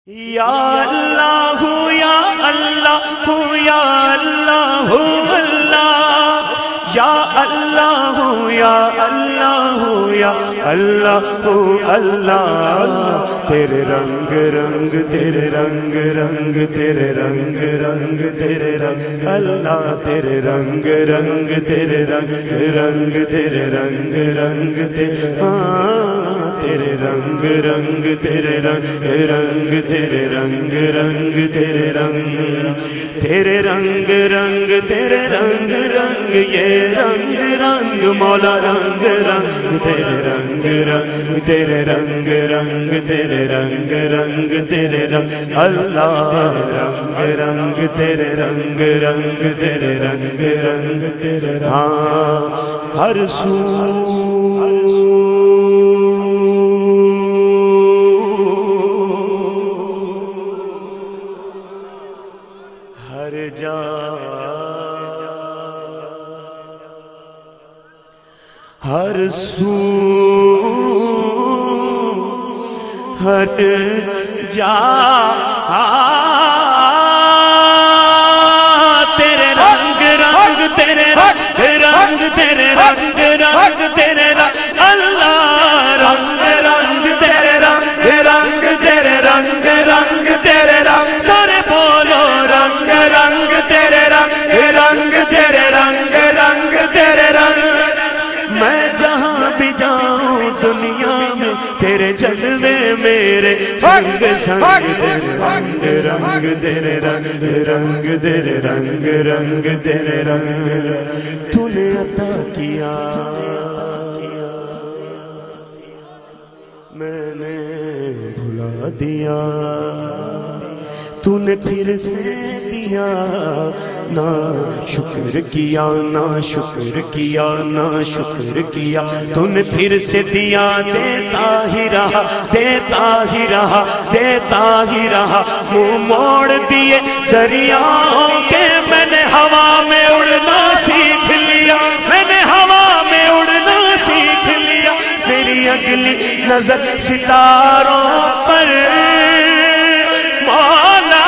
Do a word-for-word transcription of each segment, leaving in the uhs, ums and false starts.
یا اللہ یا اللہ یا اللہ اللہ یا اللہ یا اللہ یا اللہ اللہ تیرے رنگ رنگ تیرے رنگ رنگ تیرے رنگ رنگ تیرے رنگ اللہ تیرے رنگ رنگ تیرے رنگ رنگ تیرے رنگ رنگ تیرے تیرے رنگ رنگ تیرے رنگ رنگ تیرے رنگ رنگ تیرے رنگ تیرے رنگ رنگ تیرے رنگ رنگ یہ رنگ رنگ مولا رنگ رنگ تیرے رنگ رنگ تیرے رنگ رنگ تیرے رنگ رنگ تیرے رنگ اللہ رنگ رنگ تیرے رنگ رنگ تیرے رنگ رنگ تیرے ہاں ہر سو ہر جا ہر سو ہر جا تیرے رنگ رنگ تیرے رنگ رنگ تیرے رنگ رنگ تیرے رنگ اللہ رنگ رنگ تیرے رنگ رنگ تیرے رنگ رنگ تیرے رنگ سارے بولو رنگ رنگ تیرے رنگ رنگ تیرے رنگ رنگ تیرے رنگ میں جہاں بھی جاؤں دنیا میں تیرے جلوے میرے سنگ سنگ تیرے رنگ تیرے رنگ رنگ تیرے رنگ رنگ تیرے رنگ تو نے عطا کیا میں نے بھلا دیا تو نے پھر سے دیا نہ شکر کیا نہ شکر کیا نہ شکر کیا تو نے پھر سے دیا دیتا ہی رہا دیتا ہی رہا دیتا ہی رہا منہ موڑ دیے دریاؤں کے میں نے ہوا میں اڑنا سیکھ لیا میں نے ہوا میں اڑنا سیکھ لیا میری اگلی نظر ستاروں پر مولا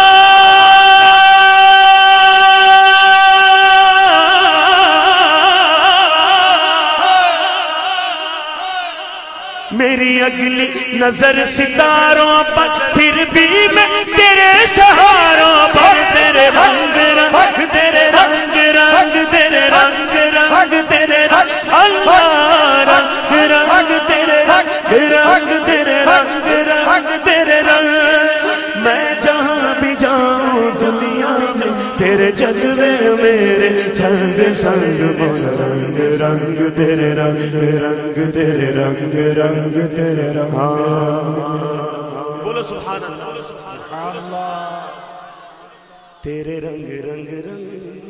میری اگلی نظر ستاروں پر پھر بھی میں تیرے سہاروں پر تیرے رنگ رنگ تیرے رنگ رنگ تیرے رنگ رنگ تیرے رنگ اللہ رنگ رنگ تیرے رنگ رنگ تیرے رنگ رنگ تیرے رنگ میں جہاں بھی جاؤں دنیا میں تیرے جلوے میرے سنگ سنگ مولا رنگ رنگ تیرے رنگ رنگ تیرے رنگ رنگ تیرے رنگ بولو سبحان اللہ سبحان اللہ تیرے رنگ رنگ رنگ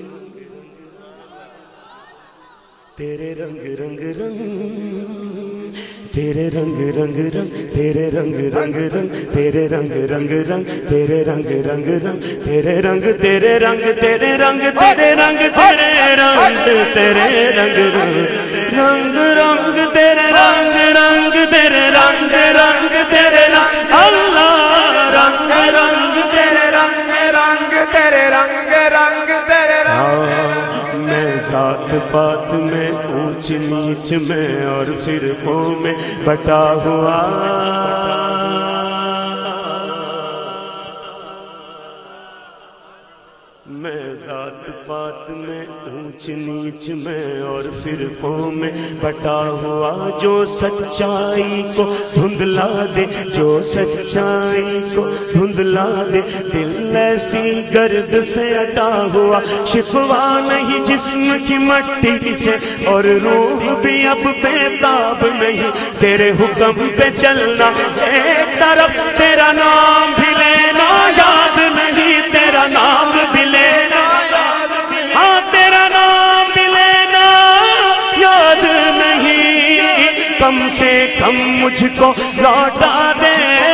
تیرے رنگ رنگ رنگ تیرے رنگ رنگ رنگ تیرے رنگ رنگ رنگ تیرے رنگ رنگ رنگ تیرے رنگ رنگ رنگ تیرے رنگ تیرے رنگ تیرے رنگ تیرے رنگ تیرے رنگ تیرے رنگ رنگ رنگ تیرے رنگ رنگ تیرے رنگ رنگ تیرے رنگ اللہ رنگ رنگ تیرے رنگ رنگ تیرے رنگ رنگ تیرے رنگ میں ذات پات میں اونچ نیچ میں اور فرقوں میں بٹا ہوا میں ذات پات میں اونچ نیچ میں اور فرقوں میں بٹا ہوا جو سچائی کو دھندلا دے جو سچائی کو دھندلا دے دل ایسی گرد سے ہٹا ہوا شکوہ نہیں جسم کی مٹی سے اور روح بھی اب بیتاب نہیں تیرے حکم پہ چلنا ایک طرف تیرا نام بھی لینا یاد نہیں تیرا نام بھی لینا ہاں تیرا نام بھی لینا یاد نہیں کم سے کم مجھ کو لوٹا دے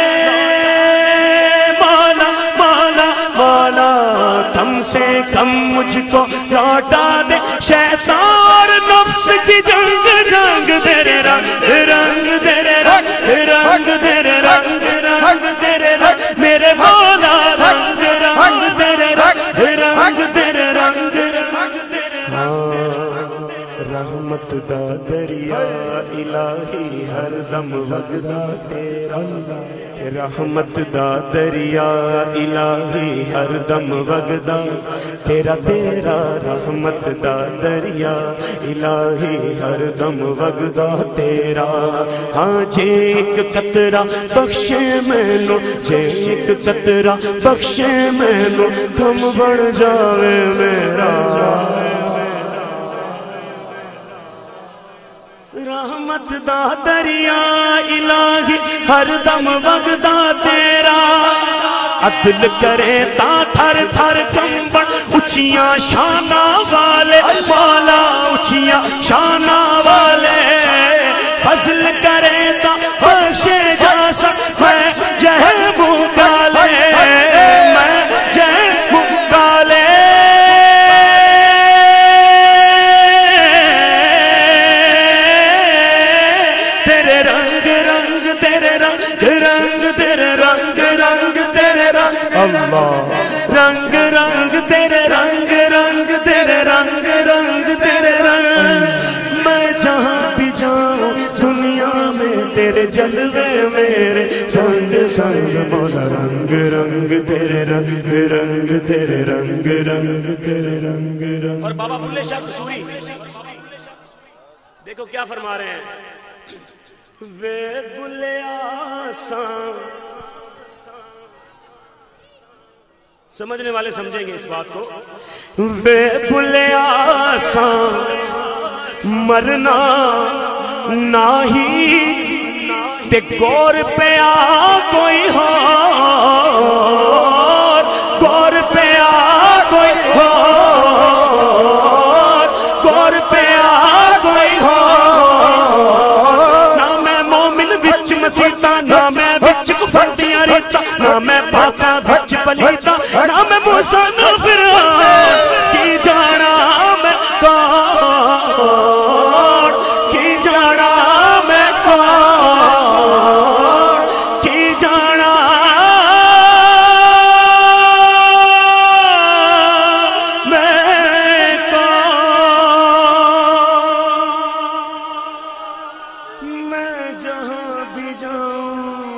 مولا مولا مولا کم سے کم مجھ کو لوٹا دے شیطان نفس کی جنگ جنگ تیرے رنگ رنگ تیرے رنگ رنگ تیرے رنگ رنگ تیرے رنگ وگدا تیرا کہ رحمت دا دریا الہی ہر دم وگدا تیرا تیرا رحمت دا دریا الہی ہر دم وگدا تیرا ہاں جے ایک قطرہ بخشے مینوں جے ایک قطرہ بخشے مینوں کم بڑھ جاوے میرا رحمت دا دریا الہی ہر دم وگدا تیرا عدل کرے تا تھر تھر کمبڑ اچھیاں شانہ والے والا اچھیاں شانہ والے فضل کرے تا بخشے جا سک میں جہے مقالے میں جہے مقالے تیرے رنگ رنگ تیرے رنگ رنگ تیرے رنگ رنگ تیرے رنگ اللہ رنگ رنگ تیرے رنگ رنگ تیرے رنگ رنگ تیرے رنگ میں جہاں بھی جاؤں دنیا میں تیرے جلوے میرے سنگ سنگ مولا رنگ رنگ تیرے رنگ رنگ تیرے رنگ رنگ تیرے رنگ رنگ اور بابا بلے شاہ قصوری دیکھو کیا فرما رہے ہیں وے بلے آسان سمجھنے والے سمجھیں گے اس بات کو وے بلے آسان مرنا ناہی تے گور پہ آ کوئی ہو گور پہ آ کوئی ہو گور پہ آ کوئی ہو نہ میں مومن وچ مسیطہ نہ میں وچ کفردیاں ریتا نہ میں پاکا وچ پلیتا نہ میں موسیٰ نہ فرعون کی جانا میں کون کی جانا میں کون کی جانا میں کون میں جہاں بھی جاؤں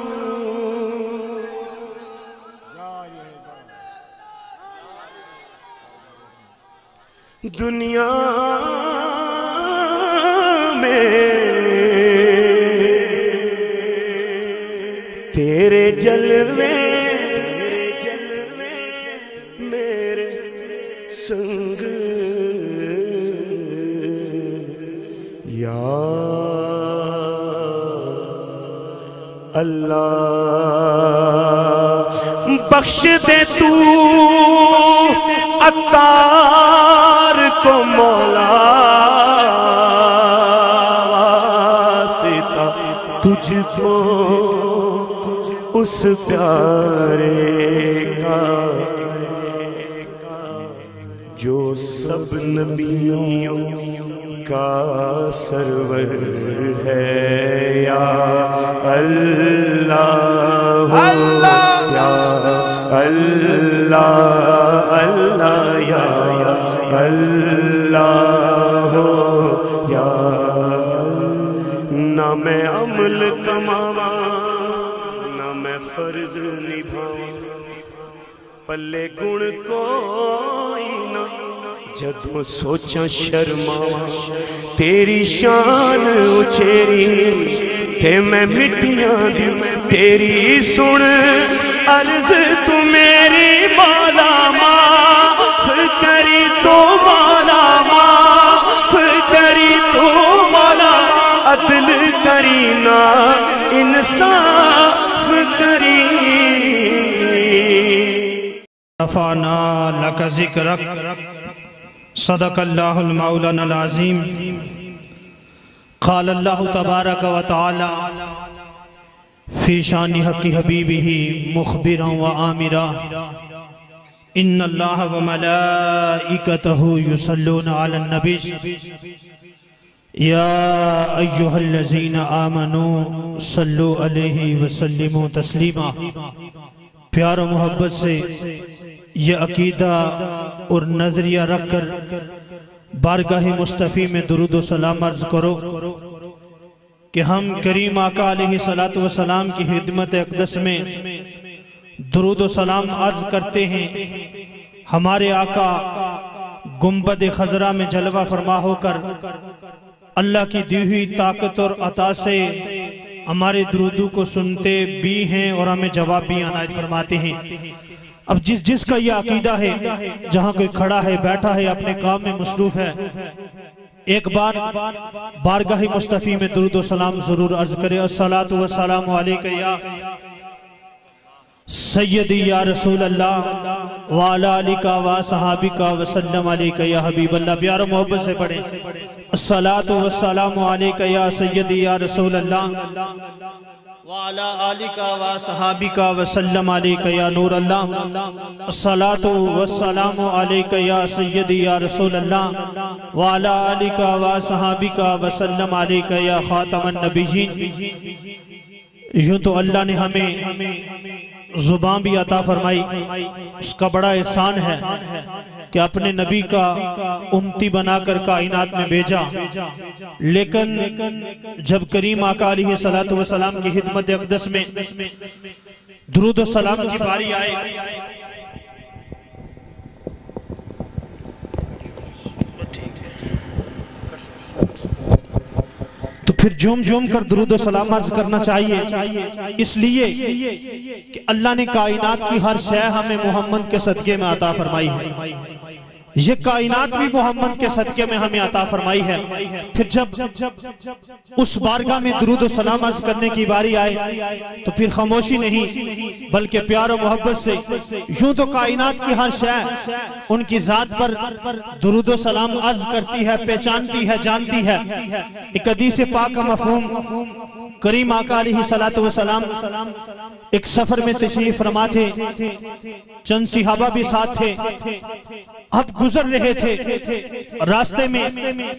دنیا میں تیرے جلوے میرے سنگ یا اللہ بخش دے تو عطار کو مولا واسطہ تجھ کو اس پیارے کا جو سب نبیوں کا سرور ہے یا اللہ یا اللہ اللہ یا اللہ یا نہ میں عمل کماواں نہ میں فرض نبھاواں پلے گن کوئی نہ جدوں سوچاں شرماواں تیری شان اچیری تے میں مٹیاں دی تیری سن عرض تو میری مولا معاف کری تو مولا معاف کری تو مولا عدل کری نا انصاف کری رفعنا لك ذکرک صدق اللہ المولانا العظیم قال اللہ تبارک و تعالی فی شان حق حبیبہ مخبرا و آمرا ان اللہ و ملائکتہ یصلون علی النبی یا ایہا الذین آمنوا صلو علیہ وسلموا تسلیما پیار و محبت سے یہ عقیدہ اور نظریہ رکھ کر بارگاہ مصطفی میں درود و سلام عرض کرو کہ ہم کریم آقا علیہ الصلوۃ والسلام کی خدمت اقدس میں درود و سلام عرض کرتے ہیں۔ ہمارے آقا گنبد خضرا میں جلوہ فرما ہو کر اللہ کی دی ہوئی طاقت اور عطا سے ہمارے درودوں کو سنتے بھی ہیں اور ہمیں جواب بھی عنایت فرماتے ہیں۔ اب جس جس کا یہ عقیدہ ہے، جہاں کوئی کھڑا ہے، بیٹھا ہے، اپنے کام میں مصروف ہے، ایک بار بارگاہ مصطفی میں درود و سلام ضرور عرض کرے۔ الصلاۃ والسلام علیکہ یا سیدی یا رسول اللہ وعلی آلک و صحابک وسلم علیکہ یا حبیب اللہ۔ پیار و محبت سے پڑھیں۔ الصلاۃ والسلام علیکہ یا سیدی یا رسول اللہ وعلی آلک و صحابک وسلم علیکہ یا نور اللہ۔ الصلاۃ والسلام علیکہ یا سیدی یا رسول اللہ وعلی آلک و صحابک وسلم علیکہ یا خاتم النبیین۔ یوں تو اللہ نے ہمیں زبان بھی عطا فرمائی، اس کا بڑا احسان ہے کہ اپنے نبی کا امتی بنا کر کائنات میں بھیجا، لیکن جب کریم آقا علیہ الصلوۃ والسلام کی خدمت اقدس میں درود و سلام کی باری آئے تو پھر جوم جوم کر درود و سلام عرض کرنا چاہیے، اس لیے کہ اللہ نے کائنات کی ہر شے ہمیں محمد کے صدقے میں عطا فرمائی ہے، یہ کائنات بھی محمد کے صدقے میں ہمیں عطا فرمائی ہے۔ پھر جب اس بارگاہ میں درود و سلام عرض کرنے کی باری آئے تو پھر خاموشی نہیں بلکہ پیار و محبت سے، یوں تو کائنات کی ہر شے ان کی ذات پر درود و سلام عرض کرتی ہے، پہچانتی ہے، جانتی ہے۔ ایک حدیث پاک کا مفہوم، کریم آقا علیہ الصلوۃ والسلام ایک سفر میں تشریف فرما تھے، چند صحابہ بھی ساتھ تھے، اب گزر رہے تھے، راستے میں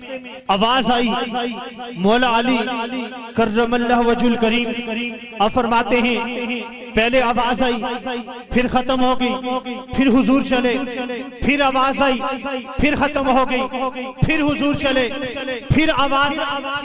آواز آئی، مولا علی کرم اللہ وجہ الکریم اب فرماتے ہیں پہلے آواز آئی، پھر ختم ہو گئی، پھر حضور چلے، پھر آواز آئی، پھر ختم ہو گئی، پھر حضور چلے، پھر آواز،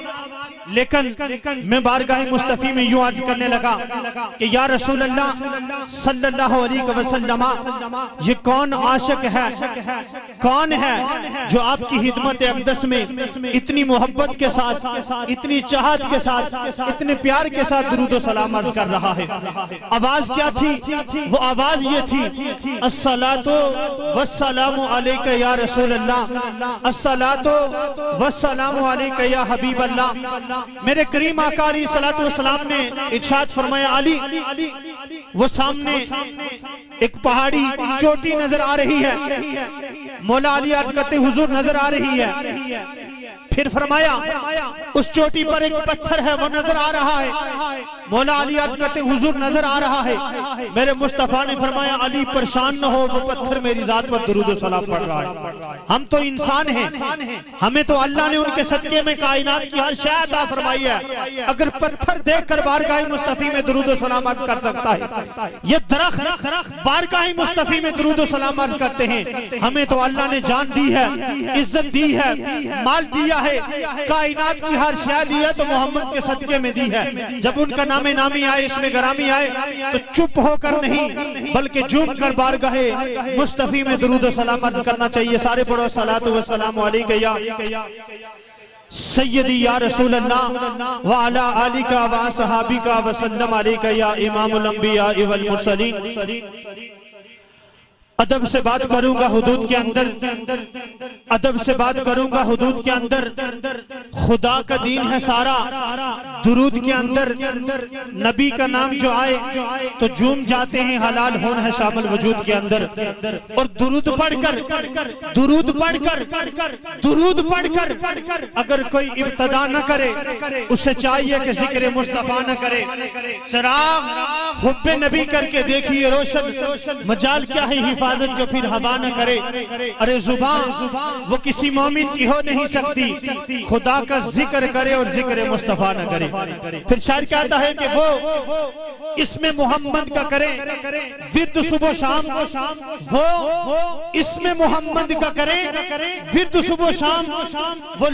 لیکن میں بارگاہ مصطفی میں یوں عرض کرنے لگا کہ یا رسول اللہ صلی اللہ علیہ وسلم، یہ کون عاشق ہے، کون ہے جو آپ کی خدمت اقدس میں اتنی محبت کے ساتھ، اتنی چاہت کے ساتھ، اتنے پیار کے ساتھ درود و سلام عرض کر رہا ہے۔ آواز کیا تھی؟ وہ آواز یہ تھی، الصلاۃ والسلام علیکہ یا رسول اللہ، الصلاۃ والسلام علیکہ یا حبیب اللہ۔ میرے کریم آقا علیہ الصلوۃ والسلام نے ارشاد فرمایا، علی، وہ سامنے ایک پہاڑی چوٹی نظر آ رہی ہے، مولا علی عرض کرتے حضور نظر آ رہی ہے، پھر فرمایا اس چوٹی پر ایک پتھر ہے وہ نظر آ رہا ہے، مولا علی عرض کرتے حضور نظر آ رہا ہے، میرے مصطفیٰ نے فرمایا علی پریشان نہ ہو، وہ پتھر میری ذات پر درود و سلام پڑھ رہا ہے۔ ہم تو انسان ہیں، ہمیں تو اللہ نے ان کے صدقے میں کائنات کی ہر شے عطا فرمائی ہے، اگر پتھر دیکھ کر بارگاہ مصطفی میں درود و سلام عرض کر سکتا ہے، یہ درخت بارگاہ مصطفی میں درود و سلام عرض کرتے ہیں، ہمیں تو اللہ نے جان دی ہے، عزت دی ہے، مال دیا ہے، کائنات کی ہر شے دی ہے تو محمد کے صدقے میں دی ہے۔ جب ان کا نام نامی آئے، اس میں گرامی آئے تو چپ ہو کر نہیں بلکہ جھوم کر بارگاہ مصطفی میں درود و سلام عرض کرنا چاہیے۔ سارے پڑھو الصلاۃ والسلام علیکہ یا سیدی یا رسول اللہ وعلی آلک و صحابک وسلم علیکہ یا امام الانبیاء والمرسلین۔ ادب سے بات کروں گا حدود کے اندر، ادب سے بات کروں گا حدود کے اندر، خدا کا دین ہے سارا، درود کے اندر نبی کا نام جو آئے تو جھوم جاتے ہیں، حلال ہون ہے شامل وجود کے اندر، اور درود پڑھ کر درود پڑھ کر درود پڑھ کر اگر کوئی ابتدا نہ کرے اسے چاہیے کہ ذکر مصطفیٰ نہ کرے۔ چراغ حب نبی کر کے دیکھیے روشن، مجال کیا ہے حفاظت جو پھر ہوا نہ کرے. ارے زبان وہ کسی مومن کی ہو نہیں سکتی خدا کا ذکر کرے اور ذکر مصطفیٰ نہ کرے. پھر شاعر کہتا ہے کہ وہ اسم محمد کا کرے ورد صبح و شام, وہ اسم محمد کا کرے ورد صبح و شام. وہ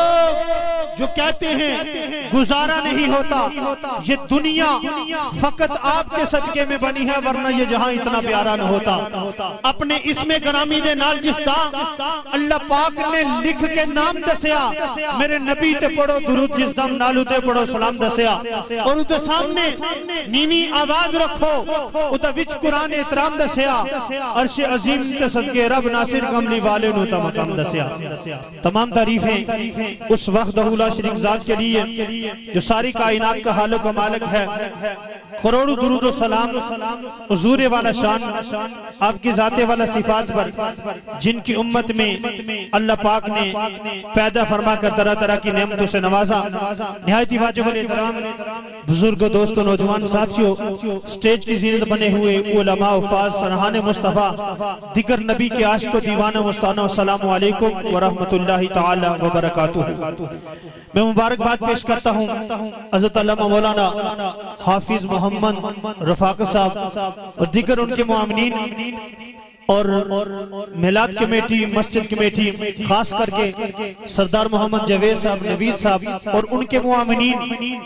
لوگ جو کہتے ہیں گزارا نہیں ہوتا, یہ دنیا فقط آپ کے صدقے میں بنی ہے ورنہ یہ جہاں اتنا پیارا نہ ہوتا. اپنے اسم گرامی دے نال جس دا اللہ پاک نے لکھ کے نام دسیا, میرے نبی تے پڑھو درود جس دم نالو تے پڑھو سلام دسیا, اور ادھے سامنے نیوی آواز رکھو ادھے وچ قرآن احترام دسیا, عرش عظیم تے صدقے رب ناصر کملی والے نو تا مقام دسیا. تمام تعریفیں اس وحدہ لا شریک ذات کے لیے جو ساری کائنات کا خالق و مالک ہے. کروڑوں درود و سلام حضور والا شان آپ کی ذات والا صفات پر جن کی امت میں اللہ پاک نے پیدا فرما کر طرح طرح کی نعمتوں سے نوازا. نہایت واجب الاحترام بزرگ دوستوں نوجوان ساتھیوں, سٹیج کی زینت بنے ہوئے علماء افاظ سرحان مصطفیٰ دیگر نبی کے عاشق و دیوانہ مستانہ, السلام علیکم ورحمت اللہ تعالی وبرکاتہ. میں مبارکباد پیش کرتا ہوں حضرت علامہ مولانا حافظ محمد رفاق صاحب اور دیگر ان کے معاونین اور میلاد کمیٹی, مسجد کمیٹی, خاص کر کے سردار محمد جاوید صاحب, نوید صاحب اور ان کے معاونین,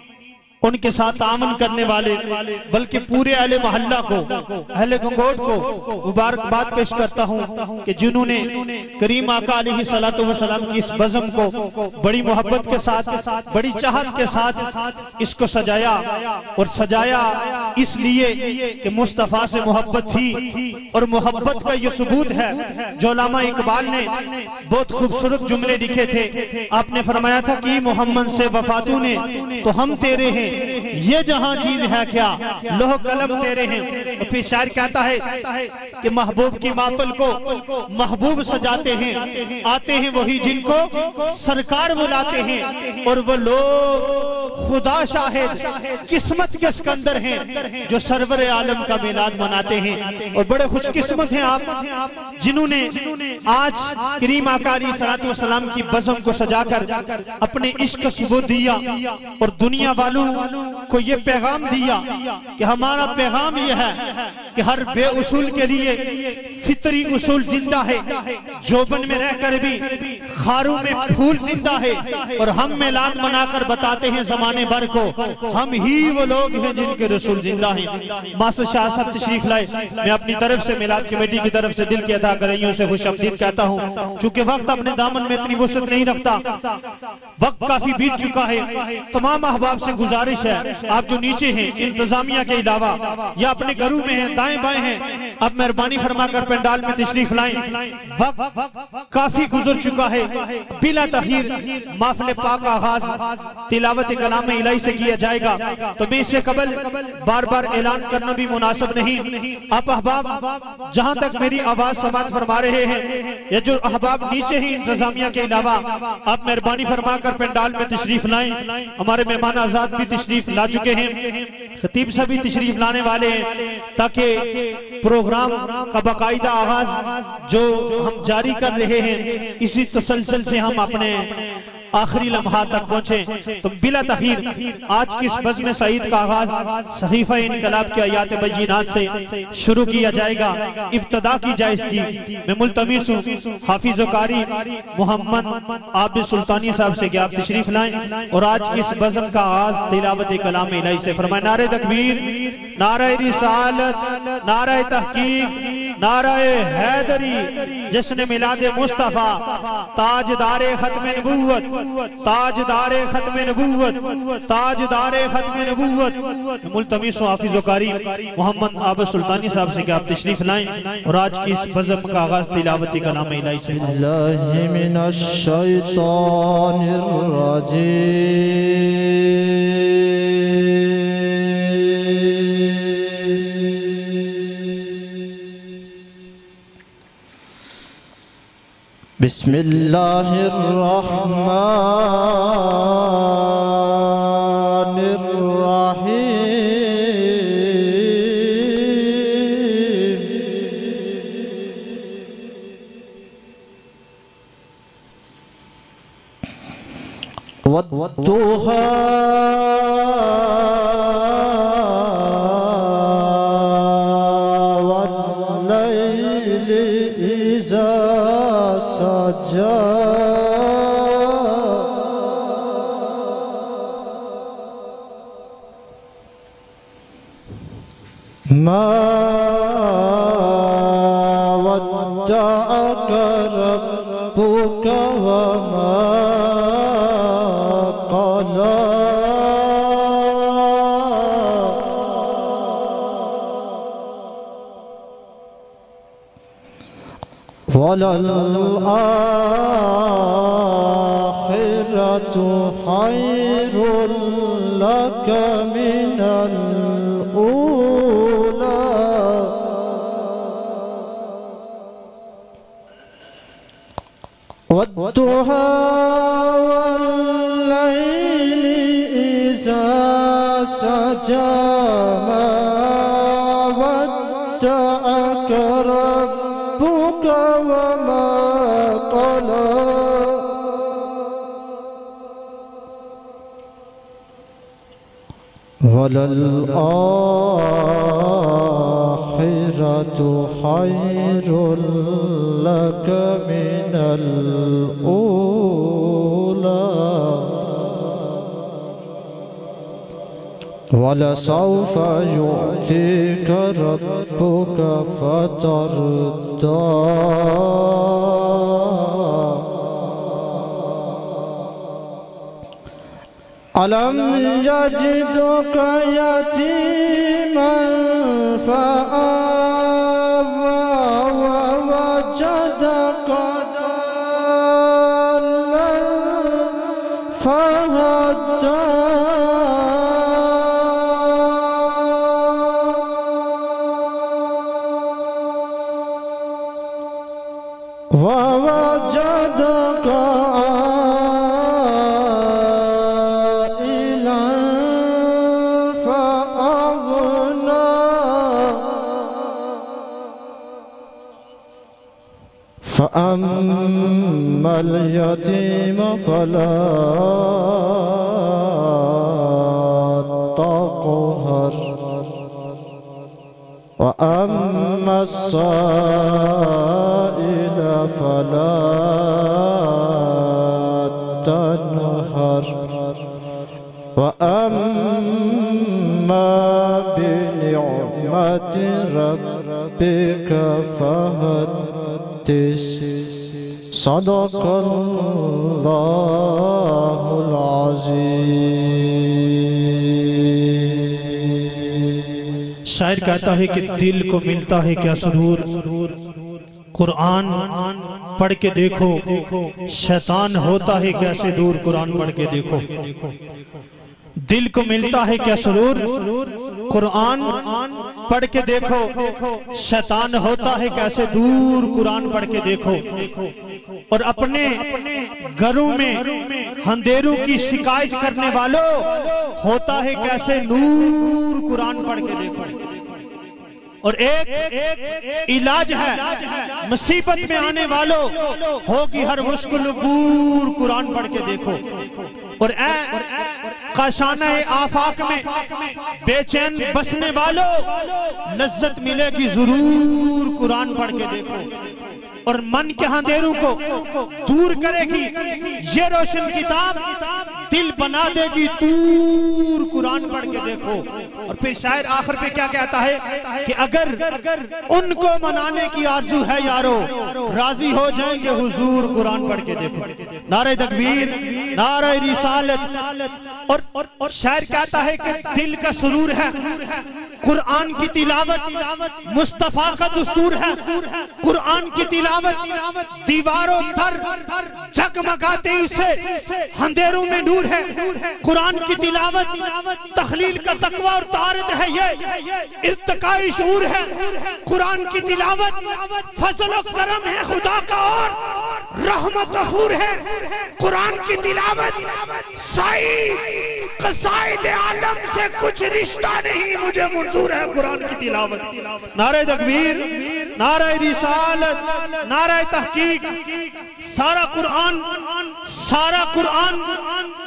ان کے ساتھ تعاون کرنے والے, بلکہ پورے اہل محلہ کو, اہل گنگوٹ کو مبارکباد پیش کرتا ہوں کہ جنہوں نے کریم آقا علیہ السلام کی اس بزم کو بڑی محبت کے ساتھ, بڑی چاہت کے ساتھ اس کو سجایا, اور سجایا اس لیے کہ مصطفیٰ سے محبت تھی. اور محبت کا یہ ثبوت ہے جو علامہ اقبال نے بہت خوبصورت جملے لکھے تھے. آپ نے فرمایا تھا کہ محمد سے وفاتوں نے تو ہم تیرے ہیں, یہ جہاں چیز ہے کیا لوح قلم تیرے ہیں. اور پھر شاعر کہتا ہے کہ محبوب کی محفل کو محبوب سجاتے ہیں, آتے ہیں وہی جن کو سرکار بلاتے ہیں, اور وہ لوگ خدا شاہد قسمت کے سکندر ہیں جو سرور عالم کا میلاد مناتے ہیں. اور بڑے خوش قسمت ہیں آپ جنہوں نے آج کریم آقا علیہ السلام کی بزم کو سجا کر اپنے عشق ثبوت دیا اور دنیا والوں کو یہ پیغام دیا کہ ہمارا پیغام یہ ہے کہ ہر بے اصول کے لیے فطری اصول زندہ ہے, جوبن میں رہ کر بھی خاروں میں پھول زندہ ہے, اور ہم میلاد منا کر بتاتے ہیں زمانے بھر کو ہم ہی وہ لوگ ہیں جن کے رسول زندہ ہیں. ماسٹر شاہ صاحب تشریف لائے, میں اپنی طرف سے میلاد کمیٹی کی طرف سے دل کی عطا کرائیوں سے خوش آمدید کہتا ہوں. چونکہ وقت اپنے دامن میں اتنی وسعت نہیں رکھتا, وقت کافی بیت چکا ہے. تمام احباب سے گزارش ہے آپ جو نیچے ہیں انتظامیہ کے علاوہ یا اپنے گھروں میں ہیں, دائیں بائیں ہیں, اب مہربانی فرما کر پنڈال میں تشریف لائیں. وقت کافی گزر چکا ہے. بلا تاخیر محفل پاک آغاز تلاوت کلام الہی سے کیا جائے گا, تو میں اس سے قبل بار بار اعلان کرنا بھی مناسب نہیں. آپ احباب جہاں تک میری آواز سماعت فرما رہے ہیں یا جو احباب نیچے ہیں انتظامیہ کے علاوہ, آپ مہربانی فرما کر پنڈال میں تشریف لائیں. ہمارے مہمان آزاد بھی تشریف لا چکے ہیں, خطیب صاحب بھی تشریف لانے والے ہیں, تاکہ پروگرام کا باقاعدہ آغاز جو ہم جاری کر رہے ہیں اسی تسلسل سے ہم اپنے آخری لمحات تک پہنچے. تو بلا تاخیر آج کی اس بزم سعید کا آغاز صحیفہ انقلاب کے آیات بینات سے شروع کیا جائے گا. ابتدا کی جائے اس کی. میں ملتمس ہوں حافظ و قاری محمد عابد سلطانی صاحب سے کہ آپ تشریف لائیں اور آج کی اس بزم کا آغاز تلاوت کلام الہی سے فرمائیں. نعرہ تکبیر, نعرہ رسالت, نعرہ تحقیق, نعرہ حیدری, جشن میلاد مصطفیٰ, تاجدار ختم نبوت, تاجدار ختم نبوت, تاجدار ختم نبوت. ملتمس و حافظ و قاری محمد عابد سلطانی صاحب سے کہ آپ تشریف لائیں اور آج کی اس بزم کا آغاز تلاوت کلام الہی سے. اللہ من الشیطان الرجیم, بسم اللہ الرحمن الرحیم. والضحى والليل إذا سجى ما ودعك ربك وما قلى وللآخرة خير لك من الأولى والضحى والليل إذا سجى ما ودعك ربك وما قلى وللآخرة خير لك من الأولى ولسوف يؤتيك ربك فترضى ألم يجدك يتيما فآوى ووجدك ضالا فهدى ووجدك عائلا فأغنى فأما اليتيم فلا تقهر وأما السائل فلا تنهر وأما بنعمة ربك فحدث صدق الله العظيم. شاعر کہتا ہے کہ دل کو ملتا ہے کیا سرور، قرآن پڑھ کے دیکھو، شیطان ہوتا ہے کیسے دور، قرآن پڑھ کے دیکھو. دل کو ملتا ہے کیا سرور، قرآن پڑھ کے دیکھو، شیطان ہوتا ہے کیسے دور، قرآن پڑھ کے دیکھو. اور اپنے گھروں میں اندھیروں کی شکایت کرنے والوں ہوتا ہے کیسے نور، قرآن پڑھ کے دیکھو. اور ایک علاج ہے مصیبت میں آنے والوں، ہوگی ہر مشکل دور، قرآن پڑھ کے دیکھو. اور اے قاشانہ آفاق میں بے چین بسنے والوں، لذت ملے گی ضرور، قرآن پڑھ کے دیکھو. اور من کے اندھیروں کو دور کرے گی یہ روشن کتاب، دل بنا دے گی دور، قرآن پڑھ کے دیکھو. اور پھر شاعر آخر پہ کیا کہتا ہے کہ اگر ان کو منانے کی آرزو ہے یارو، راضی ہو جائیں گے حضور، قرآن پڑھ کے دیکھو. نعرہ تکبیر، نعرہ رسالت. اور شاعر کہتا ہے کہ دل کا سرور ہے قرآن کی تلاوت، مصطفیٰ کا دستور ہے قرآن کی تلاوت. دیواروں تھر جھگمگاتے اسے اندھیروں میں نور ہے قرآن کی تلاوت. تخلیل کا تقوی اور طارد ہے یہ ارتقائی شعور ہے قرآن کی تلاوت. فضل و کرم ہے خدا کا اور رحمت غفور ہے قرآن کی تلاوت. سعید قصائد عالم سے کچھ رشتہ نہیں، مجھے منظور ہے قرآن کی تلاوت. نعرہ تکبیر، نعرہ رسالت، نعرہ تحقیق. سارا قرآن سارا قرآن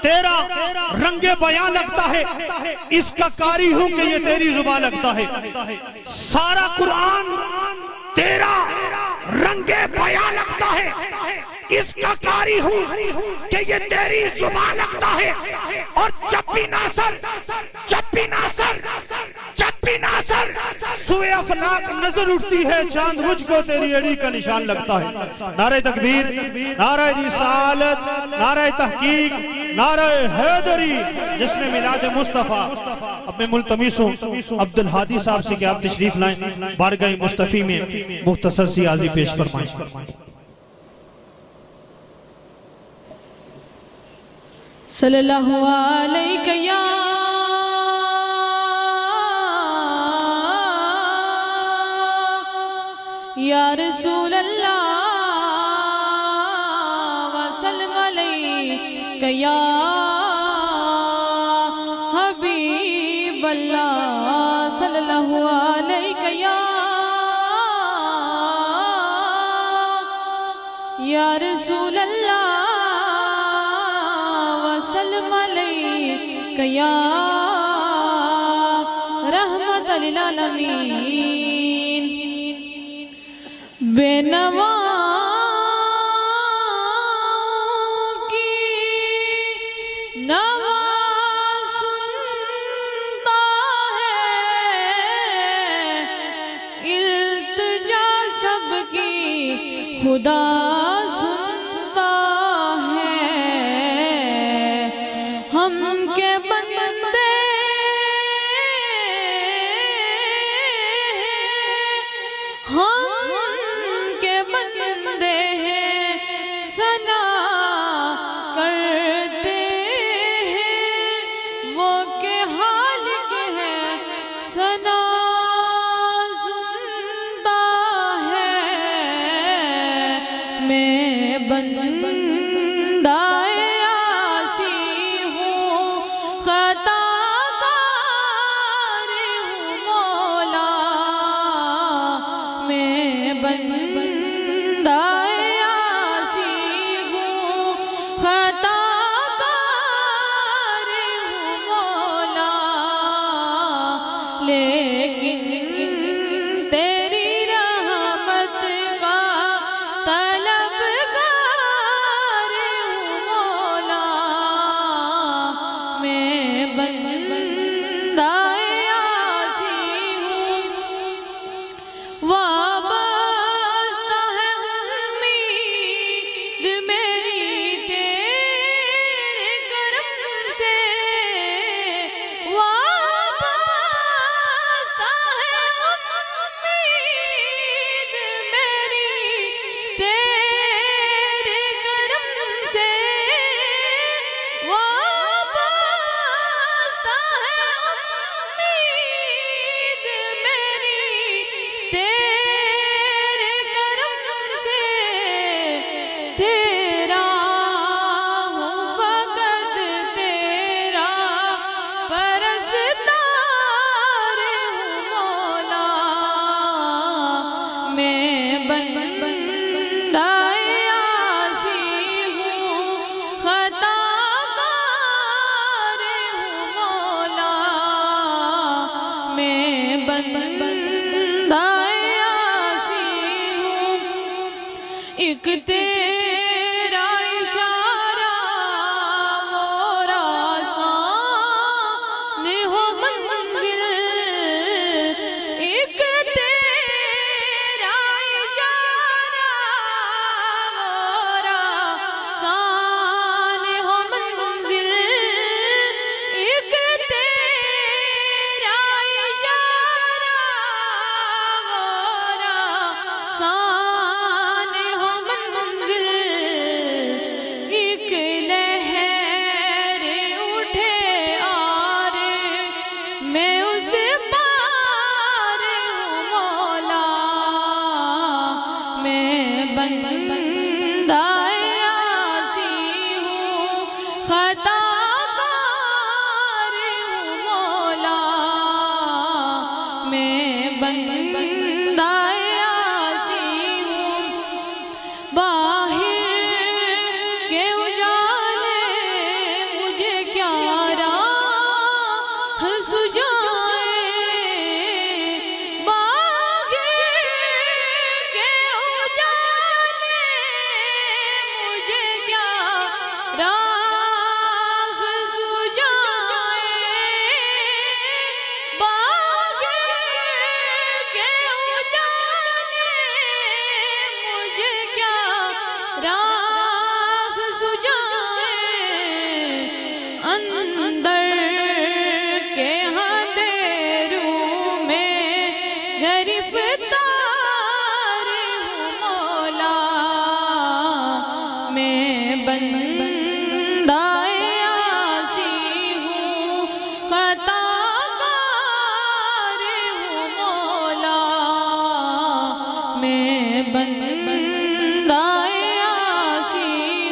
تیرا رنگ بیاں لگتا ہے، اس کا قاری ہوں کہ یہ تیری زبان لگتا ہے۔ سارا قرآن تیرا رنگ بیاں لگتا ہے، اس کا قاری ہوں کہ یہ تیری زبان لگتا ہے۔ اور جب بھی ناصر جب بھی ناصر جب بھی ناصر سوئے افلاک نظر اٹھتی ہے، چاند مجھ کو تیری اڑی کا نشان لگتا ہے۔ نعرہ تکبیر، نعرہ رسالت، نعرہ تحقیق، نعرہ حیدری، جس نے میلاد مصطفیٰ۔ اب میں ملتمس ہوں عبدالہادی صاحب سے کہ آپ تشریف لائیں، بارگاہ مصطفی میں مختصر سی عرضی پیش فرمائیں۔ صلی اللہ علیہ یا یا رسول اللہ وسلم علیہ یا حبیب اللہ صلی اللہ علیہ یا یا رسول اللہ وسلم علیہ یا رحمت للعالمین۔ بے نوا کی نوا سنتا ہے، التجا سب کی خدا سنتا ہے۔ ہم کے بندے ہم کے بندے ہیں، ثنا کرتے ہیں وہ کے خالق ہے، ثنا سنتا ہے۔ میں بندہ عاصی ہوں، خطا کار ہوں مولا، میں بندہ عاصی ہوں، خطا کار ہوں مولا، لیکن تیری رحمت کا طلبگار ہوں مولا، میں بندہ عاصی ہوں۔ وابستہ ہے امید میری تیرے کرم سے، وابستہ ہے امید میری تیرے کرم سے، وابستہ ہے امید میری تیرے کرم سے۔ تیرا ہوں فقط تیرا پرستار ہوں مولا، میں بندہ عاصی ہوں، خطا کار ہوں مولا، میں بندہ عاصی ہوں۔ ایک تیرا اشارہ وہ آسان ہو منزل، ایک تیرا اشارہ وہ آسان ہو منزل، ایک تیرا اشارہ وہ آسان ہو منزل۔ بندائے آسی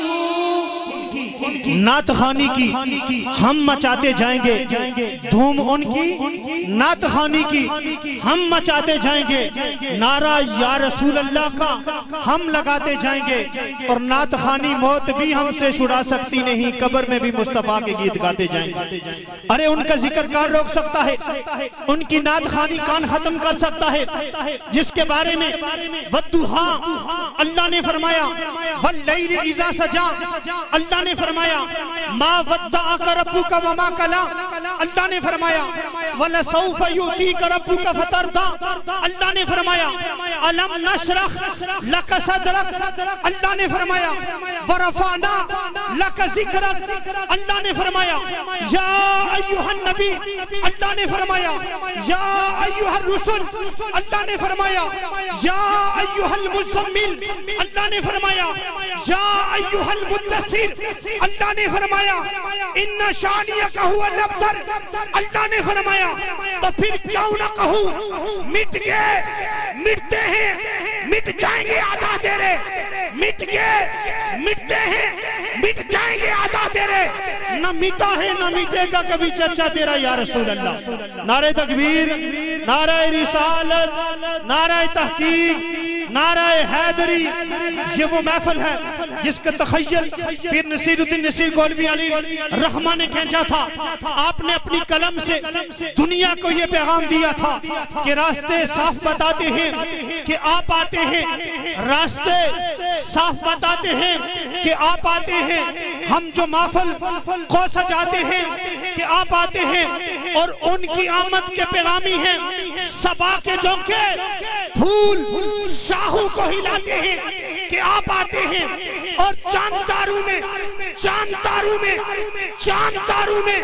ہوں نعت خوانی کی ہم مچاتے جائیں گے دھوم ان کی نعت خوانی کی ہم مچاتے جائیں گے نعرہ یا رسول اللہ کا ہم لگاتے جائیں گے اور نعت خوانی موت بھی ہم سے چھڑا سکتی نہیں قبر میں بھی مصطفیٰ کے گیت گاتے جائیں گے ارے ان کا ذکر کار روک سکتا ہے ان کی نعت خوانی کان ختم کر سکتا ہے جس کے بارے میں والضحیٰ اللہ نے فرمایا واللیل اذا سجا اللہ نے فرمایا ما ودعک ربک وما قلی اللہ نے فرمایا وَلَسَوْفَ يُؤْتِيكَ رَبُّكَ فَتَرْضَى اللہ نے فرمایا أَلَمْ نَشْرَحْ لَكَ صَدْرَكَ اللہ نے فرمایا وَرَفَعْنَا لَكَ ذِكْرَكَ اللہ نے فرمایا یا ایوہ النبی اللہ نے فرمایا یا ایوہ الرسل اللہ نے فرمایا یا ایوہ المزمل اللہ نے فرمایا یا ایوہ المدثر اللہ نے فرمایا ان شانیک هو الابتر اللہ نے فرمایا تو پھر کیوں نہ کہوں مٹ گئے مٹتے ہیں مٹ جائیں گے آدھا تیرے مٹ گئے مٹتے ہیں مٹ جائیں گے آدھا تیرے نہ مٹا ہے نہ مٹے گا کبھی چرچا تیرا یا رسول اللہ نعرہ تکبیر نعرہ رسالت نعرہ تحقیق نعرہ حیدری یہ وہ محفل ہے جس کا تخیل پیر نصیر الدین نصیر گولوی علی رحمہ نے کھینچا تھا آپ نے اپنی قلم سے دنیا کو یہ پیغام دیا تھا کہ راستے صاف بتاتے ہیں کہ آپ آتے ہیں راستے صاف بتاتے ہیں کہ آپ آتے ہیں ہم جو محفل کو سجاتے ہیں کہ آپ آتے ہیں اور ان کی آمد کے پیغامی ہیں صبا کے جھونکے پھول شاہوں کو ہلاتے ہیں کہ آپ آتے ہیں اور چاند تاروں میں چاند تاروں میں چاند تاروں میں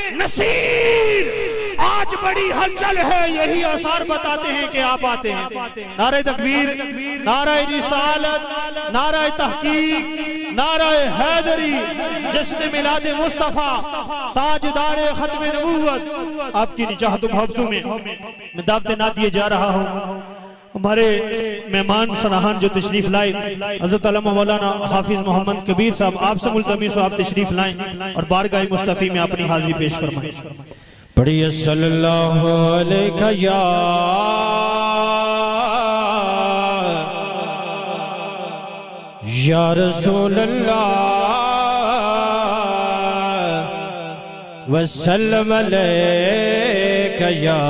نصیر آج بڑی ہلچل ہے یہی آثار بتاتے ہیں کہ آپ آتے ہیں نعرہ تکبیر نعرہ رسالت نعرہ تحقیق نعرہ حیدری جشن میلاد مصطفیٰ تاجدار ختم نبوت آپ کی نجاحت و محبتوں میں میں دعوت نہ دیے جا رہا ہوں ہمارے مہمان سناہان جو تشریف لائے حضرت علامہ مولانا حافظ محمد کبیر صاحب آپ سے ملتمس ہو آپ تشریف لائیں اور بارگاہ مصطفی میں اپنی حاضری پیش فرمائیں پڑھیے صلی اللہ علیہ یا یا رسول اللہ وسلم علیہ یا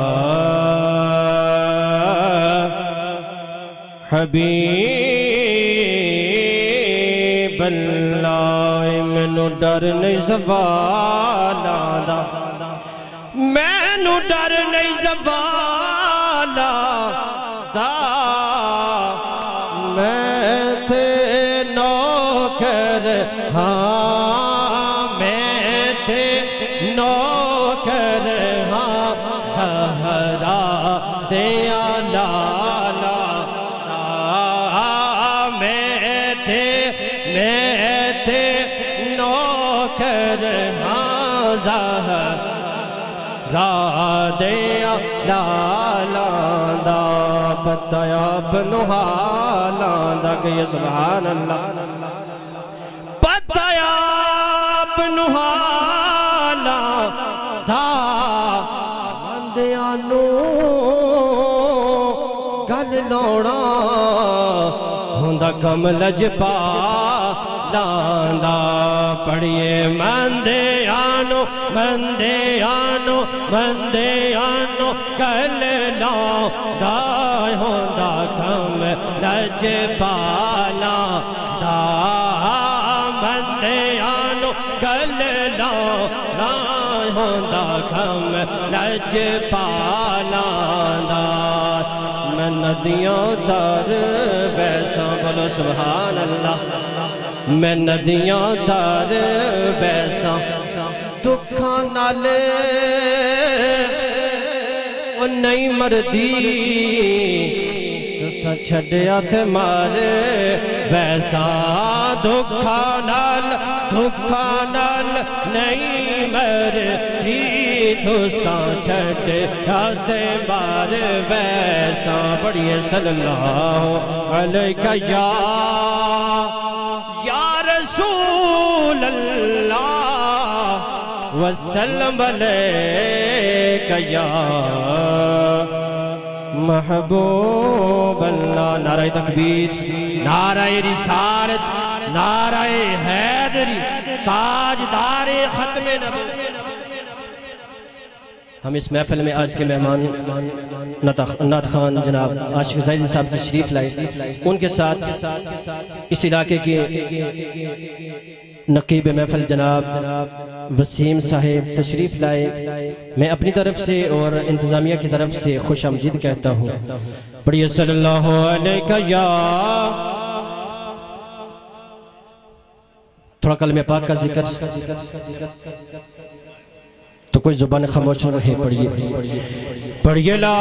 حبیب اللہ مینو ڈر نہیں زوالاں دا مینو ڈر نہیں زوالاں دا میں تے نوکر ہاں میں تے نوکر ہاں زہرا دیا لالا میں تے میں تے نوکر ہاں زہرا دیا لالا دا پتایا بنو حالاں دا کہ یہ سبحان اللہ پتایا بنو حالاں دا مندیانو گل لوڑا ہوندہ کم لجپا لاندہ پڑھئے مندیانو مندیانو مندیانو گل لوڑا ہوندہ کم لجپا لاندہ مندیانو گل لوڑا ہوندہ کم لجپا لاندہ میں ندیاں تر بیساں بولو سبحان اللہ میں ندیاں تر بیساں دکھاں نالے وہ نہیں مردی تو سا چھڑیا تھے مارے ویسا دکھاں نال دکھاں نال نہیں مردی تُساں چھٹ ہاتھے بار ویساں پڑھئے صلی اللہ علیہ یا یا رسول اللہ وسلم علیہ یا محبوب اللہ. نعرہ تکبیر، نعرہ رسالت، نعرہ حیدری، تاجدار ختم نبوت. ہم اس محفل میں آج کے مہمان نعت خوان جناب عاشق زاہدی صاحب تشریف لائے. ان کے ساتھ اس علاقے کے نقیب محفل جناب وسیم صاحب تشریف لائے. میں اپنی طرف سے اور انتظامیہ کی طرف سے خوش آمدید کہتا ہوں. پڑھئے صلی اللہ علیہ یا. تھوڑا کلمہ پاک کا ذکر تو کوئی زبان خاموش رہے. پڑھئے پڑھئے لا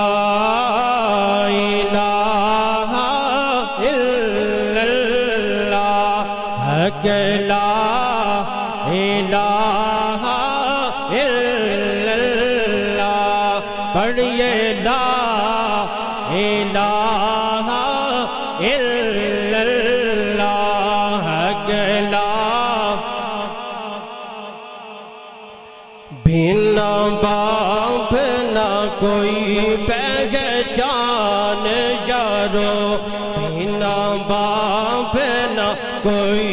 الہ الا اللہ حق لا الہ الا اللہ. پڑھئے لا الہ الا اللہ حق لا بھینا باپ نہ کوئی پہچان یارو. بھینا باپ نہ کوئی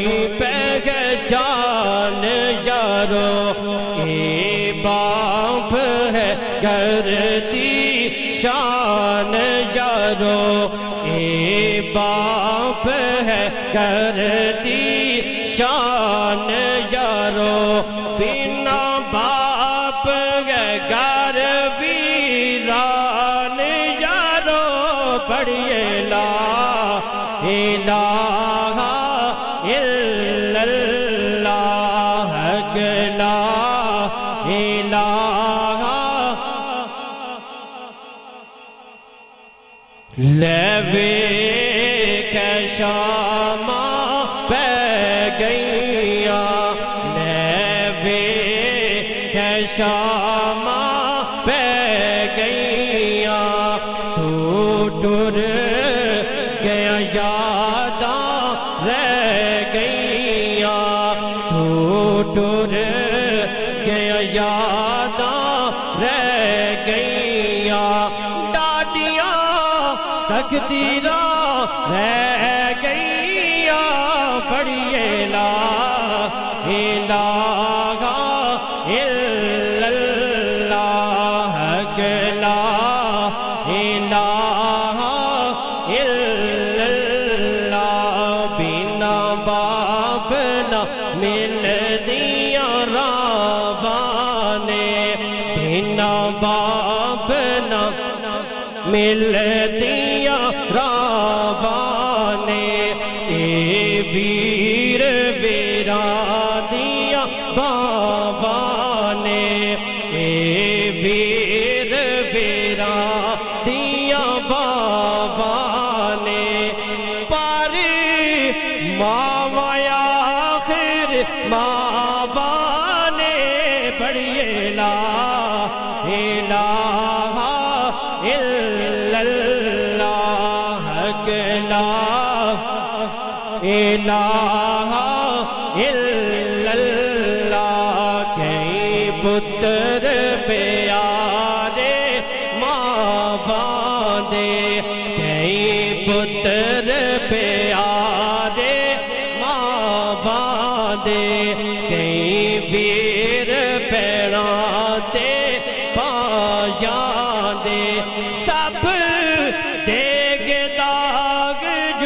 پہچان یارو. اے باپ ہے کرتی شان یارو. اے باپ ہے کرتی شان یارو. بنا باپ گھر ویران یارو. پڑھئے لا الہ الا اللہ حق لا الہ. لیوے کے شامہ پہ گئیاں. لیوے کے شامہ پہ گئیاں. تو ٹر گیا یاداں رہ گئیاں. تو ٹر گیا یاداں رہ گئیاں. ڈاڈیاں تقدیراں رہ گئیاں. پڑھئے لا الہ الا اللہ حق لا الہ الا اللہ. بنا باپ نہ مل دیا راوانے. بنا باپ نہ مل دیا راوانے. اے ویر ویران دیا باوانے. اے ویر ویران دیا باوانے. پاری ماوائے آخر ماوانے. پڑھئے لا الہ الا اللہ حق لا الہ الا اللہ. کئی پتر پیارے ماں باندے. کئی پتر پیارے ماں باندے. کئی ویر پیراتے پایاں دے. سب دیگ داغ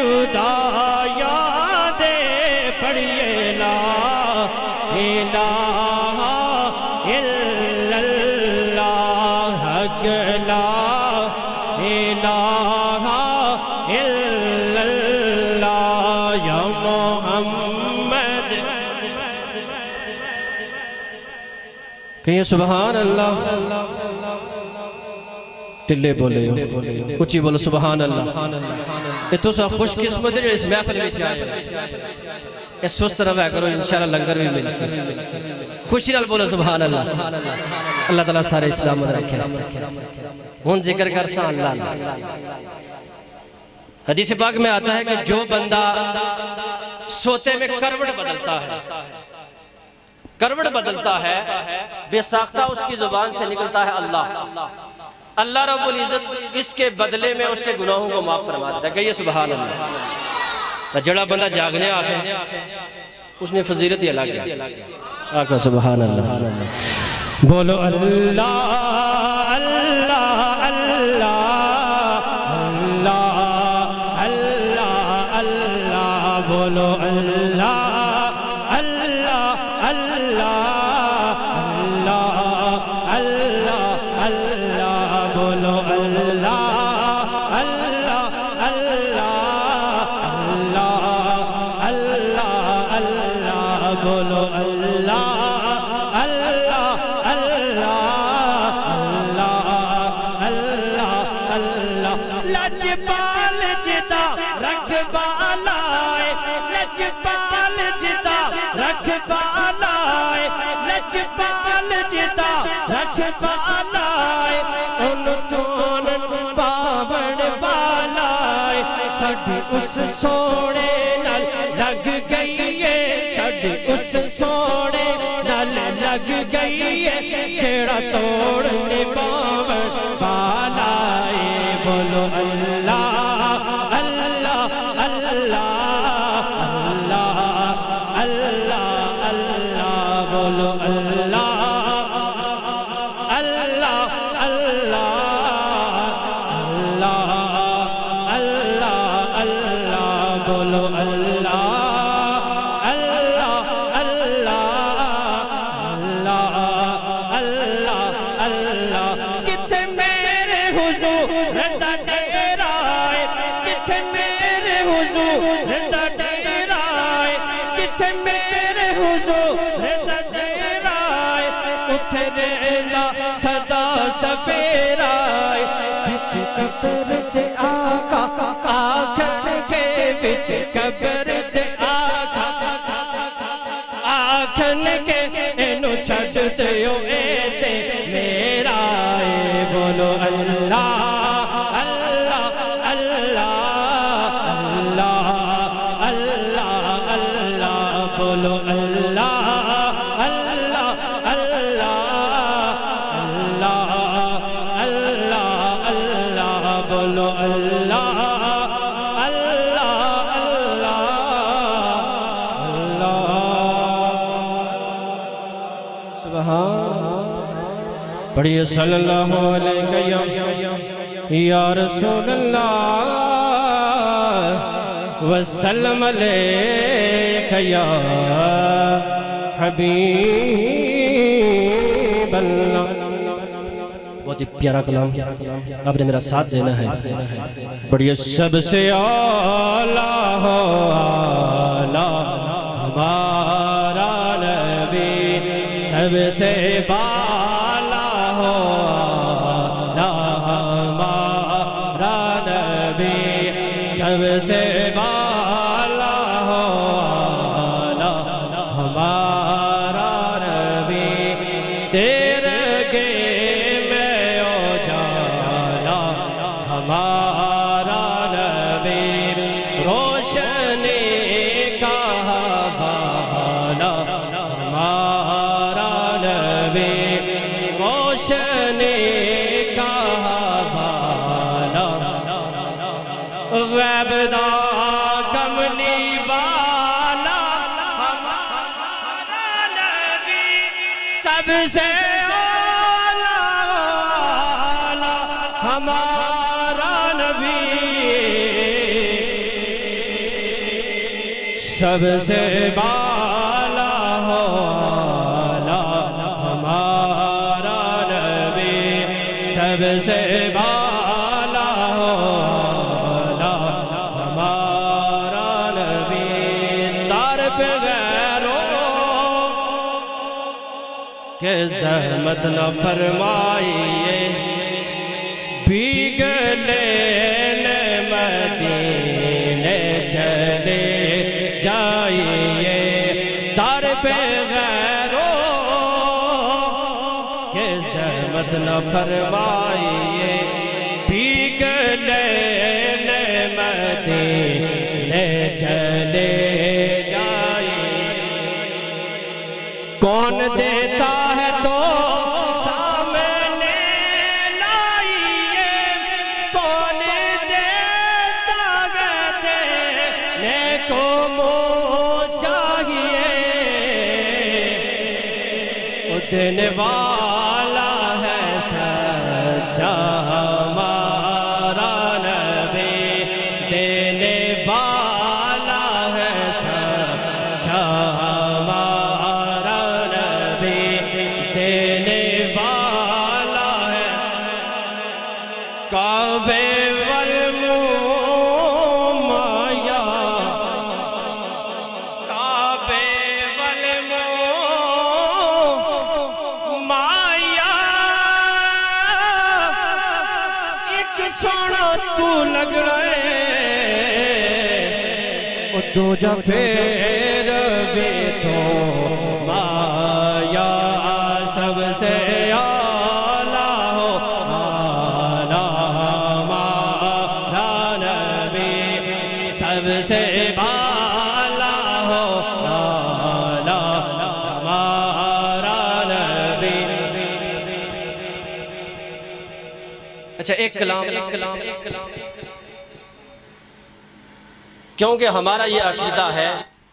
جدایاں دے. پڑھئے لا الہ الا اللہ حق لا الہ الا اللہ. یا محمد کہیے سبحان اللہ. ٹلے بولے اچھی بولو سبحان اللہ. یہ تو سا خوش قسمت ہے جو اس محفل میں چاہے. اس سست رہا کرو انشاءاللہ لنگر بھی مل سے خوشی نال بولو سبحان اللہ اللہ تعالیٰ سارے اسلام میں رکھے ہون ذکر کر سا اللہ حدیث پاک میں آتا ہے کہ جو بندہ سوتے میں کروڑ بدلتا ہے کروڑ بدلتا ہے بے ساختہ اس کی زبان سے نکلتا ہے اللہ اللہ رب العزت اس کے بدلے میں اس کے گناہوں کو معاف فرما دیتا ہے کہیے سبحان اللہ تو جڑا بندہ جاگنے آگے اس نے فضیلت ہی الگ ہے آقا سبحان اللہ بولو اللہ اللہ اللہ اللہ اللہ بولو اللہ اللہ اللہ اللہ اللہ بولو اللہ اللہ اللہ اللہ اللہ بولو اللہ اللہ اللہ اللہ لجپال جدا رکھوالا لجپال جدا رکھوالا لجپال جدا رکھوالا ان تون پاون والا ساڈی اس سونے نال لگ گئی ہے ساڈی اس سونے نال لگ گئی ہے جیڑا توڑنے پاون والا بولو اللہ اللہ اللہ اللہ اللہ اللہ بولو اللہ اللہ اللہ اللہ اللہ اللہ بولو اللہ اللہ اللہ اللہ اللہ کتھے میرے حضور زندہ ڈیرہ ہے کتھے میرے حضور زندہ ڈیرہ ہے کتھے میرے حضور زندہ ڈیرہ ہے اتھے رہندا سدا سفیرہ ہے بچ قبر دے آقا آکھن کے بچ قبر دے آقا آکھن کے اینو چھڑ دیو اے تے میرا اے بولو اللہ اللہ اللہ اللہ اللہ اللہ بولو اللہ اللہ اللہ اللہ اللہ اللہ بولو اللہ اللہ اللہ سبحان پڑھئے صلی اللہ علیہ یا رسول اللہ وسلم علیہ یا حبیب اللہ بہت ہی پیارا کلام آپ نے میرا ساتھ دینا ہے پڑھئے سب سے اعلیٰ ہو اعلیٰ ہمارا نبی سب سے بالا ہو اعلیٰ ہمارا نبی سب سے بالا ہو اعلیٰ ہمارا نبی تیرے گے میں اجالا ہمارا نبی روشنی کا حوالہ ہمارا نبی روشنی کا حوالہ غیب دا کملی والا ہمارا نبی سب سے اعلیٰ ہمارا نبی سب سے بالا ہو اعلیٰ ہمارا نبی سب سے بالا ہو اعلیٰ ہمارا نبی دار پہ غیروں کہ زحمت نہ فرمائیے بھیگ لینے مدینے چلے جائیے فرمائیے بھیگ لینے مدینے چلے جائیے کون دیتا ہے تو سامنے لائیے کون دیتا ہے دینے کو منہ چاہیے وہ دینے والا ہے سچا ہمارا نبی دینے والا ہے سچا ہمارا نبی دینے والا ہے کعبے والمومایا کعبے والمومایا ایک سونا تو لگ رہے وہ دو جا پھر بھی تو مایا سب سے اعلیٰ ہو اعلیٰ ہمارا نبی سب سے بالا ہو اعلیٰ ہمارا نبی اچھا ایک کلام کیونکہ ہمارا یہ عقیدہ ہے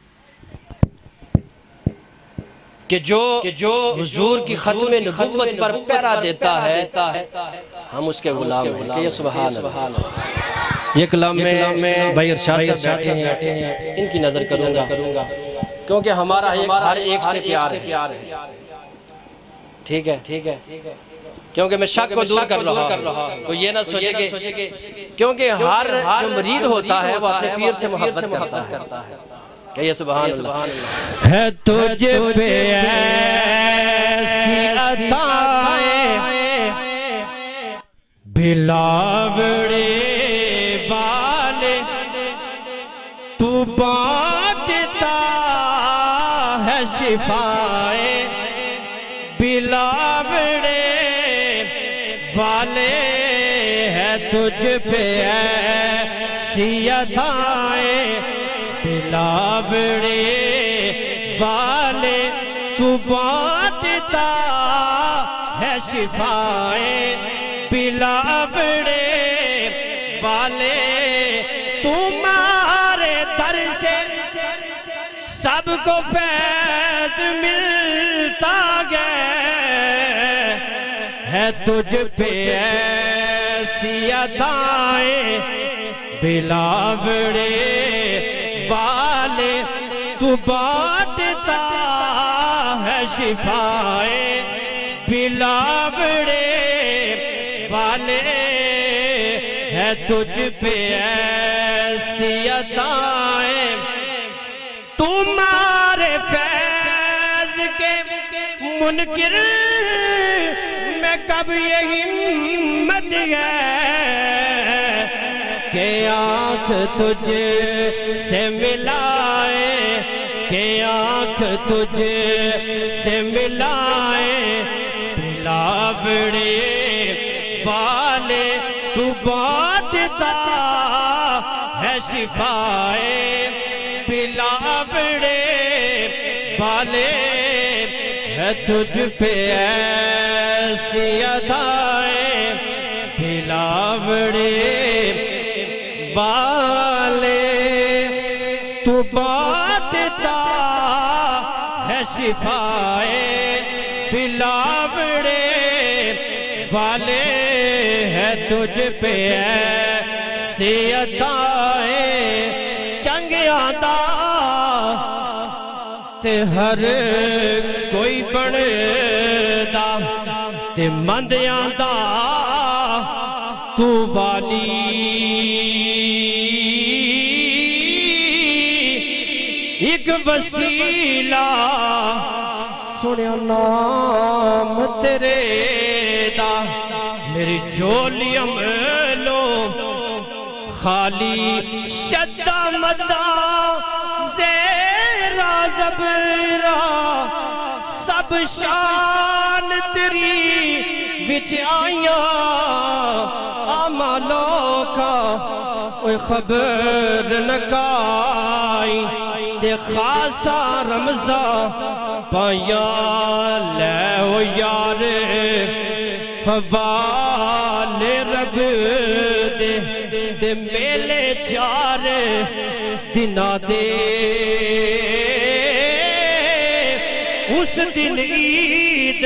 کہ جو حضور کی ختم نبوت پر پیرا دیتا ہے ہم اس کے غلام ہیں کہ یہ سبحان اللہ یہ کلام میں بھائی ارشاد صاحب بیٹھے ہیں ان کی نظر کروں گا کیونکہ ہمارا ہر ایک سے پیار ہے ٹھیک ہے کیونکہ میں شک کو دور کر رہا ہوں کوئی یہ نہ سوچے کہ کیونکہ ہر جو مرید ہوتا ہے وہ اپنے پیر سے محبت کرتا ہے کہ یہ سبحان اللہ ہے تجھ پہ ایسی عطائیں بلاوڑے والے تو بانٹتا ہے شفائیں بلاوڑے والے ہے تجھ پہ ایسی عطائیں بلاوڑے والے تو بانٹتا ہے شفائیں بلاوڑے والے تمہارے در سے سب کو فیض ملتا گیا ہے تجھ پہ ایسی عطائیں بلاوڑے والے تو بانٹتا ہے شفائیں بلاوڑے والے ہے تجھ پہ ایسی عطائیں تمہارے فیض کے منکر میں کب یہ ہمت ہے کہ آنکھ تجھ سے ملائے کہ آنکھ تجھ سے ملائے بلاوڑے والے تو بانٹتا ہے شفائیں بلاوڑے والے ہے تجھ پہ ایسی عطائیں بلاوڑے والے تو بانٹتا ہے شفائیں بلاوڑے والے ہے تجھ پہ ایسی عطائیں چنگ آتا تے ہر کوئی بڑھدا تے مند آتا تو والی ایک وسیلہ سنیا نام تیرے دا میری جولی عملو خالی شدہ مدہ زیرہ زبرہ سب شان تیری وچ آئیاں آمالوں کا کوئی خبر نکائی تے خاصا رمضان پایا لے او یار حوالے رب دے دے میلے چار دنا دے اس دن عید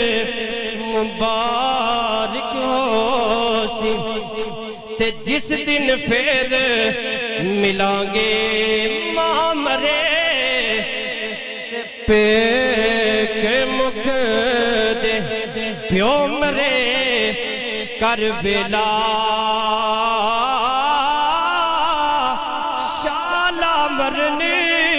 مبارک ہو سی تے جس دن پھر ملیں گے ماں مرے پیک مک دے پیو مرے کربلا شالا مرنے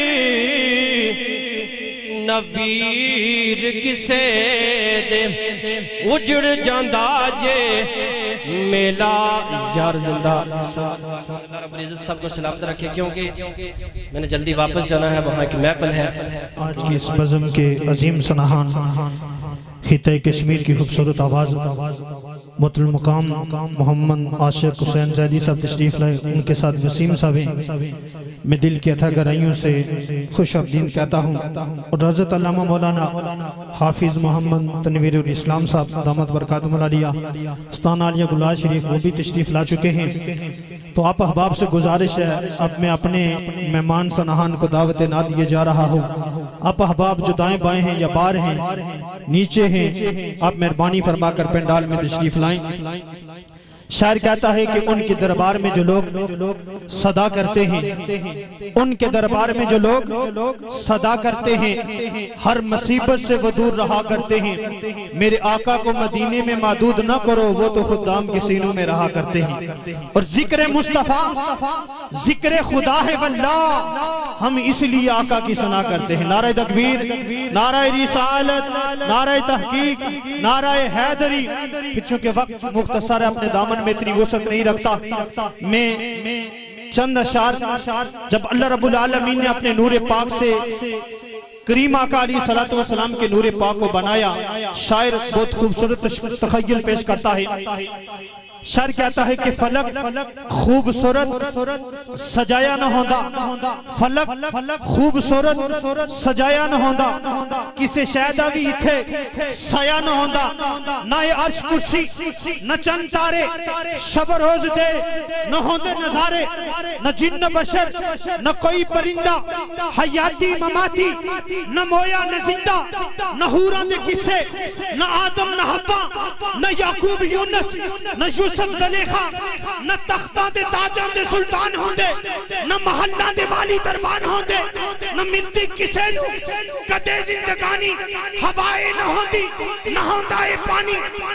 نویر کسے دے اجڑ جاندہ جے میلا یار زندہ اللہ رب العزت سب کو سلامت رکھے کیونکہ میں نے جلدی واپس جانا ہے وہاں ایک محفل ہے آج کی اس بزم کے عظیم سنہان خطہ کشمیر کی خوبصورت آواز مطلع مقام محمد عاشق حسین زیدی صاحب تشریف لائے ان کے ساتھ وسیم صاحب ہیں میں دل کی اتھا گرائیوں سے خوش افدین کہتا ہوں اور حضرت علامہ مولانا حافظ محمد تنویر الاسلام صاحب دامت برکاتہ العالیہ استان عالیہ گلال شریف وہ بھی تشریف لا چکے ہیں تو آپ احباب سے گزارش ہے اب میں اپنے مہمان سنہان کو دعوت نہ دیے جا رہا ہوں آپ احباب جو دائیں بائیں ہیں یا بار ہیں نیچے ہیں آپ مہربانی فرما کر پنڈال میں تشریف لائیں شاعر کہتا ہے کہ ان کے دربار میں جو لوگ صدا کرتے ہیں ان کے دربار میں جو لوگ صدا کرتے ہیں ہر مصیبت سے وہ دور رہا کرتے ہیں میرے آقا کو مدینے میں معدود نہ کرو وہ تو خدام کے سینوں میں رہا کرتے ہیں اور ذکر مصطفیٰ ذکر خدا ہے واللہ ہم اس لیے آقا کی ثنا کرتے ہیں نعرہ تکبیر نعرہ رسالت نعرہ تحقیق نعرہ حیدری چونکہ وقت مختصر ہے اپنے دامن میں اتنی وسعت نہیں رکھتا میں چند اشعار جب اللہ رب العالمین نے اپنے نور پاک سے کریم آقا علیہ السلام کے نور پاک کو بنایا شاعر بہت خوبصورت تخیل پیش کرتا ہے شاعر کہتا ہے کہ فلک خوبصورت سجایا نہ ہوندا فلک خوبصورت سجایا نہ ہوندا کسے شہدہ بھی اتھے سایا نہ ہوندا نہ یہ عرش کرسی نہ چند تارے شب روز دے نہ ہوندے نظارے نہ جن نہ بشر نہ کوئی پرندہ حیاتی مماتی نہ مویا نہ زندہ نہ حوران دے کسے نہ آدم نہ حوا نہ یعقوب یونس نہ یوسف زلیخا نہ تختہ دے تاجان دے سلطان ہوں دے نہ محلہ دے والی دربان ہوں دے نہ مندی کسے نو کدے زندگانی ہوائے نہ ہوں دی نہ ہوں دائے پانی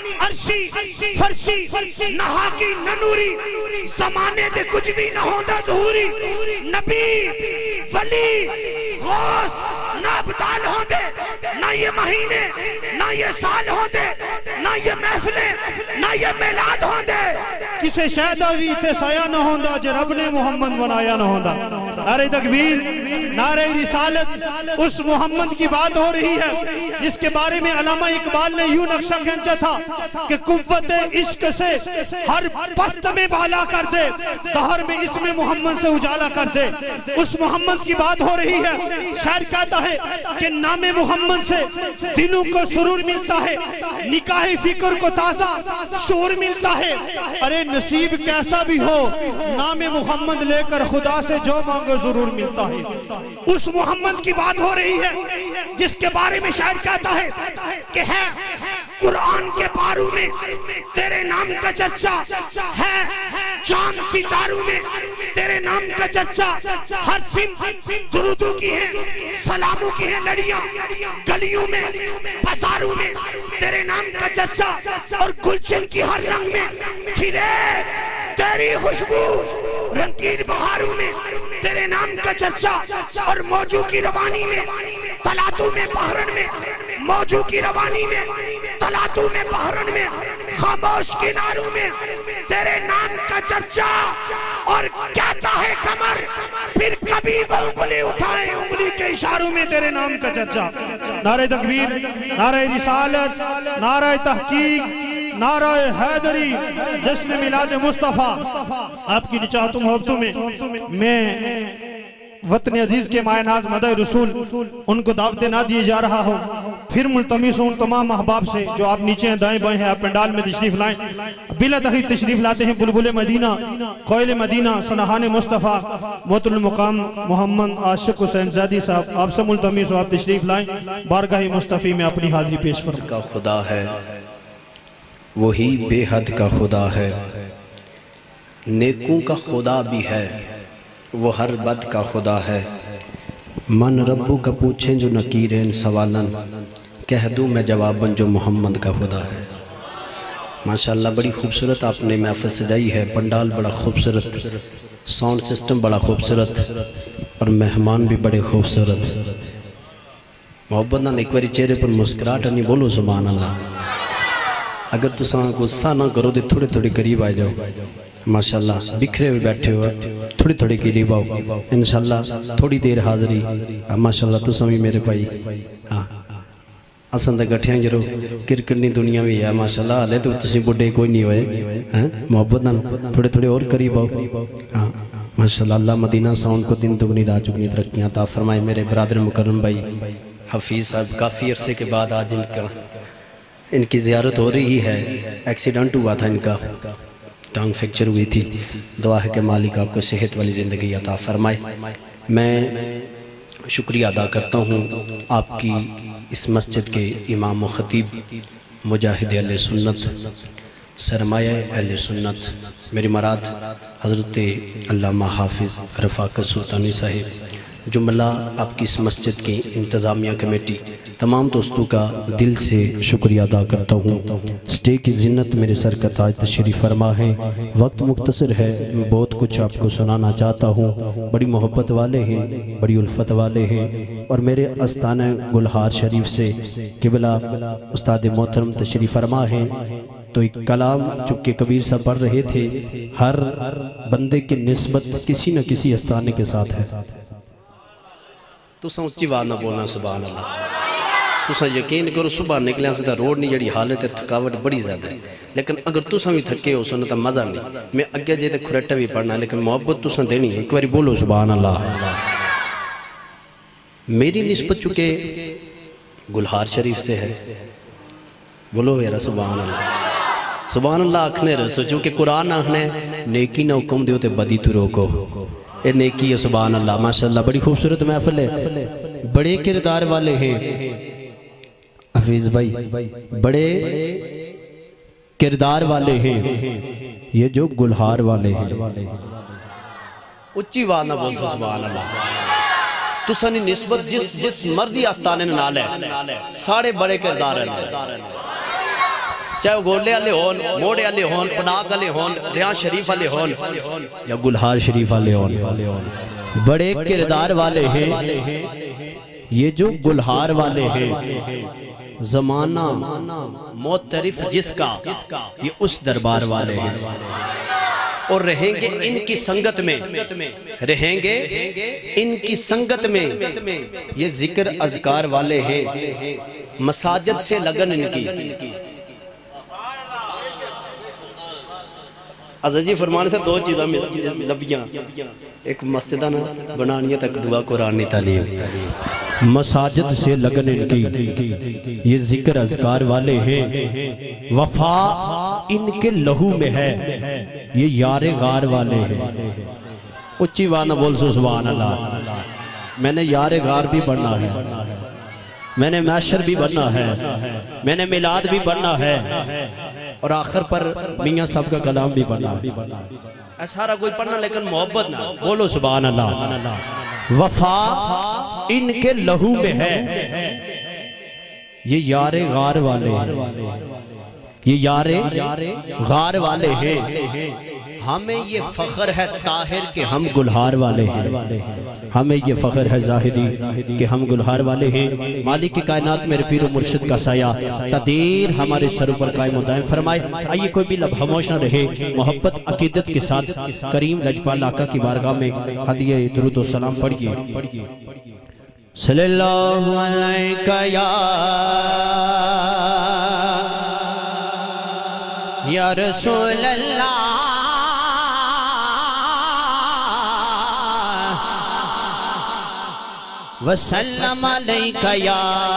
عرشی فرشی نہ حاکی نہ نوری زمانے دے کچھ بھی نہ ہوں دا ظہوری نبی ولی غوث نہ ابدال ہوں دے نہ یہ مہینے نہ یہ سال ہوں دے نہ یہ محفلیں نہ یہ میلاد ہوں دے کسے شہدہ بھی تے سایہ نہ ہوندہ جو رب نے محمد بنایا نہ ہوندہ نعرہ تکبیر نعرہ رسالت اس محمد کی بات ہو رہی ہے جس کے بارے میں علامہ اقبال نے یوں نقشہ کھینچا تھا کہ قوت عشق سے ہر پست میں بالا کر دے دہر میں اسم محمد سے اجالا کر دے اس محمد کی بات ہو رہی ہے شاعر کہتا ہے کہ نام محمد سے دلوں کو سرور ملتا ہے نکاح فکر کو تازہ شور ملتا ہے ارے نصیب کیسا بھی ہو نام محمد لے کر خدا سے جو مانگو ضرور ملتا ہے اس محمد کی بات ہو رہی ہے جس کے بارے میں شاعر کہتا ہے کہ ہے قرآن کے پاروں میں تیرے نام کا چرچا ہے چاند ستاروں میں تیرے نام کا چرچا ہر سمت درودوں کی ہے سلاموں کی ہے لڑیاں گلیوں میں بازاروں میں تیرے نام کا چرچا اور گلشن کی ہر رنگ میں کھلے تیری خوشبو رنگین بہاروں میں تیرے نام کا چرچا اور موجو کی روانی میں تلاتو میں بحرن میں موجو کی روانی میں تلاتو میں بحرن میں خاموش کناروں میں تیرے نام کا چرچا اور کہتا ہے کمر پھر کبھی وہ انگلی اٹھائے انگلی کے اشاروں میں تیرے نام کا چرچا نعرہ تکبیر نعرہ رسالت نعرہ تحقیق नारा हैदरी, जश्न मिलाद मुस्तफ़ा। आपकी निचाहतों मोहब्बतों में मैं वतन अजीज के मायनाज मदह रसूल उनको दावतें ना दिए जा रहा हूँ। फिर मुल्तमिस हूँ तमाम अहबाब से जो आप नीचे हैं, दाएं बाएं हैं, आप पंडाल में तशरीफ लाएं। बिला तखीर तशरीफ लाते हैं बुलबुल मदीना, कोयल मदीना, सनहान मुस्तफ़ा, मोतुल मुकाम मोहम्मद आशिक हुसैन ज़ादी साहब। आप सब मुल्तमिस हो, आप तशरीफ लाएं, बारगाह मुस्तफ़ी में अपनी हाज़िरी पेश फरमाएं। का खुदा है वही बेहद का खुदा है, नेकों का खुदा भी है वो हर बद का खुदा है। मन रब्बू का पूछें जो नकीरें सवालन, कह दूँ मैं जवाबन जो मोहम्मद का खुदा है। माशाअल्लाह बड़ी खूबसूरत आपने महफिल सजाई है, पंडाल बड़ा खूबसूरत, साउंड सिस्टम बड़ा खूबसूरत और मेहमान भी बड़े खूबसूरत। मोहब्बत नाल एक बारी चेहरे पर मुस्कुराहट नहीं, बोलो सुभान अल्लाह। अगर तुसा गुस्सा ना करो तो थोड़े थोड़े करीब आ जाओ। माशाअल्लाह बिखरे हुए बैठे हो, थोड़ी थोड़ी करीब आओ इंशाअल्लाह। थोड़ी देर हाज़री माशाअल्लाह तुसा भी मेरे भाई। हाँ असन तो गठिया जरो किरकनी दुनिया भी है माशाअल्लाह, हाले तो तुसी बुढ़े कोई नहीं होए हैं। मोहब्बत नाल थोड़े थोड़े और करीब आओ। हाँ माशाअल्लाह, अल्लाह मदीना साउंड को दिन दुगनी रात चुगनी तरक्कियां अता फरमाए। मेरे बरादर मुकर्रम भाई हफीज़ साहब काफ़ी अरसे के बाद आज इनका इनकी ज़ियारत हो रही है। एक्सीडेंट हुआ था इनका, टांग फ्रैक्चर हुई थी। दुआ है कि मालिक आपको सेहत वाली ज़िंदगी अता फरमाए। मैं शुक्रिया अदा करता हूँ आपकी इस मस्जिद के इमाम व ख़तीब मुजाहिद अहले सुन्नत, सरमाया अहले सुन्नत, मेरी मराद हज़रत अल्लामा हाफिज़ रफ़ाकत सुल्तानी साहिब, जुमला आपकी इस मस्जिद की इंतज़ामिया कमेटी, तमाम दोस्तों का दिल से शुक्रिया अदा करता हूँ। स्टे की ज़िन्नत मेरे सर का ताज तशरीफ़ फरमा है। वक्त मुख्तसर है, मैं बहुत कुछ आपको सुनाना चाहता हूँ। बड़ी मोहब्बत वाले हैं, बड़ी उल्फत वाले हैं और मेरे आस्ताना गुलहार शरीफ से किबला उस्ताद मोहतरम तशरीफ़ फरमा है। तो एक कलाम चुपके कबीर साहब पढ़ रहे थे, हर बंदे की निस्बत किसी न किसी आस्ताने के साथ है। तो सच्ची बात ना बोलना सुभान अल्लाह। तुसा यकीन करो सुबह निकलिया से रोड नहीं जड़ी हालत है, थकावट बड़ी ज़्यादा है, लेकिन अगर तुसा भी थके हो सुनो तो मज़ा नहीं। मैं अगे जे खुरट्टा भी पढ़ना, लेकिन मोहब्बत तुसा देनी है। एक बार बोलो सुभान अल्लाह। मेरी निस्बत चुके गुलहार शरीफ से है, बोलो यार सुभान अल्लाह। सुभान अल्लाह आखने रसो चूँकि कुरान आखने नेकी ना हुक्म दो तो बदी तू रोको, ये नेकी है। सुभान अल्लाह माशाअल्लाह बड़ी खूबसूरत महफिल है, बड़े किरदार वाले हैं हफीज भाई, बड़े किरदार वाले हैं ये जो गुलहार वाले हैं। उच्ची बात ना बोल सुभान अल्लाह। तुसानी निस्बत जिस जिस मर्दी आस्ताने नाल है, सारे बड़े किरदार हैं, चाहे वो गोले वाले होन, मोड़े वाले होन, पनाक वाले होन, रियाज शरीफ वाले होन या गुलहार शरीफ वाले होन, बड़े किरदार वाले हैं ये जो गुलहार वाले हैं। ज़माना मोतरिफ जिसका ये उस दरबार वाले हैं और रहेंगे इनकी संगत में, रहेंगे इनकी संगत में। ये जिक्र अज़कार वाले हैं, मसाजिद से लगन इनकी। अज़जी फरमाने से दो चीज़ां लबियां, एक मस्जिद ना बनानी तक दुआ कुरानी तालीम, मसाजिद से लगन इनकी। ये जिक्र अज़कार वाले हैं, वफा इनके लहू में है, ये यारे गार वाले हैं। उच्ची वाना बोल सो सुभान अल्लाह। मैंने यारे गार भी बनना है, मैंने मैशर भी बनना है, मैंने मिलाद भी बनना है और आखिर पर मियाँ साहब का कलाम भी पढ़ना। सारा कोई पढ़ना लेकिन मोहब्बत ना, बोलो सुभान अल्लाह। वफा इनके लहू में है, ये यारे गार वाले हैं, ये यारे गार वाले हैं। हमें ये फख्र है ताहिर के हम गुलहार वाले हैं, हमें ये फख्र है ज़ाहिदी कि हम गुलहार वाले हैं। मालिक की कायनात मेरे पीर मुर्शिद का साया तदीर हमारे सरों पर कायम दायम फरमाए। आइए कोई भी लब खामोश न रहे, मोहब्बत अकीदत के साथ करीम लजपाल आका की बारगाह में हदिया दुरूद व सलाम पढ़िए। सल्लल्लाहु अलैका या یا رسول اللہ وسلم علیکہ یا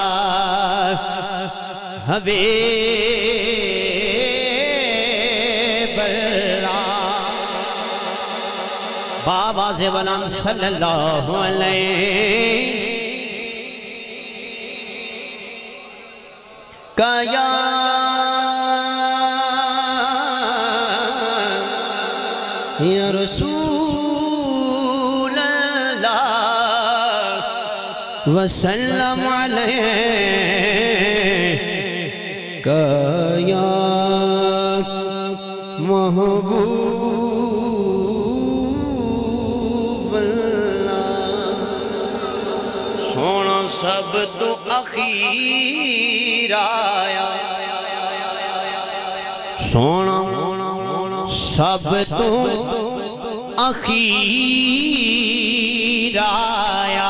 حبیب اللہ بابا زبلان صلی اللہ علیہ یا یا رسول اللہ وسلم علیہ یا محبوب اللہ سونا سب تو اخیر آیا سونا سب تو اخیر آیا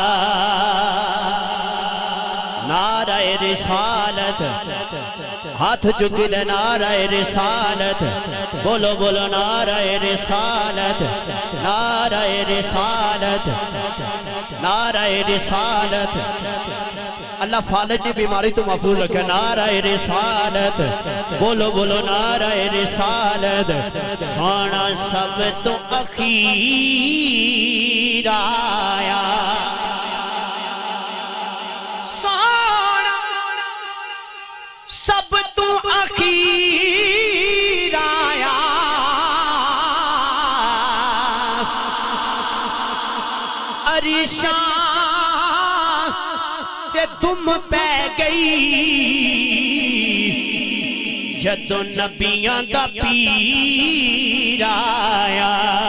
نعرہ رسالت ہاتھ چکے دے نعرہ رسالت بولو بولو نعرہ رسالت نعرہ رسالت نعرہ رسالت اللہ فالج کی بیماری تو محفوظ رکھے نعرہ رسالت بولو بولو نعرہ رسالت سونا سب تو اخیر آیا سونا سب تو اخیر آیا عریشان تم پہ گئی جدو نبیاں دا پیر آیا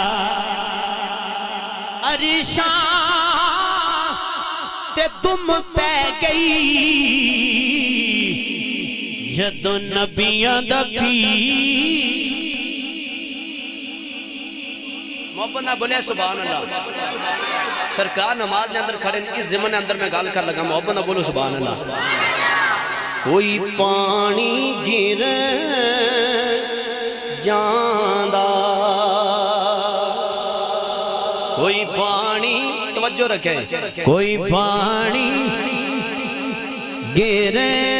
عریشان تے تم پہ گئی جدو نبیاں دا پیر محبت نہ بولے سبحان اللہ سرکار نماز نے اندر کھڑے اس زمن نے اندر میں گال کر لگا محبت نہ بولو سبحان اللہ کوئی پانی گر جاندہ کوئی پانی توجہ رکھیں کوئی پانی گر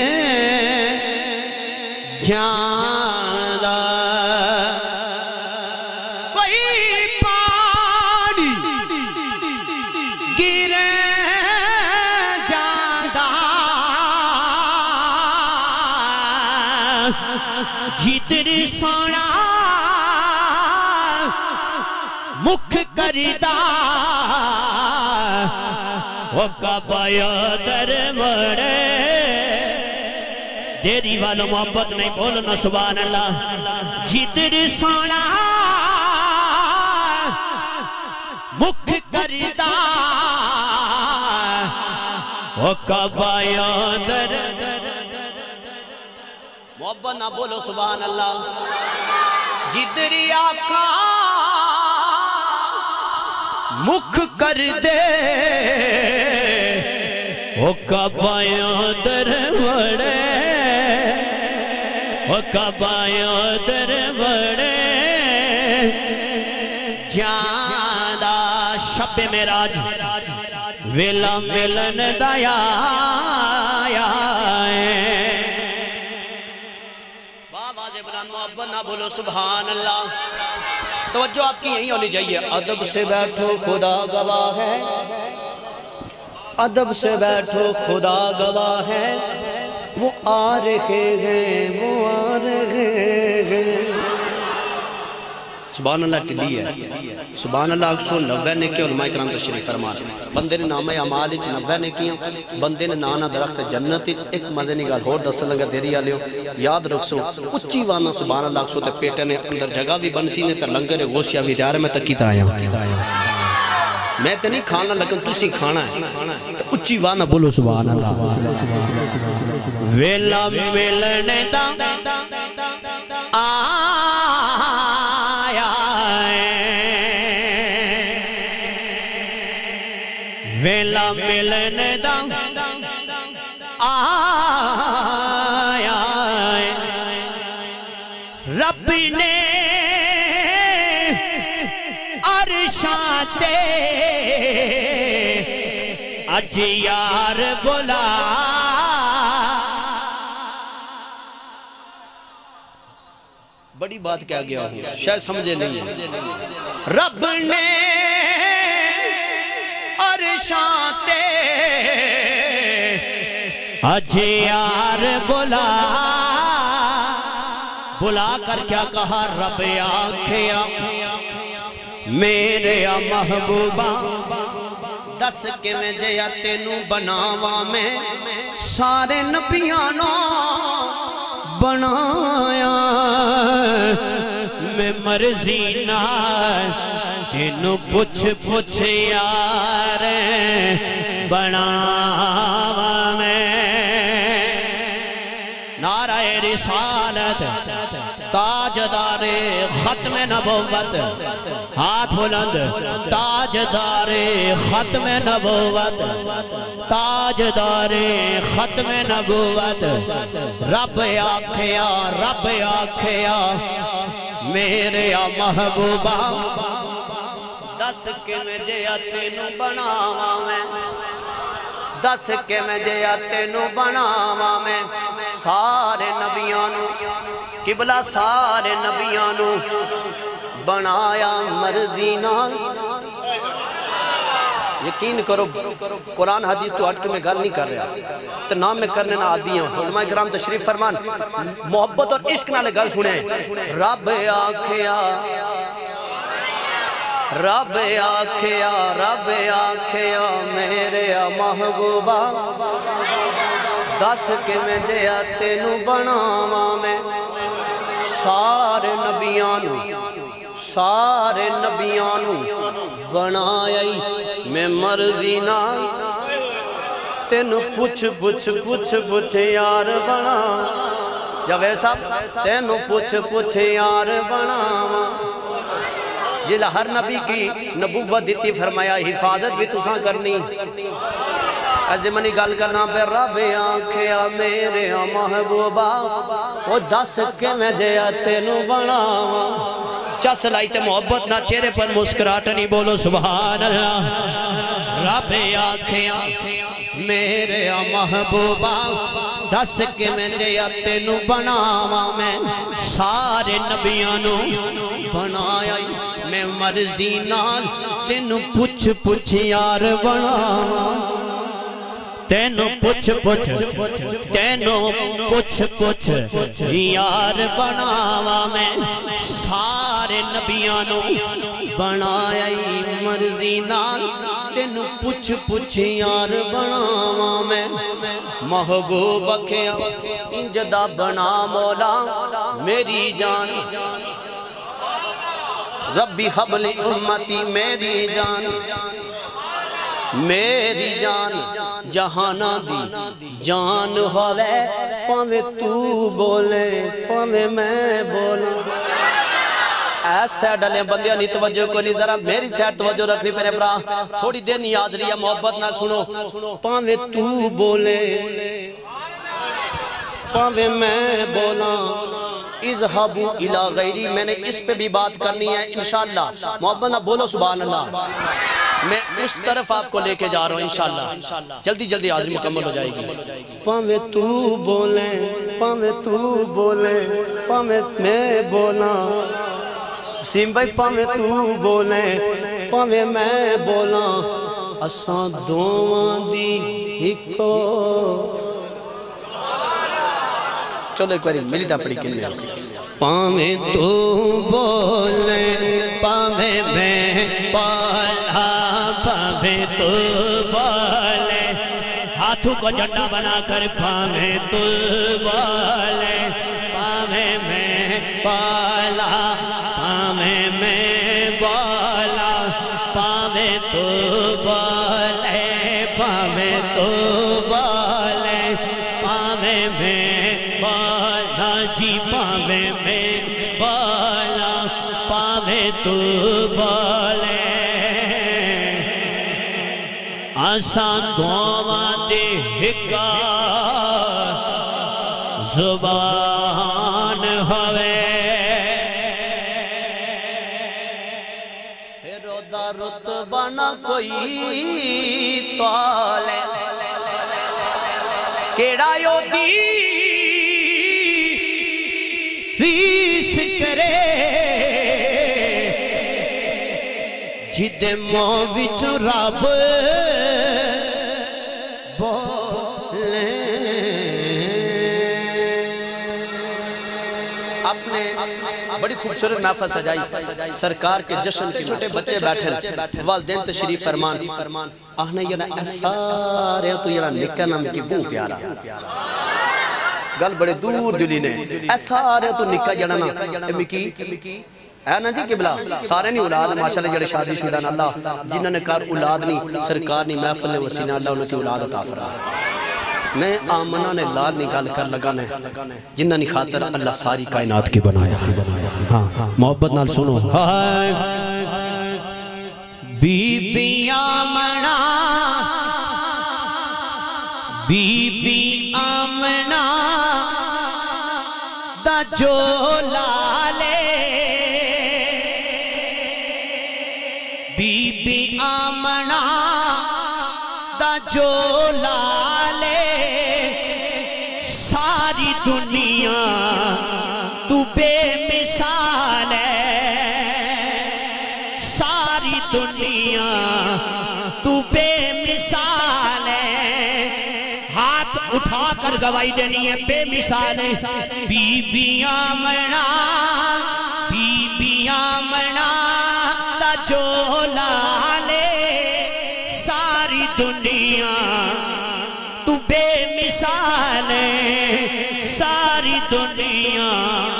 جاندہ جدر سونا مکھ کردہ وقا پایا در مڑے دیری والوں محبت نہیں بولنا سبحان اللہ جدر سونا مکھ کردہ وقا پایا در محبت نہ بولو سبحان اللہ جدری آقا مکھ کر دے وہ کبایاں در وڑے وہ کبایاں در وڑے جاندہ شب معراج ویلا ملن دایا محبت نہ بولو سبحان اللہ توجہ آپ کی یہیں ہونی چاہیے ادب سے بیٹھو خدا گواہ ہے ادب سے بیٹھو خدا گواہ ہے وہ آ رہے ہیں وہ آ رہے ہیں سبحان اللہ ٹلی ہے سبحان اللہ اکسو نوے نے کے علماء کرام تشریف فرما بندے نے نام اعمال وچ نوے نے کیاں بندے نے نانا درخت جنت وچ ایک مزے نہیں گل ہور دسن لگا دیری والیو یاد رکھسو اچھی وانا سبحان اللہ اکسو تے پیٹے نے اندر جگہ بھی بنسی نے تے لنگر غوثیہ بھی دیار میں تکی تا آیا میں تے نہیں کھانا لیکن تسی کھانا ہے اچھی وانا بولو سبحان اللہ ویلا ملنے دا ویلا ملن دا آیا رب نے عرشاں تے اج یار بلا بڑی بات کہہ گیا ہوں شاید سمجھے نہیں رب نے عرشاں تے اج یار بلا بلا کر کیا کہا رب آنکھیا میرے محبوبہ دس کے میں جیا تینوں بناوا میں سارے نبیانوں بنایا میں مرضی نال تینوں پوچھ پوچھ یار بناوا میں نعرہ رسالت تاجدار ختم نبوت ہاتھ بلند تاجدار ختم نبوت تاجدار ختم نبوت رب آکھیا رب آکھیا میرے محبوبہ دس کے میں جیا تینوں بناوا میں دس کے میں جیا تینوں بناوا میں سارے نبیانوں قبلہ سارے نبیانوں بنایا مرضی نال یقین کرو قرآن حدیث تو ہٹ کے میں گل نہیں کر رہا تو نام میں کرنے نہ عادی ہوں علماء کرام تشریف فرمان محبت اور عشق نہ گل سنیں رب آکھیا رب آکھیا رب آکھیا میرے محبوبہ دس کے میں دیا تینوں بناوا میں سارے نبیانوں سارے نبیانوں بنائی میں مرضی نہ تینوں پوچھ پوچھ پوچھ پوچھ یار بنا یا ویسا تینوں پوچھ پوچھ یار بناوا یہ ہر نبی کی نبوت دیتی فرمایا حفاظت بھی تساں کرنی عظمنی گل کرنا پہ رب آنکھیا میرے محبوبہ وہ دس کے میں جیا تینوں بناوا چس لائیتے محبت نہ چہرے پر مسکراٹ نہیں بولو سبحان اللہ رب آنکھیا میرے محبوبہ دس کے میں جیا تینوں بناوا میں سارے نبیانوں بنایا میں مرضی نال تینوں پوچھ پوچھ یار بناوا تینوں پوچھ پوچھ تینوں پوچھ پوچھ یار بناوا میں سارے نبیانوں بنایا مرضی نال تینوں پوچھ پوچھ یار بناوا میں محبوب کیا انجدہ بنا مولا میری جان ربی حبل امتی میری جان میری جان جہانا دی جان ہوئے پاوے تو بولے پاوے میں بولے ایسے ڈلے بندیاں نہیں توجہ کو نہیں ذرا میری سیٹ توجہ رکھنی پہنے برا تھوڑی دیر نہیں یاد رہی ہے محبت نہ سنو پاوے تو بولے پاوے میں بولا اذهبوا الى غیری میں نے اس پہ بھی بات کرنی ہے انشاءاللہ محبت نہ بولو سبحان اللہ میں اس طرف آپ کو لے کے جا رہا ہوں انشاءاللہ جلدی جلدی حاضری مکمل ہو جائے گی پاوے تو بولے پاوے تو بولے پاوے میں بولا سیم بھائی پاوے تو بولے پاوے میں بولا اساں دوواں دی ہکو چلو ایک باری ملی دا پڑی کلیا پاوے تو بولے پاوے میں بولا پاوے تو بولے ہاتھوں کو جھنڈا بنا کر پاوے تو بولے پاوے میں بولا پاوے میں بولا پاوے تو بولے پاوے تو بولے پاوے میں بولا جی پاوے میں بولا پاوے تو بولے آسان دوواں دے ہکا زبان ہوئے بنا کوئی توال ہے کیڑا یو دی ریس کرے جدے ماں وچ رب بولیں آپ نے بڑی خوبصورت نافذ سجائی سرکار کے جشن کے چھوٹے بچے بیٹھے والدین تشریف فرمان آہنے یہ نا ایسا رہے تو یہ نا نکہ نام کی بوں پیارا گل بڑے دور جلی نے ایسا رہے تو نکہ جڑا نا امی کی ہے نا جی قبلہ سارے نہیں اولاد ماشاءاللہ جڑے شادی شدہ نا اللہ جنہوں نے کار اولاد نہیں سرکار نہیں محفل وسینہ اللہ انہوں کی اولاد عطا فرما میں آمنہ نے لال نکال کر لگانے جنہوں نے خاطر اللہ ساری کائنات کی بنایا محبت نال سنو بی بی آمنہ بی بی آمنہ دا جو لالے بی بی آمنہ دا جو لالے ساری دنیا تو بے مثال ہے ساری دنیا تو بے مثال ہے ہاتھ اٹھا کر گواہی دینی ہے بے مثال ہے بی بی آمنہ بی بی آمنہ دا جو لالے ساری دنیا تو بے مثال ہے ساری دنیا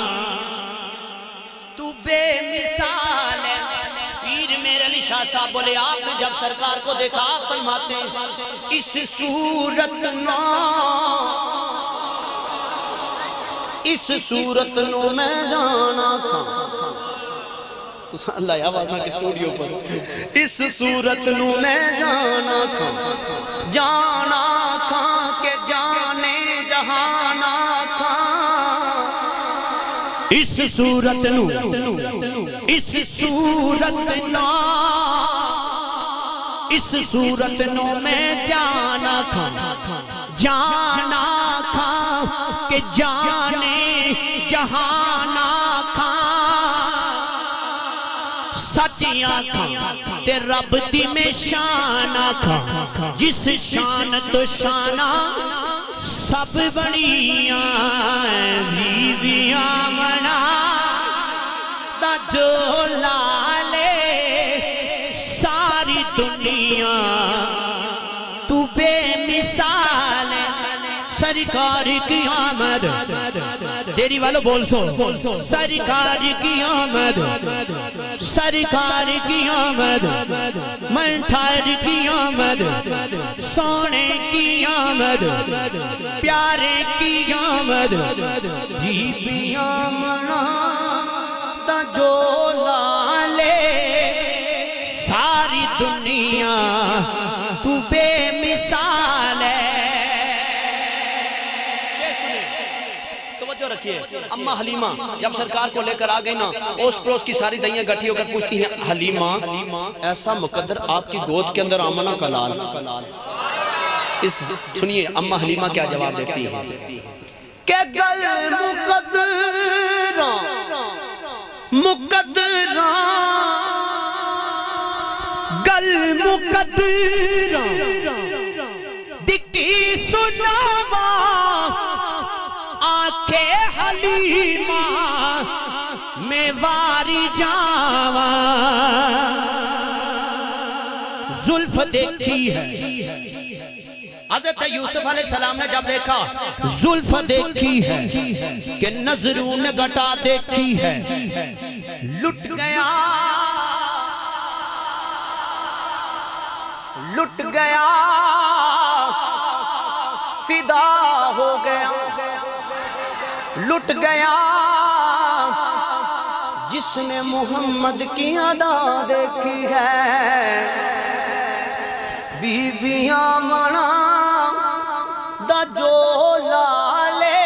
تو بے مثال ہے پیر میرے علی شاہ صاحب بولے آپ نے جب سرکار کو دیکھا آپ فرماتے ہیں اس صورت نو اس صورت نو میں جانا کھاں تو اللہ یا آوازاں کے اسٹوڈیو پر اس صورت نو میں جانا کھاں جانا کھاں کہ جانے جہانا کھاں اس صورت نو اس صورت نو اس صورت نو میں جانا کھاں جانا کھاں کہ جانے جہانا کھاں سچیاں کھاں تے رب دی میں شانہ کھاں جس شان تو شانہ سب بڑیاں بی بی آمنہ دا جو لالے ساری دنیا تو بے مثال ہے سرکار کی آمد دیری والو بول سو سرکار کی آمد سرکار کی آمد منٹھار کی آمد سونے کی آمد پیارے کی آمد بی بی آمنہ دا جو لالے ساری دنیا تو بے مثال ہے رکھیے اماں حلیمہ جب سرکار کو لے کر آ گئی نا اس پروس کی ساری دائیاں گٹھی ہو کر پوچھتی ہیں حلیمہ ایسا مقدر آپ کی گود کے اندر آمنہ کا لال اس سنیے اماں حلیمہ کیا جواب دیتی ہیں کہ گل مقدرہ مقدرہ گل مقدرہ دکھی سناوا آنکھیں حلیمہ میں واری جاوا زلف دیکھی ہے حضرت یوسف علیہ السلام نے جب دیکھا زلف دیکھی ہے کہ نظروں نے گٹا دیکھی ہے لٹ گیا لٹ گیا فدا ہو گیا لٹ گیا جس نے محمد کی ادا دیکھی ہے بی بی آمنہ دا جو لالے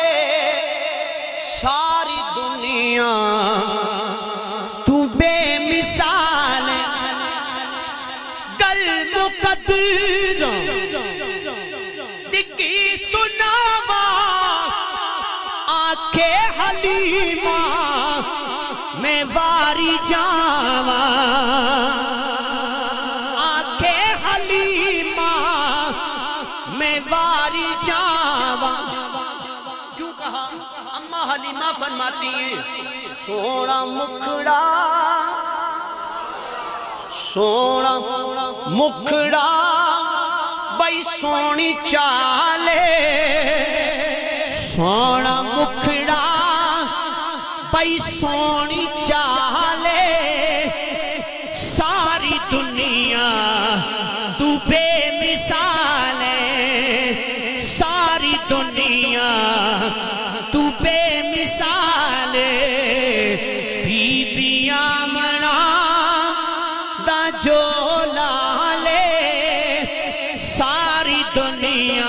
ساری دنیا تو بے مثال المقدر دکی سناوا آنکھیں حلیمہ میں واری جاوا آنکھیں حلیمہ میں واری جاوا کیوں کہا؟ اماں حلیمہ فرماتی ہیں سونا مکھڑا سونا مکھڑا بھائی سونی چالے سونا مکھڑا بھائی سونی چالے ساری دنیا تو بے مثال ہے ساری دنیا تو بے مثال ہے بی بیاں منا دا جو لالے ساری دنیا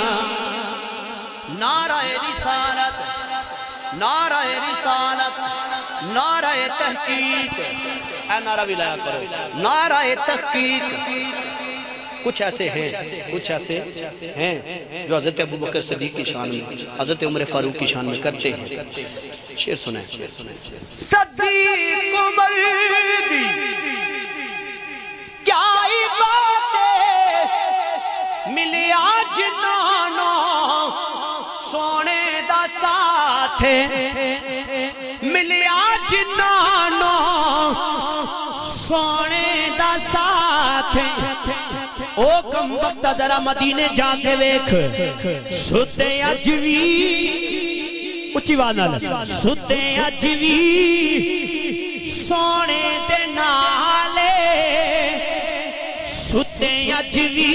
نعرہ رسالت نعرہ رسالت نعرہ تحقیق اے نعرہ بھی لایا کرو نعرہ تحقیق کچھ ایسے ہیں کچھ ایسے ہیں جو حضرت ابوبکر صدیق کی شان میں حضرت عمر فاروق کی شان میں کرتے ہیں شعر سنیں صدیق عمر دی کیا ہی باتیں ملیا جنانو سونے دا ساتھ ملیا جنانو سونے دا ساتھ او کم وقت ذرا مدینے جا کے ویکھ ستے اجوی اچھی بات نہ ستے اجوی سونے دے نالے ستے اجوی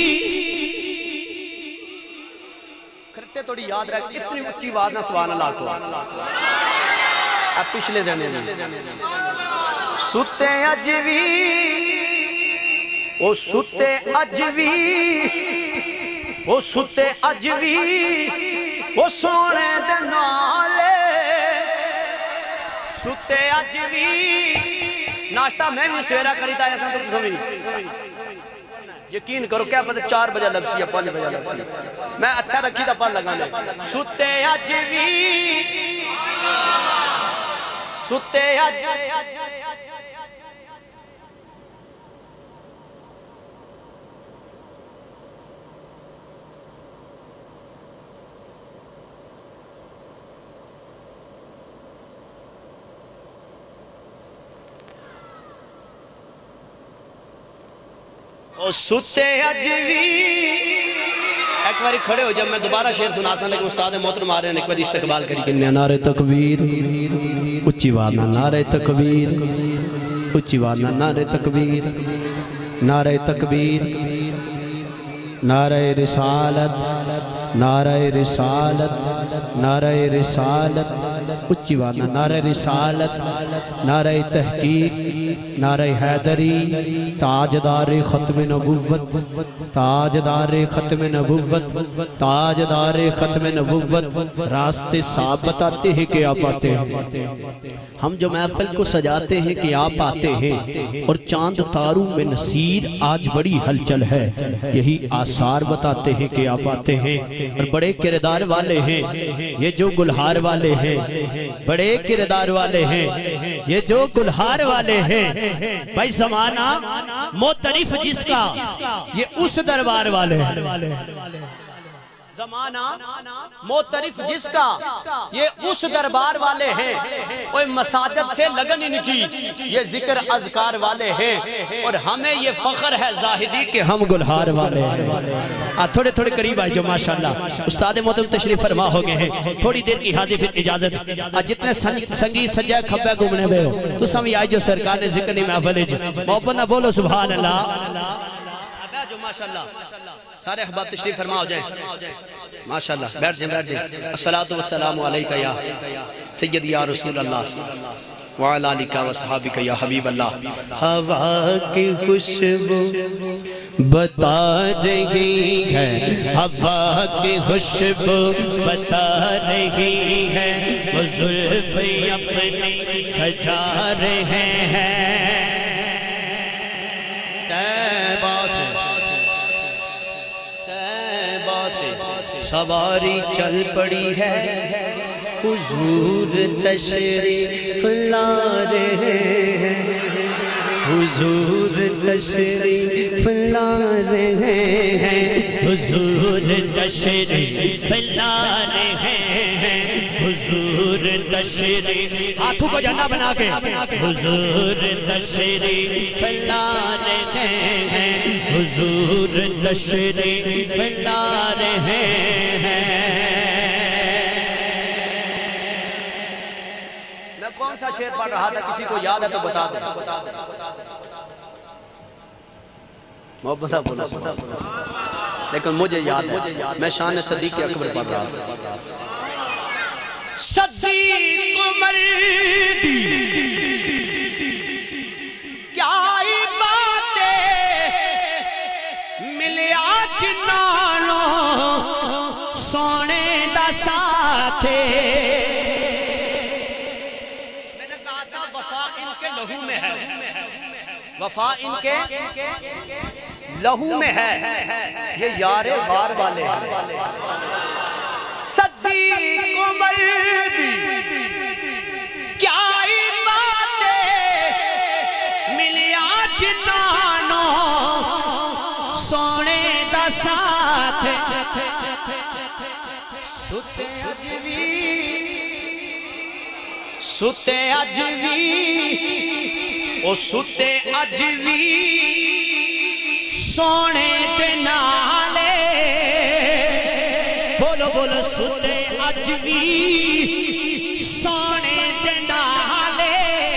کھرٹے توڑی یاد رہا اتنی اچھی بات نہ سبحان اللہ کو اب پچھلے دینے میں ستے اجوی او ستے اجوی او ستے اجوی او سونے دے نالے ستے اجوی ناشتہ میں بھی سویرہ کریتا ہے ایسا تو سمجھ یقین کرو کیا پتہ چار بجے لبسی یا پانچ بجے لبسی میں اٹھا رکھی تھا پڑھ لگانے ستے اجوی ستے اجوی او ستے اجوی ایک باری کھڑے ہو جب میں دوبارہ شعر سنا سا لیکن استاد محترم آ رہے ہیں ایک باری استقبال کری کہ نعرہ تکبیر اچھی وادنا نعرہ تکبیر اچھی وادنا نعرہ تکبیر نعرہ تکبیر نعرہ رسالت نعرہ رسالت نعرہ رسالت اچھی وادنا نعرہ رسالت نعرہ تحقیق نعرہ حیدری تاجدار ختم نبوت تاجدار ختم نبوت تاجدار ختم نبوت راستے صاحب بتاتے ہیں کہ آپ آتے ہیں ہم جو محفل کو سجاتے ہیں کہ آپ آتے ہیں اور چاند تاروں میں نصیر آج بڑی ہلچل ہے یہی آثار بتاتے ہیں کہ آپ آتے ہیں اور بڑے کردار والے ہیں یہ جو گلہار والے ہیں بڑے کردار والے ہیں یہ جو گلہار والے ہیں بھائی زمانہ معترف جس کا یہ اس دربار والے ہیں زمانہ معترف جس کا یہ اس دربار والے ہیں اور مساجد سے لگن ان کی یہ ذکر اذکار والے ہیں اور ہمیں یہ فخر ہے زاہدی کہ ہم گلہار والے ہیں تھوڑے تھوڑے قریب آئے جو ماشاءاللہ استاد محترم تشریف فرما ہو گئے ہیں تھوڑی دیر کی حاضر پھر اجازت جتنے سنگیت سجائے کھبے گھومنے میں ہو تو سمی آئی جو سرکار نے ذکر نہیں محفل محبت نہ بولو سبحان اللہ جو ماشاءاللہ سارے احباب تشریف فرما ہو جائیں ماشاءاللہ بیٹھ جائیں بیٹھ جائیں الصلاة والسلام علیکہ یا سید یا رسول اللہ وعلا علیکہ وصحابکہ یا حبیب اللہ ہوا کی خوشبو بتا رہی ہے ہوا کی خوشبو بتا رہی ہے وہ زلف اپنی سجا رہے ہیں تیبہ سواری چل پڑی ہے حضور تشریف لا رہے ہیں حضور تشریف لا رہے ہیں حضور تشریف لا رہے ہیں حضور تشریف ہاتھوں کو جھنڈا بنا کے حضور تشریف لا رہے ہیں حضور تشریف لا رہے ہیں کون سا شعر پڑھ رہا تھا کسی کو یاد ہے تو بتا دیں محبت بولا لیکن مجھے یاد ہے میں شان صدیق اکبر پڑھ رہا تھا صدیق مردی کیا باتیں ملیا جنانو سونے دا ساتھے وفا ان کے لہو میں ہے یہ یار غار والے ہیں صدیق مردی کیا باتیں ملیا جنانو سونے دا ساتھ ستے اجوی ستے اجوی او ستے اجوی سونے دے نالے بولو بولو ستے اجوی سونے دے نالے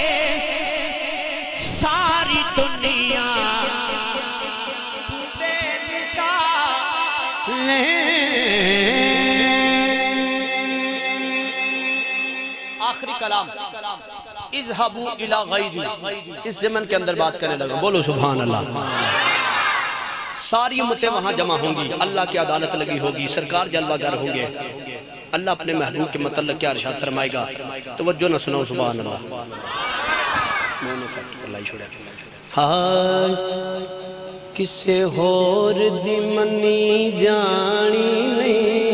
ساری دنیا بے مثال آخری کلام اذهبوا الى غیری اس زمن کے اندر بات کرنے لگا بولو سبحان اللہ ساری امتیں وہاں جمع ہوں گی اللہ کی عدالت لگی ہوگی سرکار جلوہ گر ہوں گے اللہ اپنے محبوب کے متعلق کیا ارشاد فرمائے گا توجہ نہ سنو سبحان اللہ ہائے کسے ہور دی منی جانی نہیں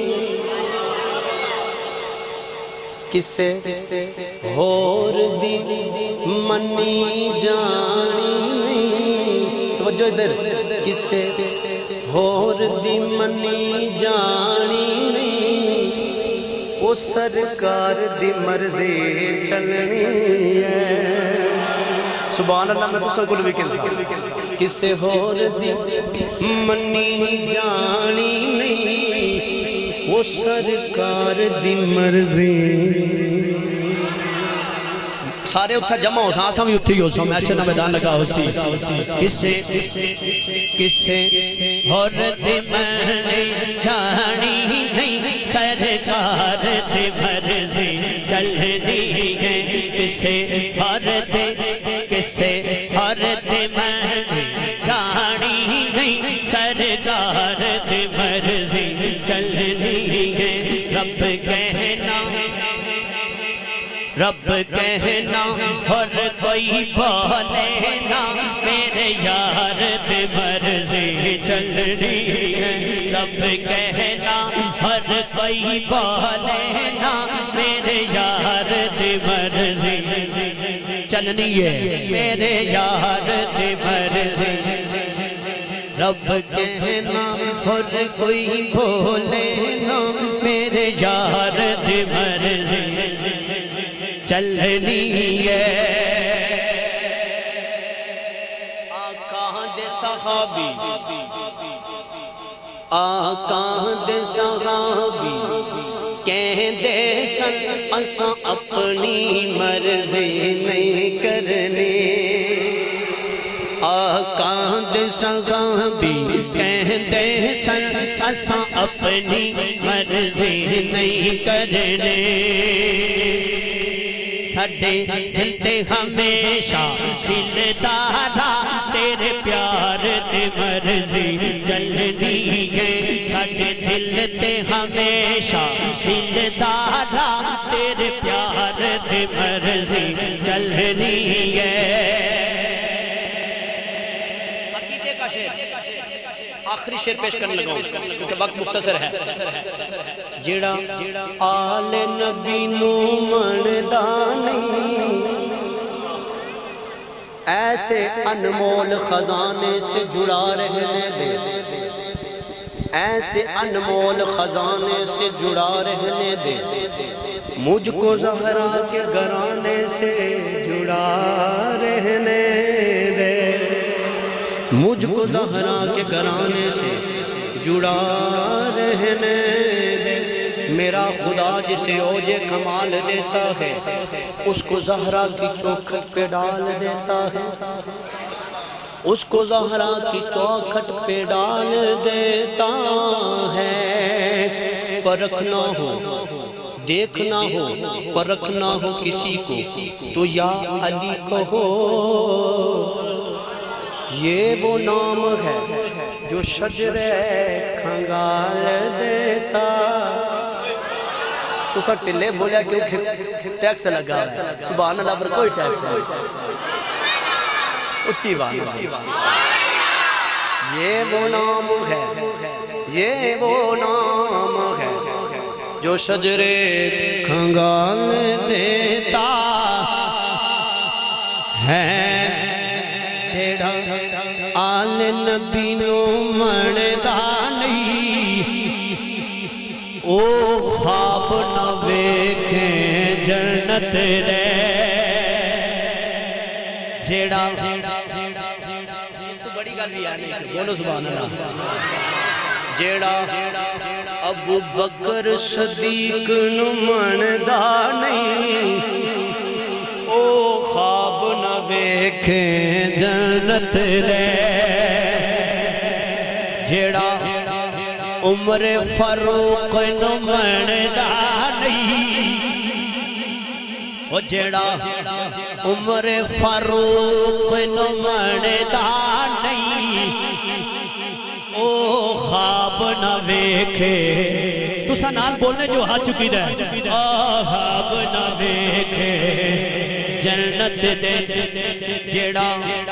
کسے ہور دی منی جانی نہیں توجہ ادھر کسے ہور دی منی جانی نہیں وہ سرکار دی مرضی چلنی ہے سبحان اللہ میں تو سکل بھی کنسا کسے ہور دی منی جانی نہیں وہ سرکار دی مرضی سارے اتھا جمع ہو سا آسا بھی اتھی ہو سا میچے نہ میدان لگا ہو سی کسے کسے ہور دی منی جانی نہیں سرکار دی مرضی چلنی ہے کسے ہور دی کسے ہور دی منی جانی نہیں سرکار دی مرضی چلنی ہے رب کہنا رب کہنا اور کوئی بولے نا میرے یار دی مرضی چلنی ہے رب کہنا اور کوئی بولے نا میرے یار دی مرضی چلنی ہے میرے یار دی مرضی رب کہنا اور کوئی بولے نا میرے یار دی مرضی چلنی ہے آقا دے صحابی آقا دے صحابی کہہ دے سن اساں اپنی مرضی نہیں کرنے آقا دے صحابی کہہ دے سن اساں اپنی مرضی نہیں کرنے سڈے دل تے ہمیشہ دل دارا تیرے پیار دی مرضی چلنی ہے سڈے دل تے ہمیشہ دل دارا تیرے پیار دی مرضی چلنی ہے عقیدے کا شعر آخری شعر پیش کرنے لگا ہوں کیونکہ وقت مختصر ہے جیڑا آل نبی نو مندا نہیں ایسے انمول خزانے سے جڑا رہنے دے ایسے انمول خزانے سے جڑا رہنے دے مجھ کو زہرا کے گھرانے سے جڑا رہنے دے مجھ کو زہرا کے گھرانے سے جڑا رہنے دے میرا خدا جسے اوج کمال دیتا ہے اس کو زہرا کی چوکھٹ پہ ڈال دیتا ہے اس کو زہرا کی چوکھٹ پہ ڈال دیتا ہے پرکھنا ہو دیکھنا ہو پرکھنا ہو کسی کو تو یا علی کہو یہ وہ نام ہے جو شجر کھنگال دیتا تو سا ٹلے بولیا کیوں ٹیکس لگا ہے سبحان اللہ پر کوئی ٹیکس نہیں اچھی بات یہ وہ نام ہے یہ وہ نام ہے جو شجر کھنگال دیتا ہے تیڑا آل نبی نو مردہ نہیں او خواب نہ ویکھیں جنت رے جیڑا اس تو بڑی گل بھی آنی ہے بولو سبحان اللہ جیڑا ابو بکر صدیق نو مندا نہیں او خواب نہ ویکھیں جنت رے جیڑا عمر فاروق نو مندا نہیں او جیڑا عمر فاروق نو مندا نہیں او خواب نہ ویکھے تو سنال بولنے جو ہاتھ چکی دے خواب نہ ویکھے جنت دے جیڑا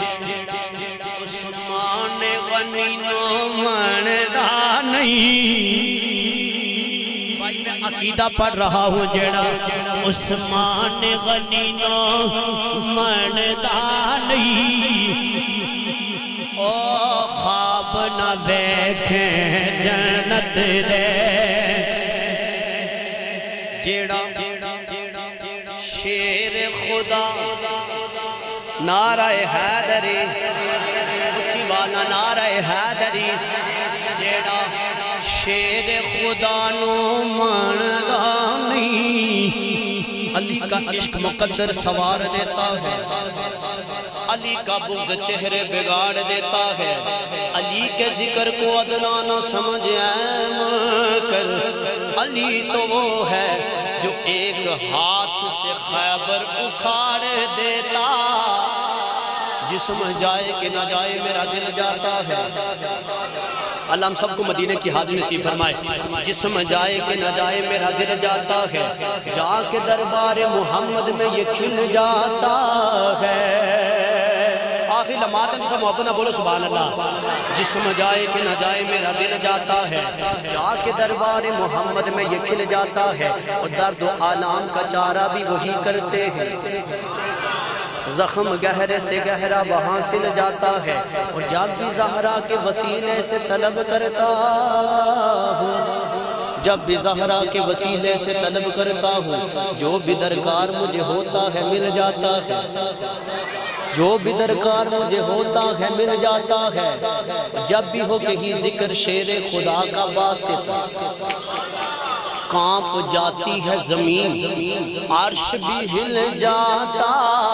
عثمان غنی نو مندا نہیں بھائی میں عقیدہ پڑھ رہا ہوں جیڑا عثمان غنی نو مندا نہیں او خواب نہ ویکھیں جنت دے جیڑا شیر خدا نعرہ حیدری اچھی بانا نعرہ حیدری جیڑا شیر خدا نو مندا نہیں علی کا عشق مقدر سوار دیتا ہے علی کا بغض چہرے بگاڑ دیتا ہے علی کے ذکر کو ادنا نہ سمجھ ایم کر علی تو وہ ہے جو ایک ہاتھ سے خیبر اکھاڑ دیتا جسم جائے کہ نہ جائے میرا دل جاتا ہے اللہ ہم سب کو مدینہ کی حاضری نصیب فرمائے جسم جائے کہ نہ جائے میرا دل جاتا ہے جا کے دربار محمد میں یہ کھل جاتا ہے آخری لمحات ہم سب محبت نہ بولو سبحان اللہ جسم جائے کہ نہ جائے میرا دل جاتا ہے جا کے دربار محمد میں یہ کھل جاتا ہے اور درد و آلام کا چارہ بھی وہی کرتے ہیں زخم گہرے سے گہرا وہاں سل جاتا ہے اور جب بھی زہرا کے وسیلے سے طلب کرتا ہوں جب بھی زہرا کے وسیلے سے طلب کرتا ہوں جو بھی درکار مجھے ہوتا ہے مل جاتا ہے جو بھی درکار مجھے ہوتا ہے مل جاتا ہے جب بھی ہو کہیں ذکر شیر خدا کا واسط کانپ جاتی ہے زمین عرش بھی ہل جاتا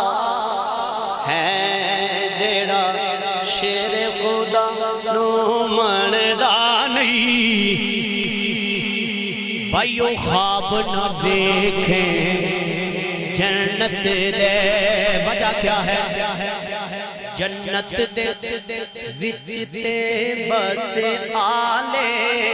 ہے جیڑا شیر خدا نو مندا نہیں بھائیو خواب نہ دیکھیں جنت دے وجہ کیا ہے جنت دے وچتے بس آلے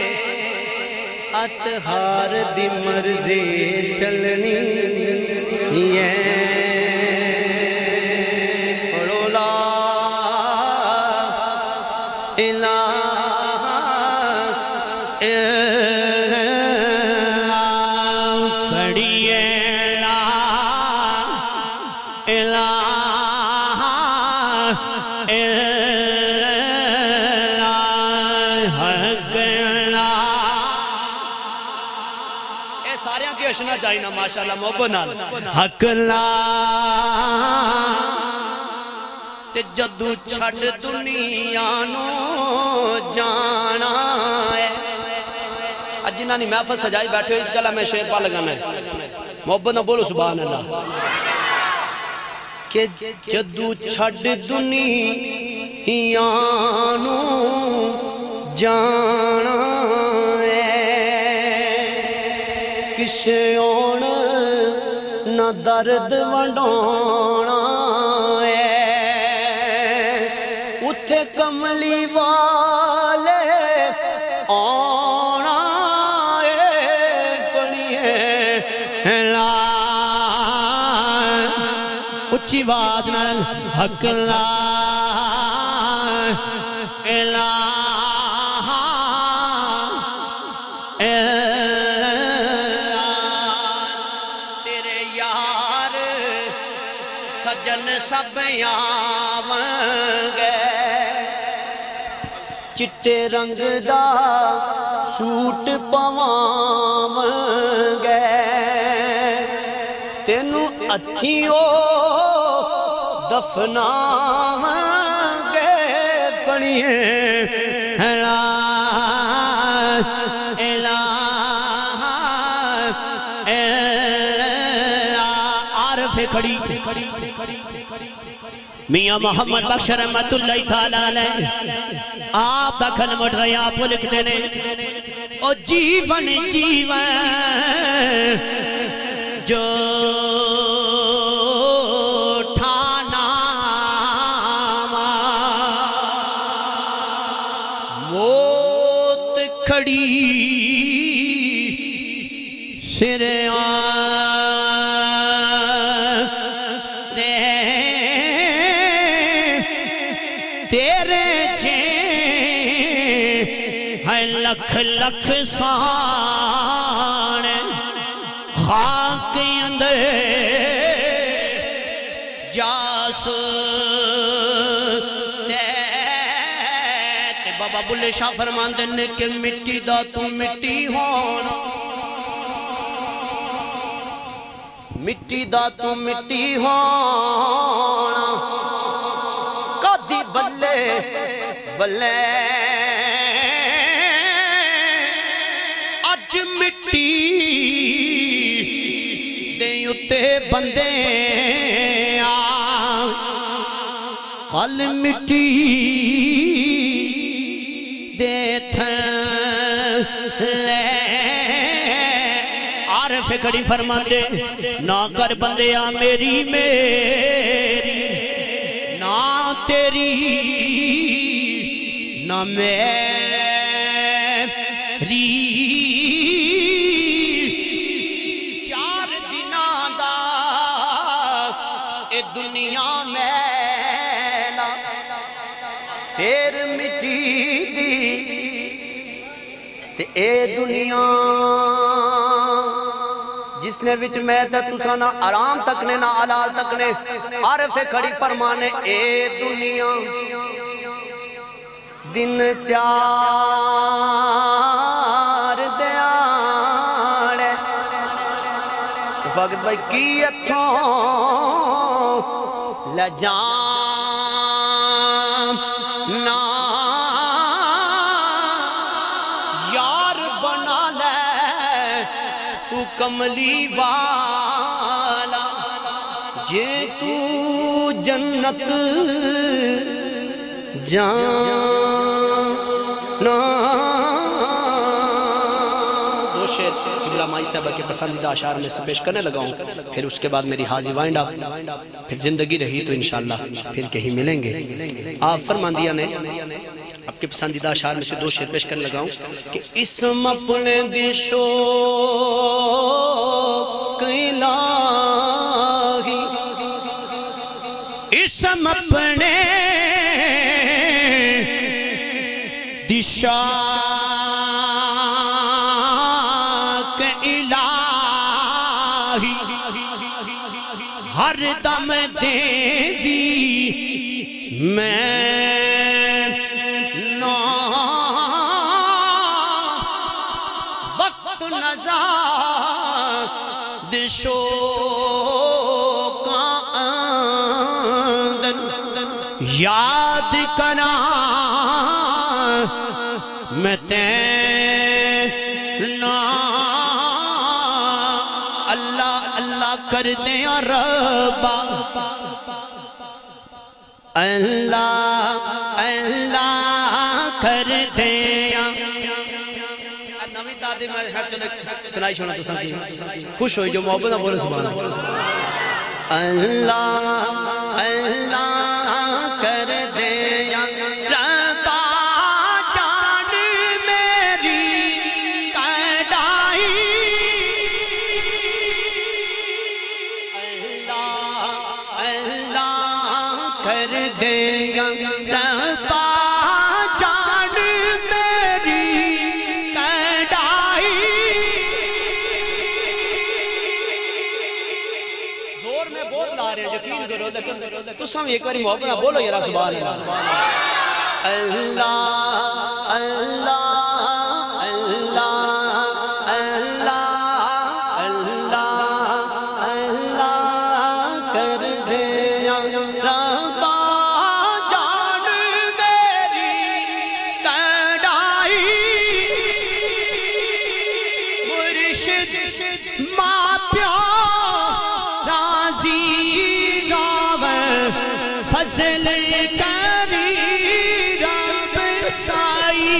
اتہار دی مرضی چلنی ہے پڑھو لا اشنا چاہیے نا ماشاءاللہ محبت نال حق لا تے جدو چھڑ دنیا نو جانا ہے. اج جنہاں نے محفل سجائی بیٹھے ہو اس گلا میں شعر پا لگانا ہے. محبت نہ بولو سبحان اللہ. کہ جدو چھڑ دنیا نو جانا کسے آن نہ درد ونڈانا ہے. اتھے کملی والے آنا ہے بنیے لا اچھی بات نال حق لا الہ سجن سب آونگے چٹے رنگ دا سوٹ پواونگے تینو اتھیو دفناونگے پڑھئے لا الہ الا عارف کھڑی میاں محمد بخش رحمت اللہ تعالیٰ علیہ آپ دا کلم اٹھ رہے آپ وہ لکھ دینے او جیون جیون جو ٹھانا موت کھڑی سرے لکھ لکھ سان خاک اندر جاس تے بابا بلے شاہ فرماندے نے کہ مٹی دا تو مٹی ہونا مٹی دا تو مٹی ہونا کدی بلے بلے مٹی دے اتے بندے آن قل مٹی دے تھن لے عارف کھڑی فرما دے نہ کر بندے آ میری میری نہ تیری نہ میری دنیا میں پھر مٹی دی تے اے دنیا جس نے وچ میں تے تساں نہ آرام تک نے نہ حلال تک نے عارف کھڑی فرمانے اے دنیا دن چار دیاڑے فقط بھائی کی اتھوں لجام نا یار بنا لے تو کملی والا جے تو جنت جانا دو شعر قبلہ مائی صاحبہ کے پسندیدہ اشعار میں سے پیش کرنے لگاؤں پھر اس کے بعد میری حاضری وائنڈ اپ پھر زندگی رہی تو انشاءاللہ پھر کہیں ملیں گے. آپ فرماندیہ نے آپ کے پسندیدہ اشعار میں سے دو شعر پیش کرنے لگاؤں کہ اسم اپنے دی شوق الہی اسم اپنے دشاک الہی ہر دم دیوی میں نو وقت نزا دشو کا آندن یاد کرا میں تینا اللہ اللہ کر دیں ربا اللہ اللہ کر دیں نوی تاردی میں سنائی چھوڑا تو سنگی خوش ہوئی جو محبت نہ بولے سبحان اللہ اللہ کر دیں ربا جان میری قیدائی اللہ اللہ کر دیں ربا جان میری قیدائی زور میں بہت لا رہے ہیں یقین کرو لیکن تو سام ایک باری محبت نہ بولو یرا سبحان اللہ اللہ اللہ اللہ اللہ اللہ کر دیا ربا جان میری قیدائی مرشد ماں پیار راضی راوے فضل کری رب سائی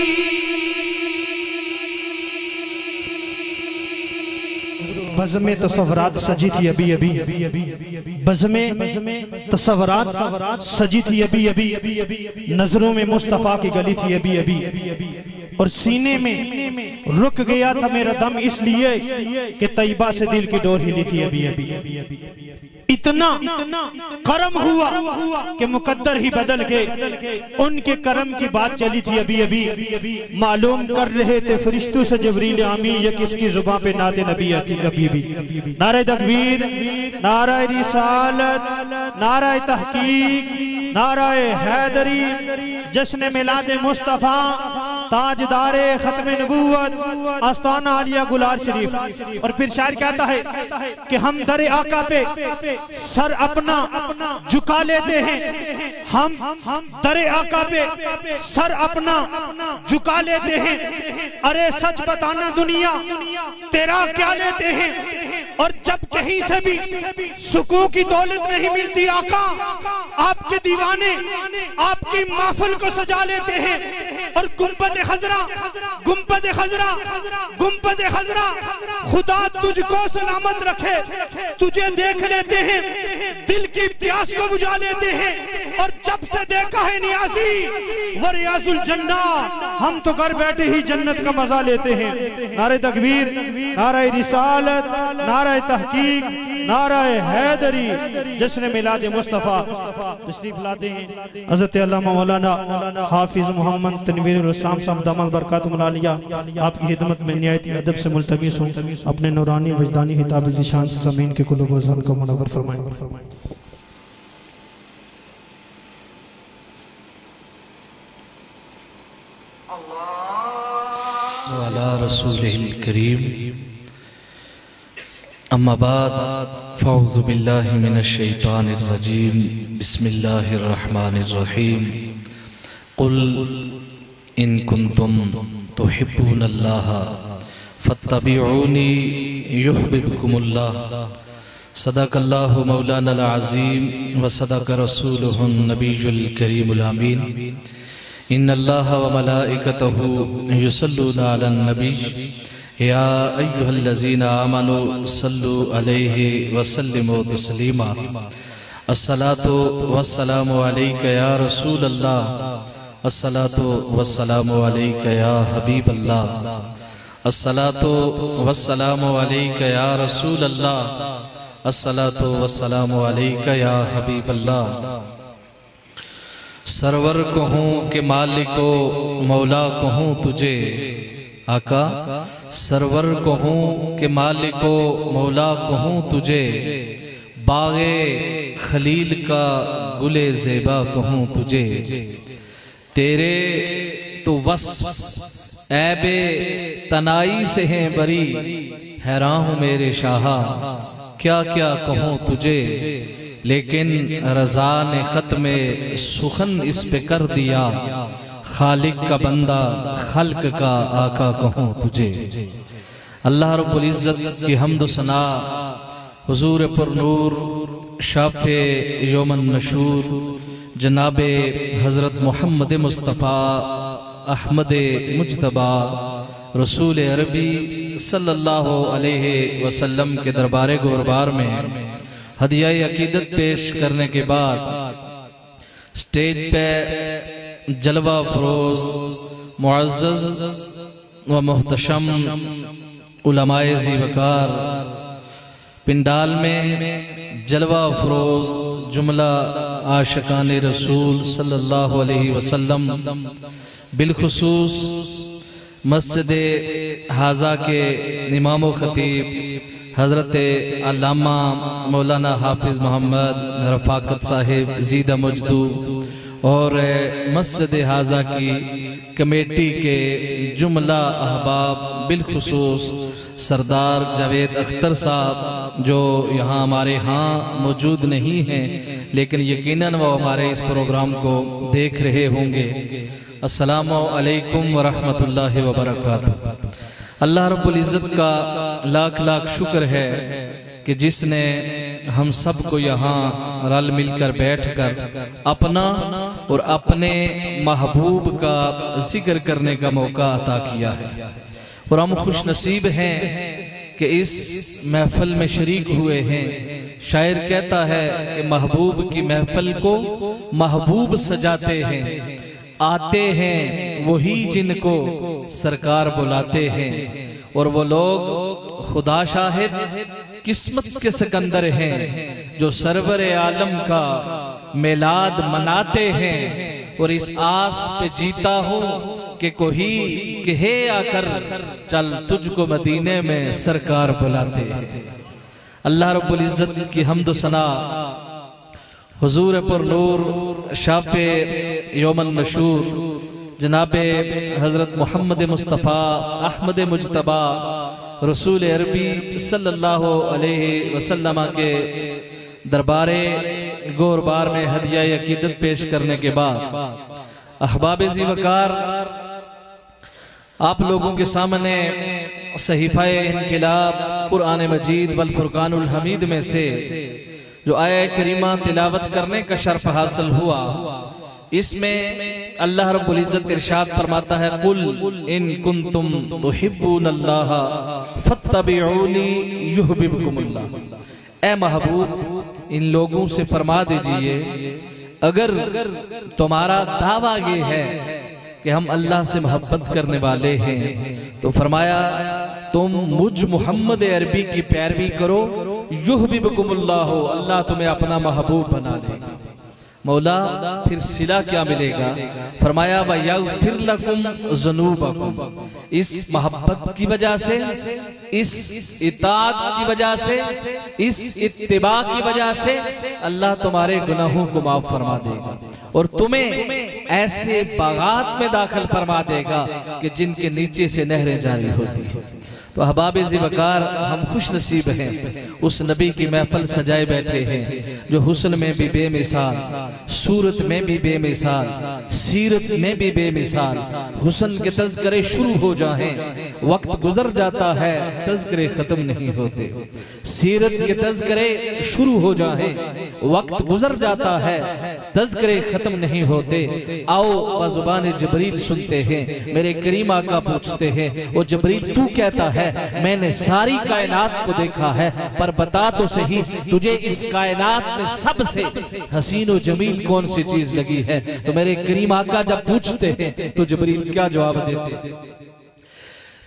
بزم تصورات سجی تھی ابھی ابھی بزم تصورات سجی تھی ابھی ابھی نظروں میں مصطفیٰ کی گلی تھی ابھی ابھی اور سینے میں رک گیا تھا میرا دم اس لیے کہ طیبہ سے دل کی ڈور ہلی تھی ابھی ابھی اتنا کرم ہوا کہ مقدر ہی بدل گئے ان کے کرم کی بات چلی تھی ابھی ابھی معلوم کر رہے تھے فرشتوں سے جبریل آمین یا کس کی زبان پہ نعت نبی آتی ابھی ابھی نعرہ تکبیر نعرہ رسالت نعرہ تحقیق نعرہ حیدری جشن میلاد مصطفیٰ تاجدار ختم نبوت آستانہ عالیہ گلار شریف اور پھر شاعر کہتا ہے کہ ہم در آقا پہ سر اپنا جھکا لیتے ہیں ہم در آقا پہ سر اپنا جھکا لیتے ہیں ارے سچ بتانا دنیا تیرا کیا لیتے ہیں اور جب کہیں سے بھی سکون کی دولت نہیں ملتی آقا آپ کے دیوانے آپ کی محفل کو سجا لیتے ہیں اور گنبد خضرا گنبد خضرا گنبد خضرا خدا تجھ کو سلامت رکھے تجھے دیکھ لیتے ہیں دل کی پیاس کو بجھا لیتے ہیں اور جب سے دیکھا ہے نیازی وریاض الجنہ ہم تو گھر بیٹھے ہی جنت کا مزہ لیتے ہیں نعرہ تکبیر نعرہ رسالت نعرہ تحقیق نعرہ حیدری جشن میلاد مصطفیٰ تشریف لاتے ہیں حضرت علامہ مولانا حافظ محمد تنویر الاسلام صاحب دامت برکاتہ ملالیہ آپ کی خدمت میں نہایت ادب سے ملتمس ہوں اپنے نورانی وجدانی خطاب ذیشان سے زمین کے قلوب و ذہن کو منور فرمائیں وعلى رسوله الكريم أما بعد فأعوذ بالله من الشيطان الرجيم بسم الله الرحمن الرحيم قل إن كنتم تحبون الله فاتبعوني يحببكم الله صدق الله مولانا العظيم وصدق رسوله النبي الكريم الأمين إن الله وملائكته يصلون على النبي يا أيها الذين آمنوا صلوا عليه وسلموا تسليما الصلاة والسلام عليك يا رسول الله الصلاة والسلام عليك يا حبيب الله الصلاة والسلام عليك يا رسول الله الصلاة والسلام عليك يا حبيب الله سرور کہوں کہ مالک و مولا کہوں تجھے آقا، سرور کہوں کہ مالک و مولا کہوں تجھے، باغ خلیل کا گل زیبا کہوں تجھے، تیرے تو وصف عیب تنائی سے ہیں بری، حیران ہوں میرے شاہا کیا کیا کہوں تجھے، لیکن رضا نے ختم سخن اس پہ کر دیا، خالق کا بندہ خلق کا آقا کہوں تجھے۔ اللہ رب العزت کی حمد و ثنا حضور پر نور شافع یوم النشور جناب حضرت محمد مصطفیٰ احمد مجتبیٰ رسول عربی صلی اللہ علیہ وسلم کے دربار گوربار میں ہدیہ عقیدت پیش کرنے کے بعد سٹیج پہ جلوہ فروز معزز و محتشم علماء ذی وقار، پنڈال میں جلوہ فروز جملہ عاشقان رسول صلی اللہ علیہ وسلم، بالخصوص مسجد حاضہ کے امام و خطیب حضرت علامہ مولانا حافظ محمد رفاقت صاحب زیدہ مجدو، اور مسجد حاضہ کی کمیٹی کے جملہ احباب، بالخصوص سردار جاوید اختر صاحب جو یہاں ہمارے ہاں موجود نہیں ہیں لیکن یقیناً وہ ہمارے اس پروگرام کو دیکھ رہے ہوں گے۔ السلام علیکم ورحمۃ اللہ وبرکاتہ۔ اللہ رب العزت کا لاکھ لاکھ شکر ہے کہ جس نے ہم سب کو یہاں رل مل کر بیٹھ کر اپنا اور اپنے محبوب کا ذکر کرنے کا موقع عطا کیا ہے، اور ہم خوش نصیب ہیں کہ اس محفل میں شریک ہوئے ہیں۔ شاعر کہتا ہے کہ محبوب کی محفل کو محبوب سجاتے ہیں، آتے ہیں وہی جن کو سرکار بلاتے ہیں، اور وہ لوگ خدا شاہد قسمت کے سکندر ہیں جو سرور عالم کا میلاد مناتے ہیں، اور اس آس پہ جیتا ہوں کہ کوئی کہے آ کر چل تجھ کو مدینے میں سرکار بلاتے ہیں۔ اللہ رب العزت کی حمد و ثنا حضور پر نور شافع یوم النشور جناب حضرت محمد مصطفیٰ احمد مجتبیٰ رسول عربی صلی اللہ علیہ وسلم کے دربار گوربار میں ہدیہ عقیدت پیش کرنے کے بعد احباب ذی وقار، آپ لوگوں کے سامنے صحیفہ انقلاب قرآن مجید والفرقان الحمید میں سے جو آیہ کریمہ تلاوت کرنے کا شرف حاصل ہوا، اس میں اللہ رب العزت ارشاد فرماتا ہے قُلْ إِن كُنْتُمْ تُحِبُّونَ اللَّهَ فَاتَّبِعُونِي يُحْبِبْكُمُ اللَّهُ۔ اے محبوب ان لوگوں سے فرما دیجئے اگر تمہارا دعویٰ یہ ہے کہ ہم اللہ سے محبت کرنے والے ہیں تو فرمایا تم مجھ محمد عربی کی پیروی کرو، یحببکم اللہ، اللہ تمہیں اپنا محبوب بنا لے گا۔ مولا پھر صلہ کیا ملے گا؟ فرمایا وَيَغْفِرْ لَكُمْ ذُنُوبَكُمْ، اس محبت کی وجہ سے، اس اطاعت کی وجہ سے، اس اتباع کی وجہ سے اللہ تمہارے گناہوں کو معاف فرما دے گا، اور تمہیں ایسے باغات میں داخل فرما دے گا کہ جن کے نیچے سے نہریں جاری ہوتی ہیں۔ تو احباب ذی وقار، ہم خوش نصیب ہیں، اس نبی کی محفل سجائے بیٹھے ہیں جو حسن میں بھی بے مثال، صورت میں بھی بے مثال، سیرت میں بھی بے مثال۔ حسن کے تذکرے شروع ہو جائیں وقت گزر جاتا ہے، تذکرے ختم نہیں ہوتے۔ سیرت کے تذکرے شروع ہو جائیں وقت گزر جاتا ہے، تذکرے ختم نہیں ہوتے۔ آؤ بزبان جبریل سنتے ہیں، میرے کریم آقا پوچھتے ہیں وہ جبریل تو کہتا ہے میں نے ساری کائنات کو دیکھا ہے، پر بتا تو صحیح تجھے اس کائنات میں سب سے حسین و جمیل کون سی چیز لگی ہے؟ تو میرے کریم آقا جب پوچھتے ہیں تو جبریل کیا جواب دیتے ہیں؟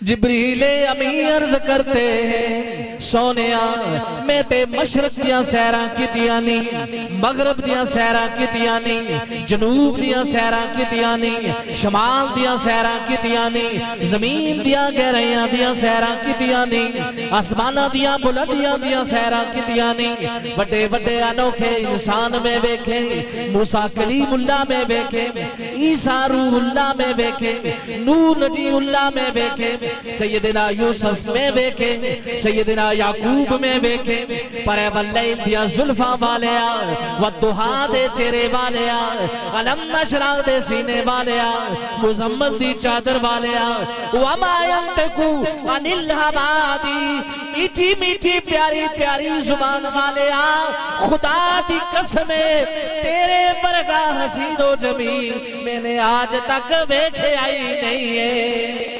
جبریل امی عرض کرتے ہیں سونیا میں تے مشرق دیاں سیراں کیتیاں نہیں، مغرب دیاں سیراں کیتیاں نہیں، جنوب دیاں سیراں کیتیاں نہیں، شمال دیاں سیراں کیتیاں نہیں، زمین دیاں گہرائیاں دیاں سیراں کیتیاں نہیں، آسمانہ دیاں بلندیاں دیاں سیراں کیتیاں نہیں، بڑے بڑے انوکھے انسان میں بیکھے، موسیٰ کلیم اللہ میں بیکھے، عیسیٰ روح اللہ میں بیکھے، نور نجی اللہ میں بیکھے، سیدنا یوسف میں بیکھے، سیدنا یعقوب میں بیکھے، پرے واللیل دیا ظلفہ والیا، والدہا دے چہرے والیا، علم نشرہ دے سینے والیا، مزمل دی چادر والیا، وما ینتقو عن الہوادی، میٹھی میٹھی پیاری پیاری زبان والیا، خدا دی قسمے تیرے برگاہ حسین و جمیل میں نے آج تک بیکھے آئی نہیں ہے۔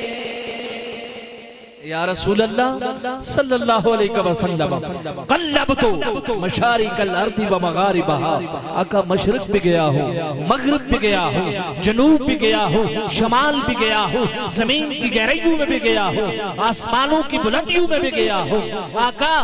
یا رسول اللہ صلی اللہ علیہ وسلم قلبتو مشارق الارض و مغاربہا، آقا مشرق بھی گیا ہوں، مغرب بھی گیا ہوں، جنوب بھی گیا ہوں، شمال بھی گیا ہوں، زمین کی گہرائیوں میں بھی گیا ہوں، آسمانوں کی بلندیوں میں بھی گیا ہوں، آقا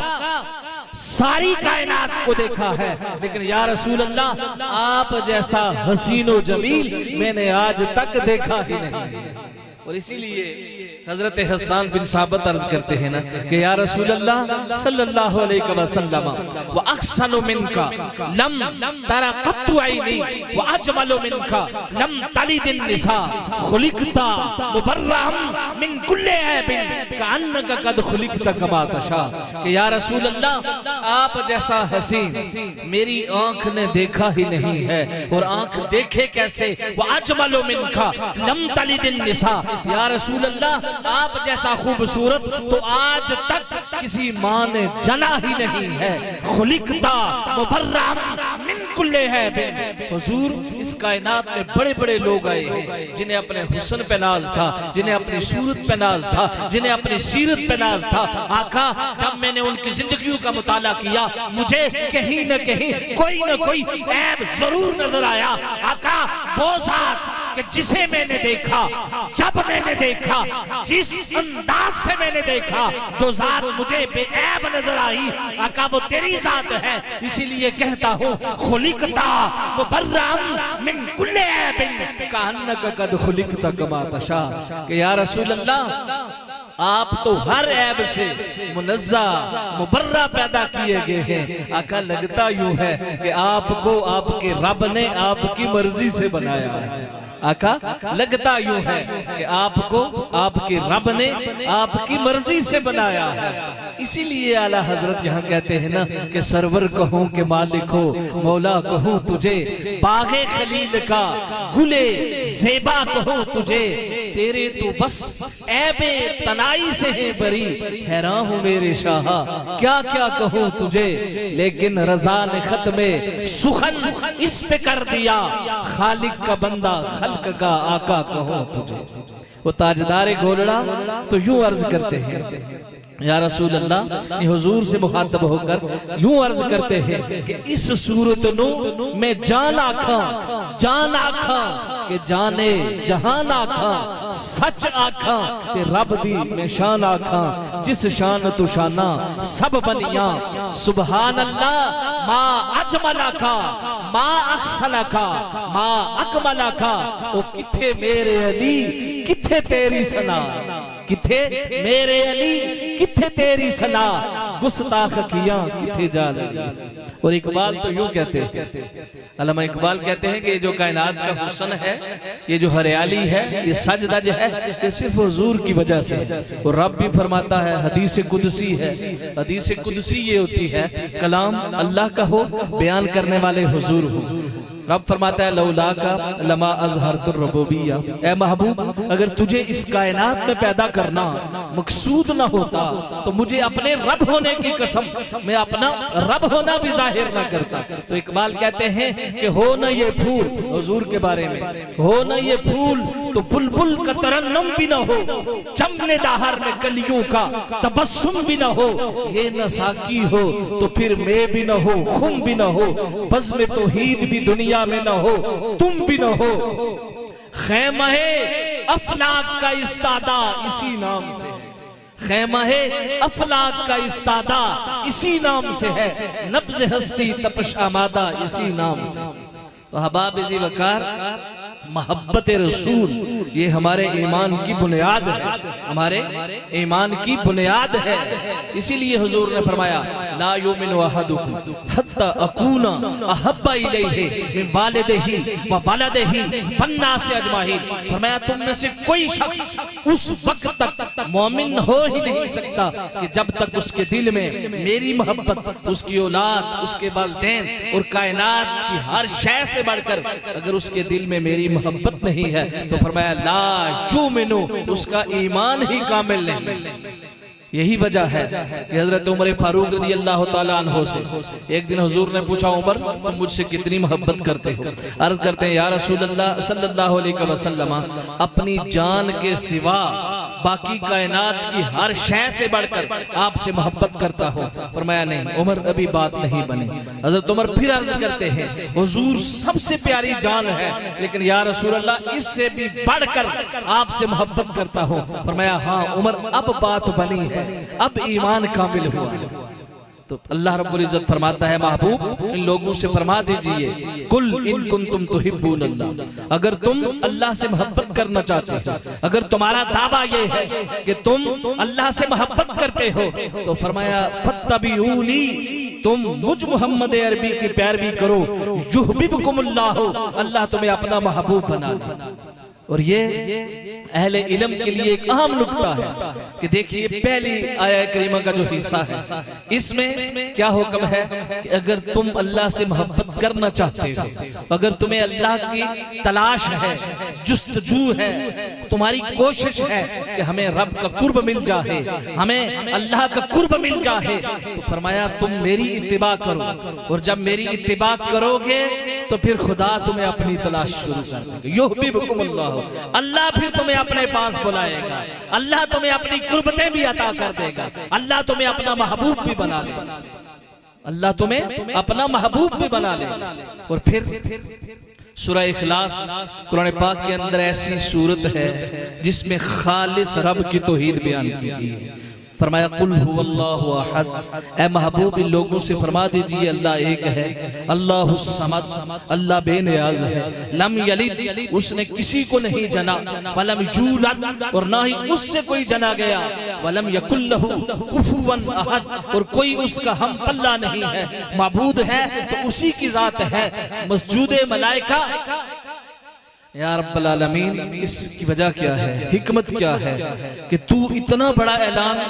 ساری کائنات کو دیکھا ہے، لیکن یا رسول اللہ آپ جیسا حسین و جمیل میں نے آج تک دیکھا ہی نہیں۔ اور اسی لیے حضرت حسان بن ثابت عرض کرتے ہیں نا کہ یا رسول اللہ صلی اللہ علیہ وسلم وَأَحْسَنُ مِنْكَ لَمْ تَرَ قَطُّ عَيْنِي وَأَجْمَلُ مِنْكَ لَمْ تَلِدِ النِّسَاء خُلِقْتَ مُبَرَّهًا مِنْ كُلِّ عَيْبٍ كَأَنَّكَ قَدْ خُلِقْتَ كَمَا تَشَاءُ کہ یا رسول اللہ آپ جیسا حسین میری آنکھ نے دیکھا ہی نہیں ہے، اور آنکھ دیکھے کیسے؟ وَأَجْمَلُ مِنْكَ لَمْ تَلِدِ النِّسَاء یا رسول اللہ آپ جیسا خوبصورت تو آج تک کسی ماں نے جنا ہی نہیں ہے، خلقتا مبرم من کل ہے۔ حضور اس کائنات میں بڑے بڑے لوگ آئے ہیں جنہیں اپنے حسن پہ ناز تھا، جنہیں اپنی صورت پہ ناز تھا، جنہیں اپنی سیرت پہ ناز تھا۔ آقا جب میں نے ان کی زندگیوں کا مطالعہ کیا مجھے کہیں نہ کہیں کوئی نہ کوئی عیب ضرور نظر آیا۔ آقا وہ ذات کہ جسے میں نے دیکھا، جب میں نے دیکھا، جس انداز سے میں نے دیکھا، جو ذات مجھے بے عیب نظر آئی، آقا وہ تیری ذات ہے۔ اسی لیے کہتا ہوں خلقتا مبرم من کل عیب کأنک قد خلقت کما تشاء کہ یا رسول اللہ آپ تو ہر عیب سے منزہ مبرہ پیدا کیے گئے ہیں۔ آقا لگتا یوں ہے کہ آپ کو آپ کے رب نے آپ کی مرضی سے بنایا ہے۔ آقا لگتا یوں ہے کہ آپ کو آپ کے رب نے آپ کی مرضی سے بنایا ہے۔ اسی لیے اعلیٰ حضرت یہاں کہتے ہیں نا کہ سرور کہوں کہ مالک ہو، مولا کہوں تجھے، باغ خلیل کا گلے زیبا کہوں تجھے، تیرے تو بس عیب تنائی سے ہے بری، حیران ہوں میرے شاہا کیا کیا کہوں تجھے، لیکن رضا نے ختم سخن اس پہ کر دیا، خالق کا بندہ خلق کا آقا کہوں تجھے۔ وہ تاجدار گھولڑا تو یوں عرض کرتے ہیں یا رسول اللہ حضور سے مخاطب ہو کر یوں عرض کرتے ہیں کہ اس صورت نو میں جان آکھاں، جان آکھاں کہ جانے جہان آکھاں، سچ آکھاں کہ رب دی میں شان آکھاں، جس شان تو شانہ سب بنیاں، سبحان اللہ ما اجملہ کا ما احسنہ کا ما اکملہ کا۔ او کتھے میرے علی کتھے تیری ثنا، کتھے میرے علی کتھے تیری ثنا، گستاخ کیاں کتھے جا لگی۔ اور اقبال تو یوں کہتے ہیں، علامہ اقبال کہتے ہیں کہ یہ جو کائنات کا حسن ہے، یہ جو ہریالی ہے، یہ سج دج ہے، یہ صرف حضور کی وجہ سے۔ اور رب بھی فرماتا ہے حدیث قدسی ہے، حدیث قدسی یہ ہوتی ہے کلام اللہ کا ہو، بیان کرنے والے حضور ہو۔ رب فرماتا ہے لولا کا لما اظہرت الربوبیہ، اے محبوب اگر تجھے اس کائنات میں پیدا کرنا مقصود نہ ہوتا تو مجھے اپنے رب ہونے کی قسم میں اپنا رب ہونا بھی ظاہر نہ کرتا۔ تو اقبال کہتے ہیں کہ ہو نہ یہ پھول، حضور کے بارے میں ہو نہ یہ پھول تو بلبل کا ترنم بھی نہ ہو، چمن دہر میں کلیوں کا تبسم بھی نہ ہو، یہ نہ ساکی ہو تو پھر میں بھی نہ ہو، خم بھی نہ ہو، بزم توحید بھی دنیا میں نہ ہو، تم بھی نہ ہو، خیمہ افلاک کا استادہ اسی نام سے خیمہ افلاک کا استادہ اسی نام سے ہے، نبض ہستی تپش آمادہ اسی نام سے۔ تو احباب ذی وقار، محبت رسول یہ ہمارے ایمان کی بنیاد ہے، ہمارے ایمان کی بنیاد ہے۔ اسی لیے حضور نے فرمایا لا یؤمن احدکم حتی اکون احب الیہ من والدہ و ولدہ والناس اجمعین۔ فرمایا تم میں سے کوئی شخص اس وقت تک مومن ہو ہی نہیں سکتا کہ جب تک اس کے دل میں میری محبت، اس کی اولاد، اس کے والدین اور کائنات کی ہر شے سے بڑھ کر اگر اس کے دل میں میری محبت نہیں ہے تو فرمایا لا یؤمنو، اس کا ایمان ہی کامل نہیں۔ یہی وجہ ہے کہ حضرت عمر فاروق رضی اللہ تعالیٰ عنہ سے ایک دن حضور نے پوچھا عمر تم مجھ سے کتنی محبت کرتے ہو؟ عرض کرتے ہیں یا رسول اللہ صلی اللہ علیہ وسلم اپنی جان کے سوا باقی کائنات کی ہر شے سے بڑھ کر آپ سے محبت کرتا ہوں۔ فرمایا نہیں عمر ابھی بات نہیں بنی۔ حضرت عمر پھر عرض کرتے ہیں حضور سب سے پیاری جان ہے لیکن یا رسول اللہ اس سے بھی بڑھ کر آپ سے محبت کرتا ہوں۔ فرمایا ہاں عمر اب بات بنی ہے، اب ایمان کامل ہوا۔ تو اللہ رب العزت فرماتا ہے محبوب ان لوگوں سے فرما دیجئے قل ان کنتم تحبون اللہ، اگر تم اللہ سے محبت کرنا چاہتے ہو، اگر تمہارا دعویٰ یہ ہے کہ تم اللہ سے محبت کرتے ہو تو فرمایا فاتبعونی، تم مجھ محمد عربی کی پیروی کرو، یحببکم اللہ، اللہ تمہیں اپنا محبوب بنا لے۔ اور یہ اہل علم کے لیے ایک اہم نکتہ ہے کہ دیکھیے پہلی آیہ کریمہ کا جو حصہ ہے اس میں کیا حکم ہے کہ اگر تم اللہ سے محبت کرنا چاہتے ہو، اگر تمہیں اللہ کی تلاش ہے، جستجو ہے، تمہاری کوشش ہے کہ ہمیں رب کا قرب مل جائے، ہمیں اللہ کا قرب مل جائے، تو فرمایا تم میری اتباع کرو، اور جب میری اتباع کرو گے تو پھر خدا تمہیں اپنی تلاش شروع کر دے گا۔ یحببکم اللہ، اللہ پھر تمہیں اپنے پاس بلائے گا، اللہ تمہیں اپنی قربتیں بھی عطا کر دے گا، اللہ تمہیں اپنا محبوب بھی بنا لے گا، اللہ تمہیں اپنا محبوب بھی بنا لے گا۔ اور پھر سورہ اخلاص قرآن پاک کے اندر ایسی صورت ہے جس میں خالص رب کی توحید بیان کی گئی ہے۔ فرمایا قل هو اللہ احد، اے محبوب ان لوگوں سے فرما دیجئے اللہ ایک ہے، اللہ الصمد، اللہ بے نیاز ہے، لم یلد، اس نے کسی کو نہیں جنا، ولم یولد، اور نہ ہی اس سے کوئی جنا گیا، ولم یکن لہ کفوا احد، اور کوئی اس کا ہم پلہ نہیں ہے۔ معبود ہے تو اسی کی ذات ہے، مسجود ملائکہ یا رب العالمین، اس کی وجہ کیا ہے، حکمت کیا ہے کہ تو اتنا بڑا اعلان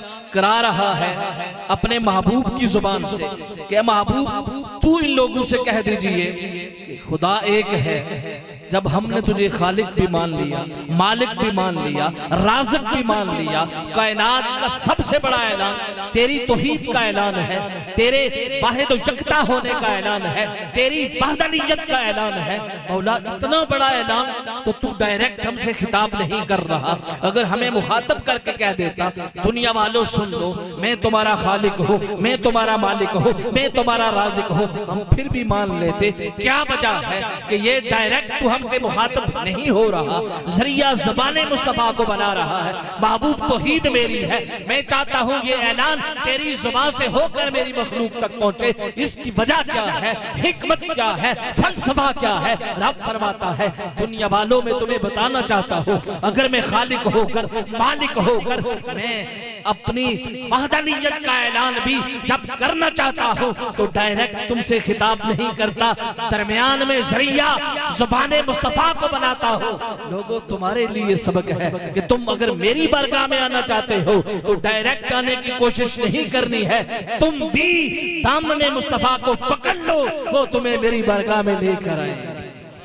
کرا رہا ہے اپنے محبوب کی زبان سے کہ محبوب تو ان لوگوں سے کہہ دیجئے کہ خدا ایک ہے۔ جب ہم نے تجھے خالق بھی مان لیا، مالک بھی مان لیا، رازق بھی مان لیا، کائنات کا سب سے بڑا اعلان تیری توحید کا اعلان ہے، تیرے واحد و یکتا ہونے کا اعلان ہے، تیری وحدانیت کا اعلان ہے۔ مولا اتنا بڑا اعلان تو تو ڈائریکٹ ہم سے خطاب نہیں کر رہا، اگر ہمیں مخاطب کر کے کہہ دیتا دنیا والوں سن لو میں تمہارا خالق ہوں، میں تمہارا مالک ہوں، میں تمہارا رازق ہوں، ہم پھر بھی مان لیتے۔ کیا وجہ ہے کہ یہ ڈائریکٹ تو ہم سے مخاطب نہیں ہو رہا، ذریعہ زبان مصطفیٰ کو بنا رہا ہے۔ محبوب توحید میری ہے، میں چاہتا ہوں یہ اعلان تیری زبان سے ہو کر میری مخلوق تک پہنچے۔ اس کی وجہ کیا ہے، حکمت کیا ہے، فلسفہ کیا ہے؟ رب فرماتا ہے دنیا والوں میں تمہیں بتانا چاہتا ہوں اگر میں خالق ہو کر، مالک ہو کر، میں اپنی وحدانیت کا اعلان بھی جب کرنا چاہتا ہوں تو ڈائریکٹ تم سے خطاب نہیں کرتا، درمیان میں ذریعہ زبان مصطفیٰ کو بناتا ہوں۔ لوگوں تمہارے لیے سبق ہے کہ تم اگر میری بارگاہ میں آنا چاہتے ہو تو ڈائریکٹ آنے کی کوشش نہیں کرنی ہے، تم بھی دامن مصطفیٰ کو پکڑ لو، وہ تمہیں میری بارگاہ میں لے کر آئیں گے۔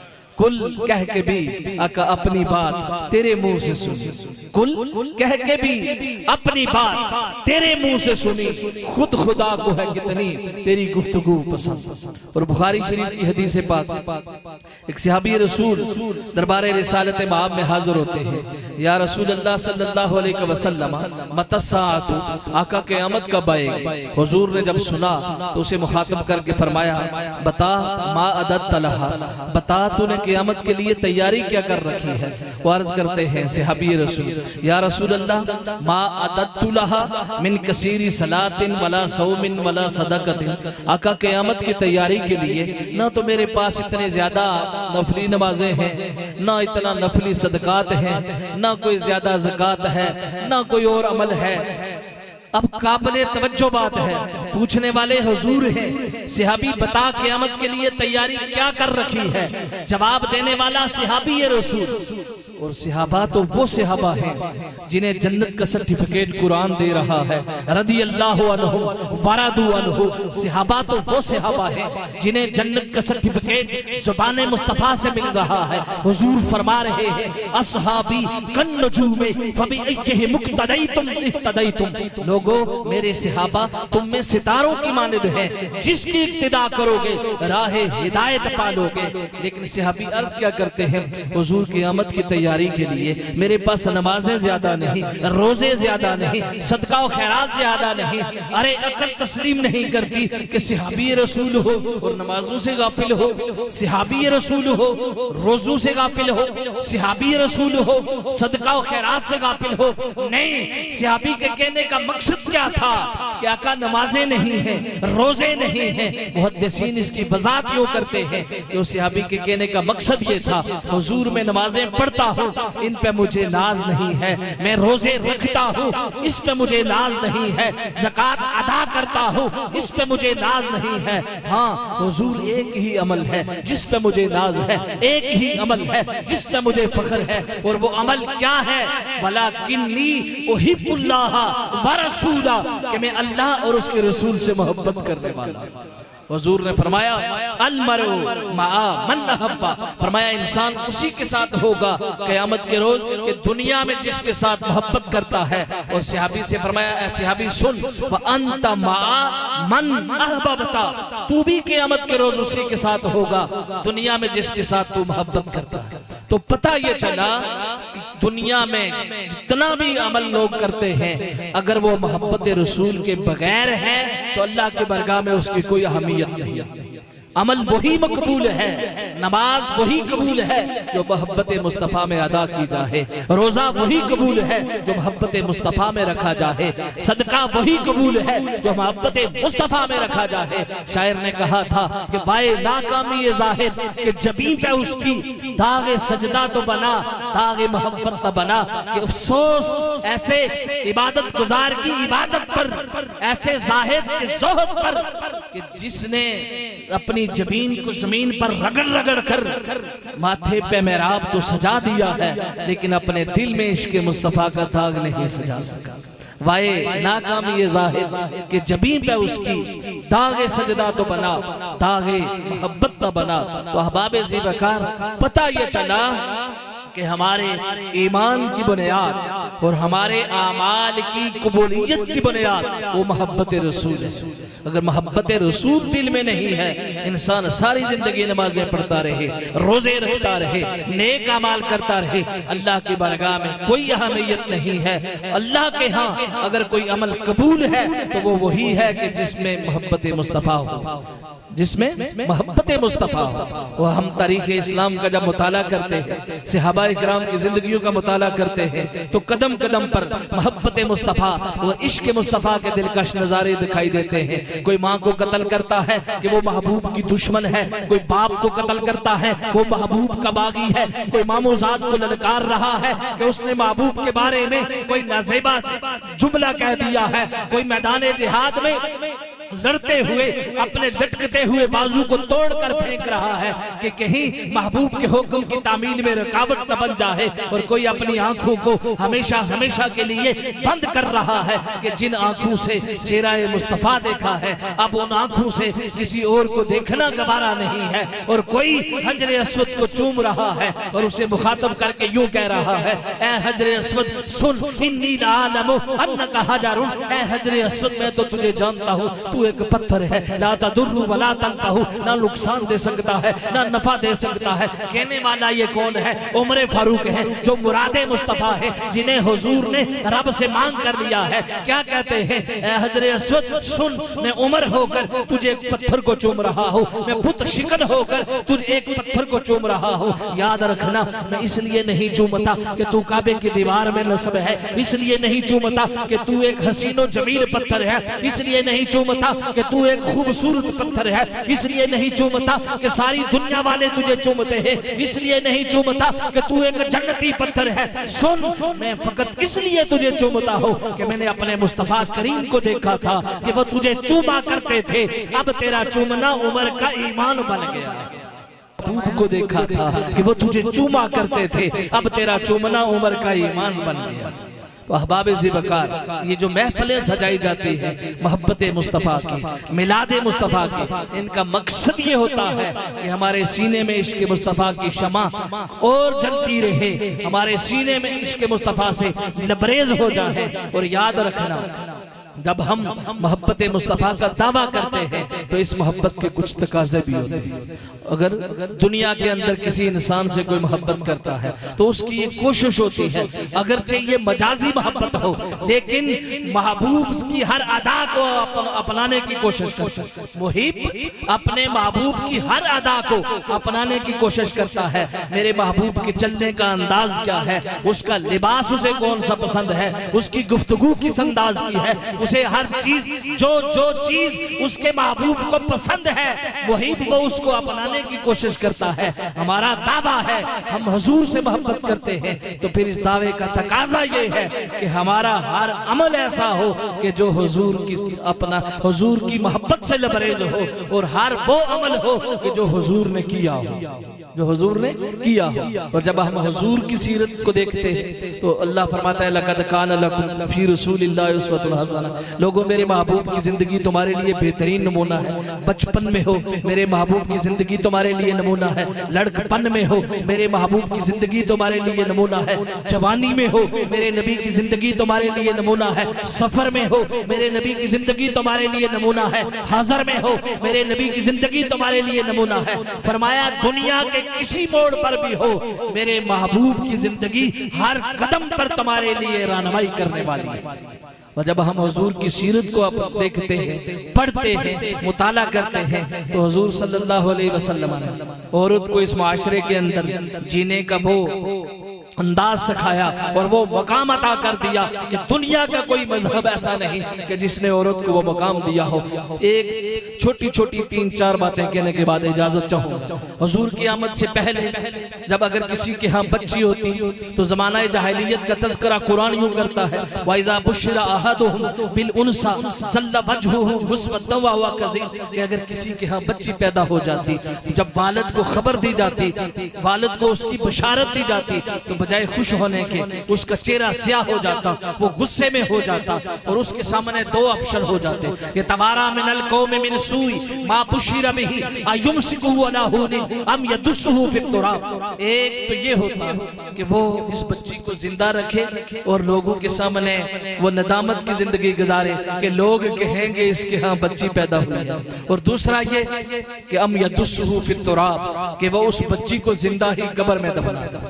کل کہہ کے بھی آقا اپنی بات تیرے منہ سے سنی، کل کہہ کے بھی اپنی بات تیرے منہ سے سنی، خود خدا کو ہے کتنی تیری گفتگو پسند۔ اور بخاری شریف کی حدیث پاک ایک صحابی رسول دربار رسالت مآب میں حاضر ہوتے ہیں، یا رسول اللہ صلی اللہ علیہ وسلم متی الساعۃ، آقا قیامت کب آئے گی؟ حضور نے جب سنا تو اسے مخاطب کر کے فرمایا بتا ما عددت لہا، بتا تو نے قیامت کے لیے تیاری کیا کر رکھی ہے؟ وہ عرض کرتے ہیں صحابی رسول یا رسول اللہ ما عددت لها من کثیر صلاۃ ولا صوم ولا صدقۃ، آقا قیامت کی تیاری کے لیے نہ تو میرے پاس اتنے زیادہ نفلی نمازیں ہیں، نہ اتنا نفلی صدقات ہیں، نہ کوئی زیادہ زکوٰۃ ہے، نہ کوئی اور عمل ہے۔ اب قابل توجہ بات ہے، پوچھنے والے حضور ہیں، صحابی بتا قیامت کے لیے تیاری کیا کر رکھی ہے؟ جواب دینے والا صحابی رسول، اور صحابہ تو وہ صحابہ ہیں جنہیں جنت کا سرٹیفکیٹ قرآن دے رہا ہے، رضی اللہ عنہم ورضوا عنہ۔ صحابہ تو وہ صحابہ ہیں جنہیں جنت کا سرٹیفکیٹ زبان مصطفیٰ سے مل رہا ہے۔ حضور فرما رہے ہیں اصحابی کالنجوم فبأیہم اقتدیتم اہتدیتم، لوگوں میرے صحابہ تم میں ستاروں کی مانند ہیں، جس کی اقتداء کرو گے راہ ہدایت پالو گے۔ لیکن صحابی عرض کیا کرتے ہیں حضور قیامت کی تیاری کے لیے میرے پاس نمازیں زیادہ نہیں، روزے زیادہ نہیں، صدقہ و خیرات زیادہ نہیں۔ ارے عقل تسلیم نہیں کرتی کہ صحابی رسول ہو اور نمازوں سے غافل ہو، صحابی رسول ہو روزوں سے غافل ہو، صحابی رسول ہو صدقہ و خیرات سے غافل ہو۔ نہیں، صحابی کے کہنے کا مقصد کیا تھا کہ آقا نمازیں نہیں ہیں، روزے نہیں ہیں۔ محدثین اس کی وضاحت یوں کرتے ہیں کہ اس صحابی کے کہنے کا مقصد یہ تھا حضور میں نمازیں پڑھتا ہوں، ان پہ مجھے ناز نہیں ہے، میں روزے رکھتا ہوں، اس پہ مجھے ناز نہیں ہے، زکوٰۃ ادا کرتا ہوں، اس پہ مجھے ناز نہیں ہے۔ ہاں حضور ایک ہی عمل ہے جس پہ مجھے ناز ہے، ایک ہی عمل ہے جس پہ مجھے فخر ہے، اور وہ عمل کیا ہے؟ وَلَكِنِّي أُحِبُّ اللَّهَ وَرَسُولَهُ، کہ میں اللہ اور اس کے رسول سے محبت کرنے والا۔ حضور نے فرمایا المرء مع من احب، فرمایا انسان اسی کے ساتھ ہوگا قیامت کے روز کہ دنیا میں جس کے ساتھ محبت کرتا ہے۔ اور صحابی سے فرمایا اے صحابی سن، وَأَنْتَ مَعَ مَنْ أَحْبَبْتَ، تو بھی قیامت کے روز اسی کے ساتھ ہوگا دنیا میں جس کے ساتھ تو محبت کرتا ہے۔ تو پتہ یہ چلا کہ دنیا میں جتنا بھی عمل لوگ کرتے ہیں اگر وہ محبت رسول کے بغیر ہے تو اللہ کے برگاہ میں اس کی کوئی اہمیت نہیں۔ عمل وہی مقبول ہے، نماز وہی قبول ہے جو محبت مصطفیٰ میں ادا کی جائے، روزہ وہی قبول ہے جو محبت مصطفیٰ میں رکھا جائے، صدقہ وہی قبول ہے جو محبت مصطفیٰ میں رکھا جائے۔ شاعر نے کہا تھا کہ بائے ناکامی ظاہر کہ جبیں پہ اس کی داغ سجدہ تو بنا، داغ محبت نہ بنا، کہ افسوس ایسے عبادت گزار کی عبادت پر، ایسے زاہد کے زہد پر کہ جس نے اپنی جبین کو زمین پر رگڑ رگڑ کر ماتھے پہ محراب تو سجا دیا ہے لیکن اپنے دل میں عشق مصطفیٰ کا داغ نہیں سجا سکا۔ وائے ناکامی یہ ظاہر کہ جبین پہ اس کی داغ سجدہ تو بنا، داغ محبت نہ بنا۔ تو احباب ذی وقار پتہ یہ چلا کہ ہمارے ایمان کی بنیاد اور ہمارے اعمال کی قبولیت کی بنیاد وہ محبت رسول ہے۔ اگر محبت رسول دل میں نہیں ہے انسان ساری زندگی نمازیں پڑھتا رہے، روزے رکھتا رہے، نیک اعمال کرتا رہے، اللہ کی بارگاہ میں کوئی اہمیت نہیں ہے۔ اللہ کے ہاں اگر کوئی عمل قبول ہے تو وہ وہی ہے کہ جس میں محبت مصطفیٰ ہو، جس میں محبت مصطفیٰ ہو۔ وہ ہم تاریخ اسلام کا جب مطالعہ کرتے ہیں، صحابہ اکرام کی زندگیوں کا مطالعہ کرتے ہیں تو قدم قدم پر محبت مصطفیٰ و عشق مصطفیٰ کے دلکش نظارے دکھائی دیتے ہیں۔ کوئی ماں کو قتل کرتا ہے کہ وہ محبوب کی دشمن ہے، کوئی باپ کو قتل کرتا ہے وہ محبوب کا باغی ہے، کوئی ماموزاد کو للکار رہا ہے کہ اس نے محبوب کے بارے میں کوئی نازیبہ جملہ کہہ دیا ہے، کوئی میدان جہاد میں لڑتے ہوئے اپنے لٹکتے ہوئے بازو کو توڑ کر پھینک رہا ہے کہ کہیں محبوب کے حکم کی تعمیل میں رکاوٹ نہ بن جائے، اور کوئی اپنی آنکھوں کو ہمیشہ ہمیشہ کے لیے بند کر رہا ہے کہ جن آنکھوں سے چہرہ مصطفیٰ دیکھا ہے اب ان آنکھوں سے کسی اور کو دیکھنا گوارا نہیں ہے، اور کوئی حجر اسود کو چوم رہا ہے اور اسے مخاطب کر کے یوں کہہ رہا ہے اے حجر اسود سن انی لعالم انک حجر، اے حجر اسود میں تو تجھے جانتا ہوں تو ایک پتھر ہے، لا تضر ولا تنفع، نہ نقصان دے سکتا ہے نہ نفع دے سکتا ہے۔ کہنے والا یہ کون ہے؟ عمر فاروق ہے، جو مراد مصطفیٰ ہے، جنہیں حضور نے رب سے مانگ کر لیا ہے۔ کیا کہتے ہیں؟ اے حجر اسود سن، میں عمر ہو کر تجھے ایک پتھر کو چوم رہا ہوں، میں بت شکن ہو کر تجھے ایک پتھر کو چوم رہا ہوں۔ یاد رکھنا، میں اس لیے نہیں چومتا کہ تو کعبے کی دیوار میں نصب ہے، اس لیے نہیں چومتا کہ تو ایک حسین و جمیل پتھر ہے، اس لیے نہیں چومتا کہ تو ایک خوبصورت پتھر ہے، اس لیے نہیں چومتا کہ ساری دنیا والے تجھے چومتے ہیں، اس لیے نہیں چومتا کہ تو ایک جنتی پتھر ہے۔ سن، میں فقط اس لیے تجھے چومتا ہوں کہ میں نے اپنے مصطفیٰ کریم کو دیکھا تھا کہ وہ تجھے چوما کرتے تھے، اب تیرا چومنا عمر کا ایمان بن گیا۔ محبوب کو دیکھا تھا کہ وہ تجھے چوما کرتے تھے، اب تیرا چومنا عمر کا ایمان بن گیا۔ تو احباب ذوالفقار، یہ جو محفلیں سجائی جاتی ہیں محبت مصطفیٰ کی، میلاد مصطفیٰ کی، ان کا مقصد یہ ہوتا ہے کہ ہمارے سینے میں عشق مصطفیٰ کی شمع اور جلتی رہے، ہمارے سینے میں عشق مصطفیٰ سے لبریز ہو جائے۔ اور یاد رکھنا، جب ہم محبت مصطفیٰ کا دعویٰ کرتے ہیں تو اس محبت کے کچھ تقاضے بھی ہوتے ہیں۔ اگر دنیا کے اندر کسی انسان سے کوئی محبت کرتا ہے تو اس کی ایک کوشش ہوتی ہے، اگرچہ یہ مجازی محبت ہو لیکن محبوب کی ہر ادا کو اپنانے کی کوشش کرتا ہے۔ محب اپنے محبوب کی ہر ادا کو اپنانے کی کوشش کرتا ہے۔ میرے محبوب کے چلنے کا انداز کیا ہے، اس کا لباس اسے کون سا پسند ہے، اس کی گفتگو کس انداز کی ہے، اسے ہر چیز جو جو چیز اس کے محبوب کو پسند ہے محب وہ اس کو اپنانے کی کوشش کرتا ہے۔ ہمارا دعویٰ ہے، ہم حضور سے محبت کرتے ہیں تو پھر اس دعوے کا تقاضا یہ ہے کہ ہمارا ہر عمل ایسا ہو کہ جو حضور کی اپنا حضور کی محبت سے لبریز ہو، اور ہر وہ عمل ہو کہ جو حضور نے کیا ہو، جو حضور نے کیا ہو۔ اور جب ہم حضور کی سیرت کو دیکھتے ہیں تو اللہ فرماتا ہے لَقَدْ كَانَ لَكُمْ فِي رَسُولِ اللَّهِ أُسْوَةٌ حَسَنَةٌ۔ لوگوں، میرے محبوب کی زندگی تمہارے لیے بہترین نمونہ ہے۔ بچپن میں ہو، میرے محبوب کی زندگی تمہارے لیے نمونہ ہے۔ لڑکپن میں ہو، میرے محبوب کی زندگی تمہارے لیے نمونہ ہے۔ جوانی میں ہو، میرے نبی کی زندگی تمہارے لیے نمونہ ہے۔ سفر میں ہو، میرے نبی کی زندگی تمہارے لیے نمونہ ہے۔ حاضر میں ہو، میرے نبی کی زندگی تمہارے لیے نمونہ ہے۔ فرمایا دنیا کے کسی موڑ پر بھی ہو، میرے محبوب کی زندگی ہر قدم پر تمہارے لیے رہنمائی کرنے والی ہے۔ اور جب ہم حضور کی سیرت کو دیکھتے ہیں، پڑھتے ہیں، مطالعہ کرتے ہیں تو حضور صلی اللہ علیہ وسلم نے عورت کو اس معاشرے کے اندر جینے کا وہ انداز سکھایا اور وہ مقام عطا کر دیا کہ دنیا کا کوئی مذہب ایسا نہیں کہ جس نے عورت کو وہ مقام دیا ہو۔ ایک چھوٹی چھوٹی تین چار باتیں کہنے کے بعد اجازت چاہوں گا۔ حضور کی آمد سے پہلے جب اگر کسی کے ہاں بچی ہوتی تو زمانہ جاہلیت کا تذکرہ قرآن یوں کرتا ہے وَإِذَا بُشِّرَ أَحَدُهُمْ بِالْأُنْثَىٰ ظَلَّ وَجْهُهُ مُسْوَدًّا وَهُوَ كَظِيمٌ، کہ اگر کسی کے ہاں بچی پیدا ہو جاتی، جب والد کو خبر دی جاتی، والد کو اس کی بشارت دی جاتی تو بجائے خوش ہونے کے اس کا چہرہ سیاہ ہو جاتا، وہ غصے میں ہو جاتا اور اس کے سامنے دو آپشن ہو جاتے، یتوارا من القوم من سوء ما بشر به ایمسکه علی هون ام یدسه فی التراب۔ ایک تو یہ ہوتا کہ وہ اس بچی کو زندہ رکھے اور لوگوں کے سامنے وہ ندامت کی زندگی گزارے کہ لوگ کہیں گے اس کے ہاں بچی پیدا ہوئی ہے، اور دوسرا یہ کہ ام یدسه فی التراب، کہ وہ اس بچی کو زندہ ہی قبر میں دفنا دے۔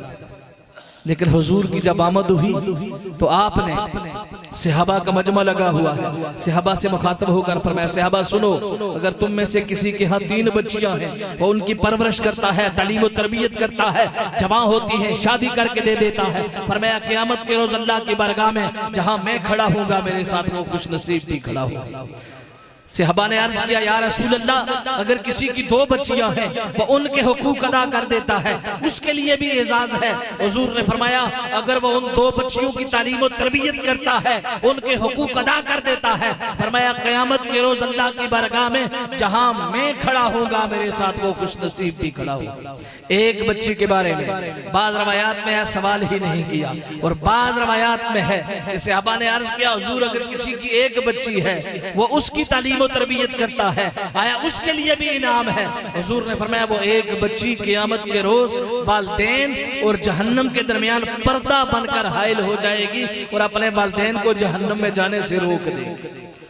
لیکن حضور کی جب آمد ہوئی تو آپ نے صحابہ کا مجمع لگا ہوا ہے، صحابہ سے مخاطب ہو کر فرمایا صحابہ سنو، اگر تم میں سے کسی کے ہاں تین بچیاں ہیں، وہ ان کی پرورش کرتا ہے، تعلیم و تربیت کرتا ہے، جوان ہوتی ہیں شادی کر کے دے دیتا ہے، فرمایا قیامت کے روز اللہ کی بارگاہ میں جہاں میں کھڑا ہوں گا میرے ساتھ وہ خوش نصیب بھی کھڑا ہوگا۔ صحابہ نے عرض کیا یا رسول اللہ اگر کسی کی دو بچیاں ہیں وہ ان کے حقوق ادا کر دیتا ہے اس کے لیے بھی اعزاز ہے۔ حضور نے فرمایا اگر وہ ان دو بچیوں کی تعلیم و تربیت کرتا ہے ان کے حقوق ادا کر دیتا ہے، فرمایا قیامت کے روز اللہ کی بارگاہ میں جہاں میں کھڑا ہوں گا میرے ساتھ وہ خوش نصیب بھی کھڑا ہوگا۔ ایک بچی کے بارے میں بعض روایات میں ہے سوال ہی نہیں کیا، اور بعض روایات میں ہے کہ صحابہ نے عرض کیا حضور اگر کسی کی ایک بچی ہے وہ اس کی تعلیم و تربیت کرتا ہے آیا اس کے لیے بھی انعام ہے؟ حضور نے فرمایا وہ ایک بچی قیامت کے روز والدین اور جہنم کے درمیان پردہ بن کر حائل ہو جائے گی اور اپنے والدین کو جہنم میں جانے سے روک دے گی۔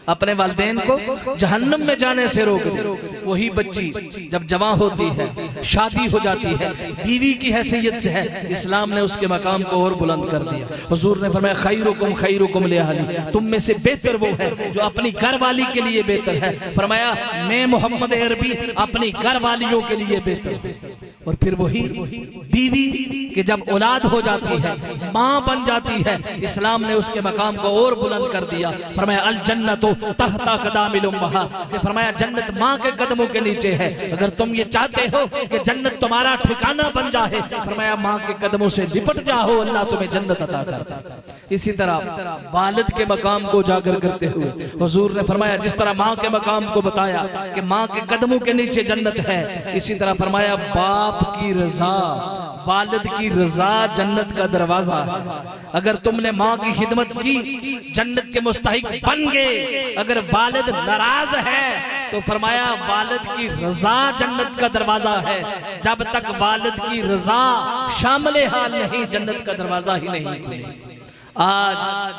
اپنے والدین کو جہنم میں جانے سے روک دے۔ وہی بچی جب جوان ہوتی ہے، شادی ہو جاتی ہے، بیوی کی حیثیت سے ہے، اسلام نے اس کے مقام کو اور بلند کر دیا۔ حضور نے فرمایا خیرکم خیرکم لأہلی، تم میں سے بہتر وہ ہے جو اپنی گھر والی کے لیے بہتر ہے۔ فرمایا میں محمد عربی اپنی گھر والیوں کے لیے بہتر ہوں۔ اور پھر وہی بیوی کہ جب اولاد ہو جاتی ہے، ماں بن جاتی ہے، اسلام نے اس کے مقام کو اور بلند کر دیا۔ فرمایا الجنت تحت اقدام الامہات، کہ فرمایا جنت ماں کے قدموں کے نیچے ہے۔ اگر تم یہ چاہتے ہو کہ جنت تمہارا ٹھکانہ بن جائے، فرمایا ماں کے قدموں سے لپٹ جاؤ، اللہ تمہیں جنت عطا کرتا ہے۔ اسی طرح والد کے مقام کو اجاگر کرتے ہوئے حضور نے فرمایا جس طرح ماں کے مقام کو بتایا کہ ماں کے قدموں کے نیچے جنت ہے، اسی طرح فرمایا باپ کی رضا، والد کی رضا جنت کا دروازہ ہے۔ اگر تم نے ماں کی خدمت کی جنت کے مستحق بن گئے، اگر والد ناراض ہے تو فرمایا والد کی رضا جنت کا دروازہ ہے۔ جب تک والد کی رضا شامل حال نہیں، جنت کا دروازہ ہی نہیں۔ آج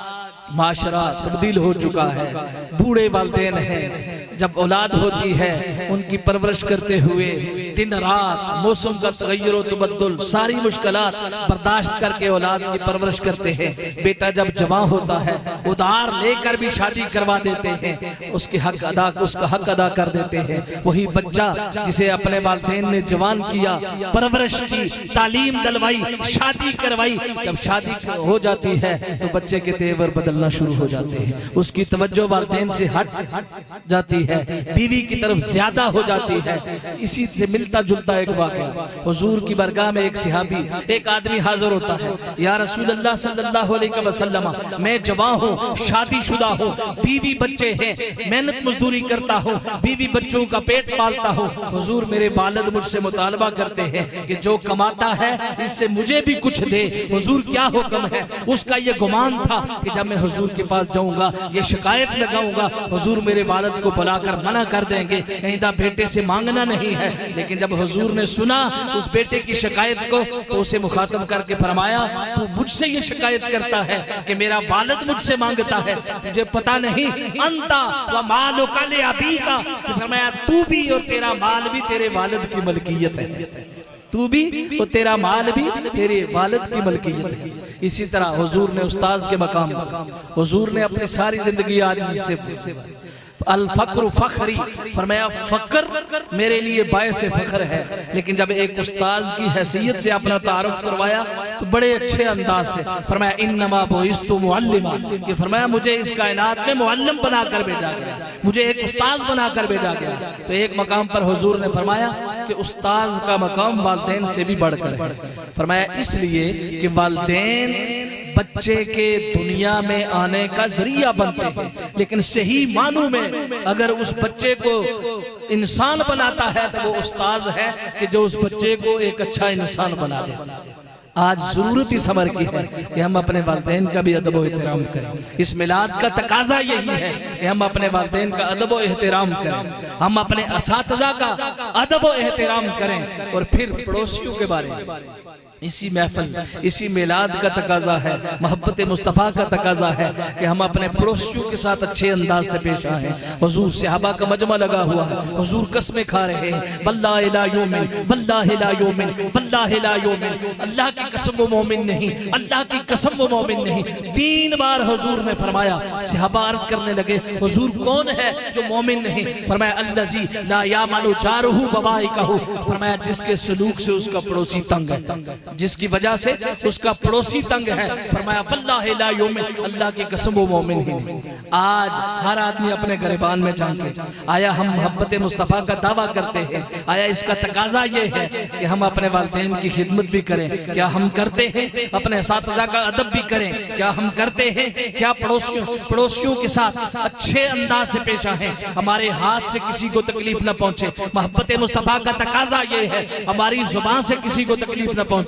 معاشرہ تبدیل ہو چکا ہے، بوڑھے والدین ہیں، جب اولاد ہوتی ہے ان کی پرورش کرتے ہوئے دن رات موسم کا تغیر و تبدل ساری مشکلات برداشت کر کے اولاد کی پرورش کرتے ہیں۔ بیٹا جب جوان ہوتا ہے ادھار لے کر بھی شادی کروا دیتے ہیں، اس کے حق ادا اس کا حق ادا کر دیتے ہیں۔ وہی بچہ جسے اپنے والدین نے جوان کیا، پرورش کی، تعلیم دلوائی، شادی کروائی، جب شادی ہو جاتی ہے تو بچے کے تیور بدلنا شروع ہو جاتے ہیں، اس کی توجہ والدین سے ہٹ جاتی ہے، بیوی کی طرف زیادہ ہو جاتی ہے۔ اسی سے ملتا جلتا ایک واقعہ، حضور کی بارگاہ میں ایک صحابی، ایک آدمی حاضر ہوتا ہے، یا رسول اللہ صلی اللہ علیہ وسلم میں جوان ہوں، شادی شدہ ہوں، بیوی بچے ہیں، محنت مزدوری کرتا ہوں، بیوی بچوں کا پیٹ پالتا ہوں۔ حضور میرے والد مجھ سے مطالبہ کرتے ہیں کہ جو کماتا ہے اس سے مجھے بھی کچھ دے۔ حضور کیا حکم ہے؟ اس کا یہ گمان تھا کہ جب میں حضور کے پاس جاؤں گا یہ شکایت لگاؤں گا، حضور میرے والد کو بلا کر منع کر دیں گے، آئندہ بیٹے سے مانگنا نہیں ہے۔ لیکن جب حضور نے سنا اس بیٹے کی شکایت کو تو اسے مخاطب کر کے فرمایا تو مجھ سے یہ شکایت کرتا ہے کہ میرا والد مجھ سے مانگتا ہے، مجھے پتا نہیں انتا و مالک لابیک، فرمایا تو بھی اور تیرا مال بھی تیرے والد کی ملکیت ہے، تو بھی اور تیرا مال بھی تیرے والد کی ملکیت ہے۔ اسی طرح حضور نے استاذ کے مقام حضور نے اپنی ساری زندگی عاجزی سے الفقر فخری، فرمایا فقر میرے لیے باعث فخر ہے، لیکن جب ایک استاذ کی حیثیت سے اپنا تعارف کروایا تو بڑے اچھے انداز سے فرمایا انما بعثت معلما، کہ فرمایا مجھے اس کائنات میں معلم بنا کر بھیجا گیا، مجھے ایک استاذ بنا کر بھیجا گیا۔ تو ایک مقام پر حضور نے فرمایا کہ استاذ کا مقام والدین سے بھی بڑھ کر، فرمایا اس لیے کہ والدین بچے کے دنیا میں آنے کا ذریعہ بنتے ہیں، لیکن صحیح معنوں میں اگر اس بچے کو انسان بناتا ہے تو وہ استاذ ہے کہ جو اس بچے کو ایک اچھا انسان بنا دے۔ آج ضرورت اس امر کی ہے کہ ہم اپنے والدین کا بھی ادب و احترام کریں۔ اس میلاد کا تقاضا یہی ہے کہ ہم اپنے والدین کا ادب و احترام کریں، ہم اپنے اساتذہ کا ادب و احترام کریں، اور پھر پڑوسیوں کے بارے میں اسی محفل اسی میلاد کا تقاضا ہے، محبت مصطفیٰ کا تقاضا ہے کہ ہم اپنے پڑوسیوں کے ساتھ اچھے انداز سے پیش آئیں۔ حضور صحابہ کا مجمع لگا ہوا ہے، حضور قسمیں کھا رہے ہیں، واللہ لا یومن واللہ لا یومن واللہ لا یومن، اللہ کی قسم وہ مومن نہیں، اللہ کی قسم وہ مومن نہیں۔ تین بار حضور نے فرمایا، صحابہ عرض کرنے لگے حضور کون ہے جو مومن نہیں؟ فرمایا الذی لا یامن جارہ بوائقہ، فرمایا جس کے سلوک سے اس کا پڑوسی تنگ ہے، جس کی وجہ سے اس کا پڑوسی تنگ ہے، فرمایا واللہ لا یومن، اللہ کی قسم وہ مومن ہی۔ آج ہر آدمی اپنے گریبان میں جھانکے، آیا ہم محبت مصطفیٰ کا دعویٰ کرتے ہیں؟ آیا اس کا تقاضا یہ ہے کہ ہم اپنے والدین کی خدمت بھی کریں؟ کیا ہم کرتے ہیں؟ اپنے اساتذہ کا ادب بھی کریں؟ کیا ہم کرتے ہیں؟ کیا پڑوسیوں پڑوسیوں کے ساتھ اچھے انداز سے پیش آئیں؟ ہمارے ہاتھ سے کسی کو تکلیف نہ پہنچے۔ محبت مصطفیٰ کا تقاضا یہ ہے ہماری زبان سے کسی کو تکلیف نہ پہنچے۔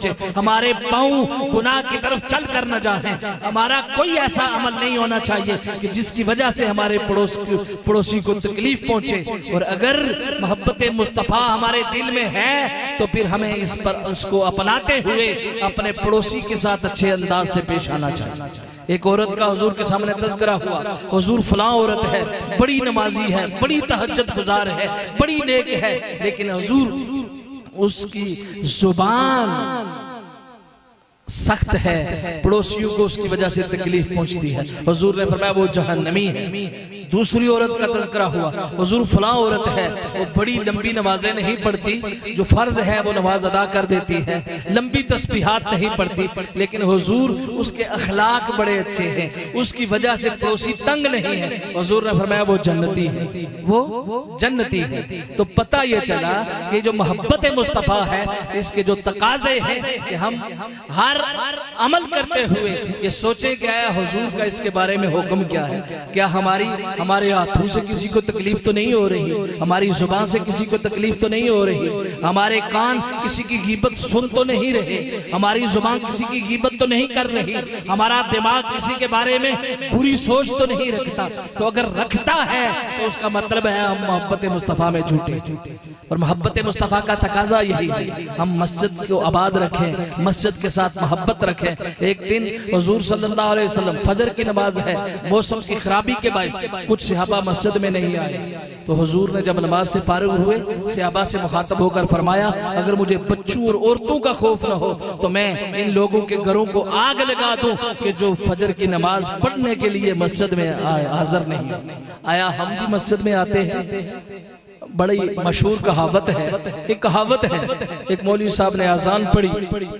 پہنچے، ہمارے پاؤں گناہ کی طرف چل کر نہ جائیں، ہمارا کوئی ایسا عمل نہیں ہونا چاہیے کہ جس کی وجہ سے ہمارے پڑوسی کو تکلیف پہنچے، اور اگر محبت مصطفیٰ ہمارے دل میں ہے تو پھر ہمیں اس پر اس کو اپناتے ہوئے اپنے پڑوسی کے ساتھ اچھے انداز سے پیش آنا چاہیے۔ ایک عورت کا حضور کے سامنے تذکرہ ہوا، حضور فلاں عورت ہے، بڑی نمازی ہے، بڑی تہجد گزار ہے، بڑی نیک ہے، لیکن حضور اس کی زبان سخت ہے، پڑوسیوں کو اس کی وجہ سے تکلیف پہنچتی ہے، حضور نے فرمایا وہ جہنمی ہے۔ دوسری عورت کا تذکرہ ہوا، حضور فلاں عورت ہے، وہ بڑی لمبی نمازیں نہیں پڑھتی، جو فرض ہے وہ نماز ادا کر دیتی ہے، لمبی تسبیحات نہیں پڑھتی، لیکن حضور اس کے اخلاق بڑے اچھے ہیں، اس کی وجہ سے پڑوسی تنگ نہیں ہے، حضور نے فرمایا وہ جنتی ہے، وہ جنتی ہے۔ تو پتہ یہ چلا کہ جو محبت مصطفیٰ ہے اس کے جو تقاضے ہیں کہ ہم ہر عمل کرتے ہوئے یہ سوچیں کہ آیا حضور کا اس کے بارے میں حکم کیا ہے، کیا ہماری ہمارے ہاتھوں سے کسی کو تکلیف تو نہیں ہو رہی، ہماری زبان سے کسی کو تکلیف تو نہیں ہو رہی، ہمارے کان کسی کی غیبت سن تو نہیں رہے، ہماری زبان کسی کی غیبت تو نہیں کر رہی، ہمارا دماغ کسی کے بارے میں بری سوچ تو نہیں رکھتا۔ تو اگر رکھتا ہے تو اس کا مطلب ہے ہم محبت مصطفیٰ میں جھوٹے، اور محبت مصطفیٰ کا تقاضا یہی ہے ہم مسجد کو آباد رکھیں، مسجد کے ساتھ محبت رکھیں۔ ایک دن حضور صلی اللہ علیہ وسلم فجر کی نماز ہے، موسم کی خرابی کے باعث کچھ صحابہ مسجد میں نہیں آئے، تو حضور نے جب نماز سے فارغ ہوئے صحابہ سے مخاطب ہو کر فرمایا اگر مجھے بچوں اور عورتوں کا خوف نہ ہو تو میں ان لوگوں کے گھروں کو آگ لگا دوں کہ جو فجر کی نماز پڑھنے کے لیے مسجد میں حاضر نہیں۔ آیا ہم بھی مسجد میں آتے ہیں؟ بڑی مشہور کہاوت ہے، ایک کہاوت ہے، ایک مولوی صاحب نے اذان پڑھی،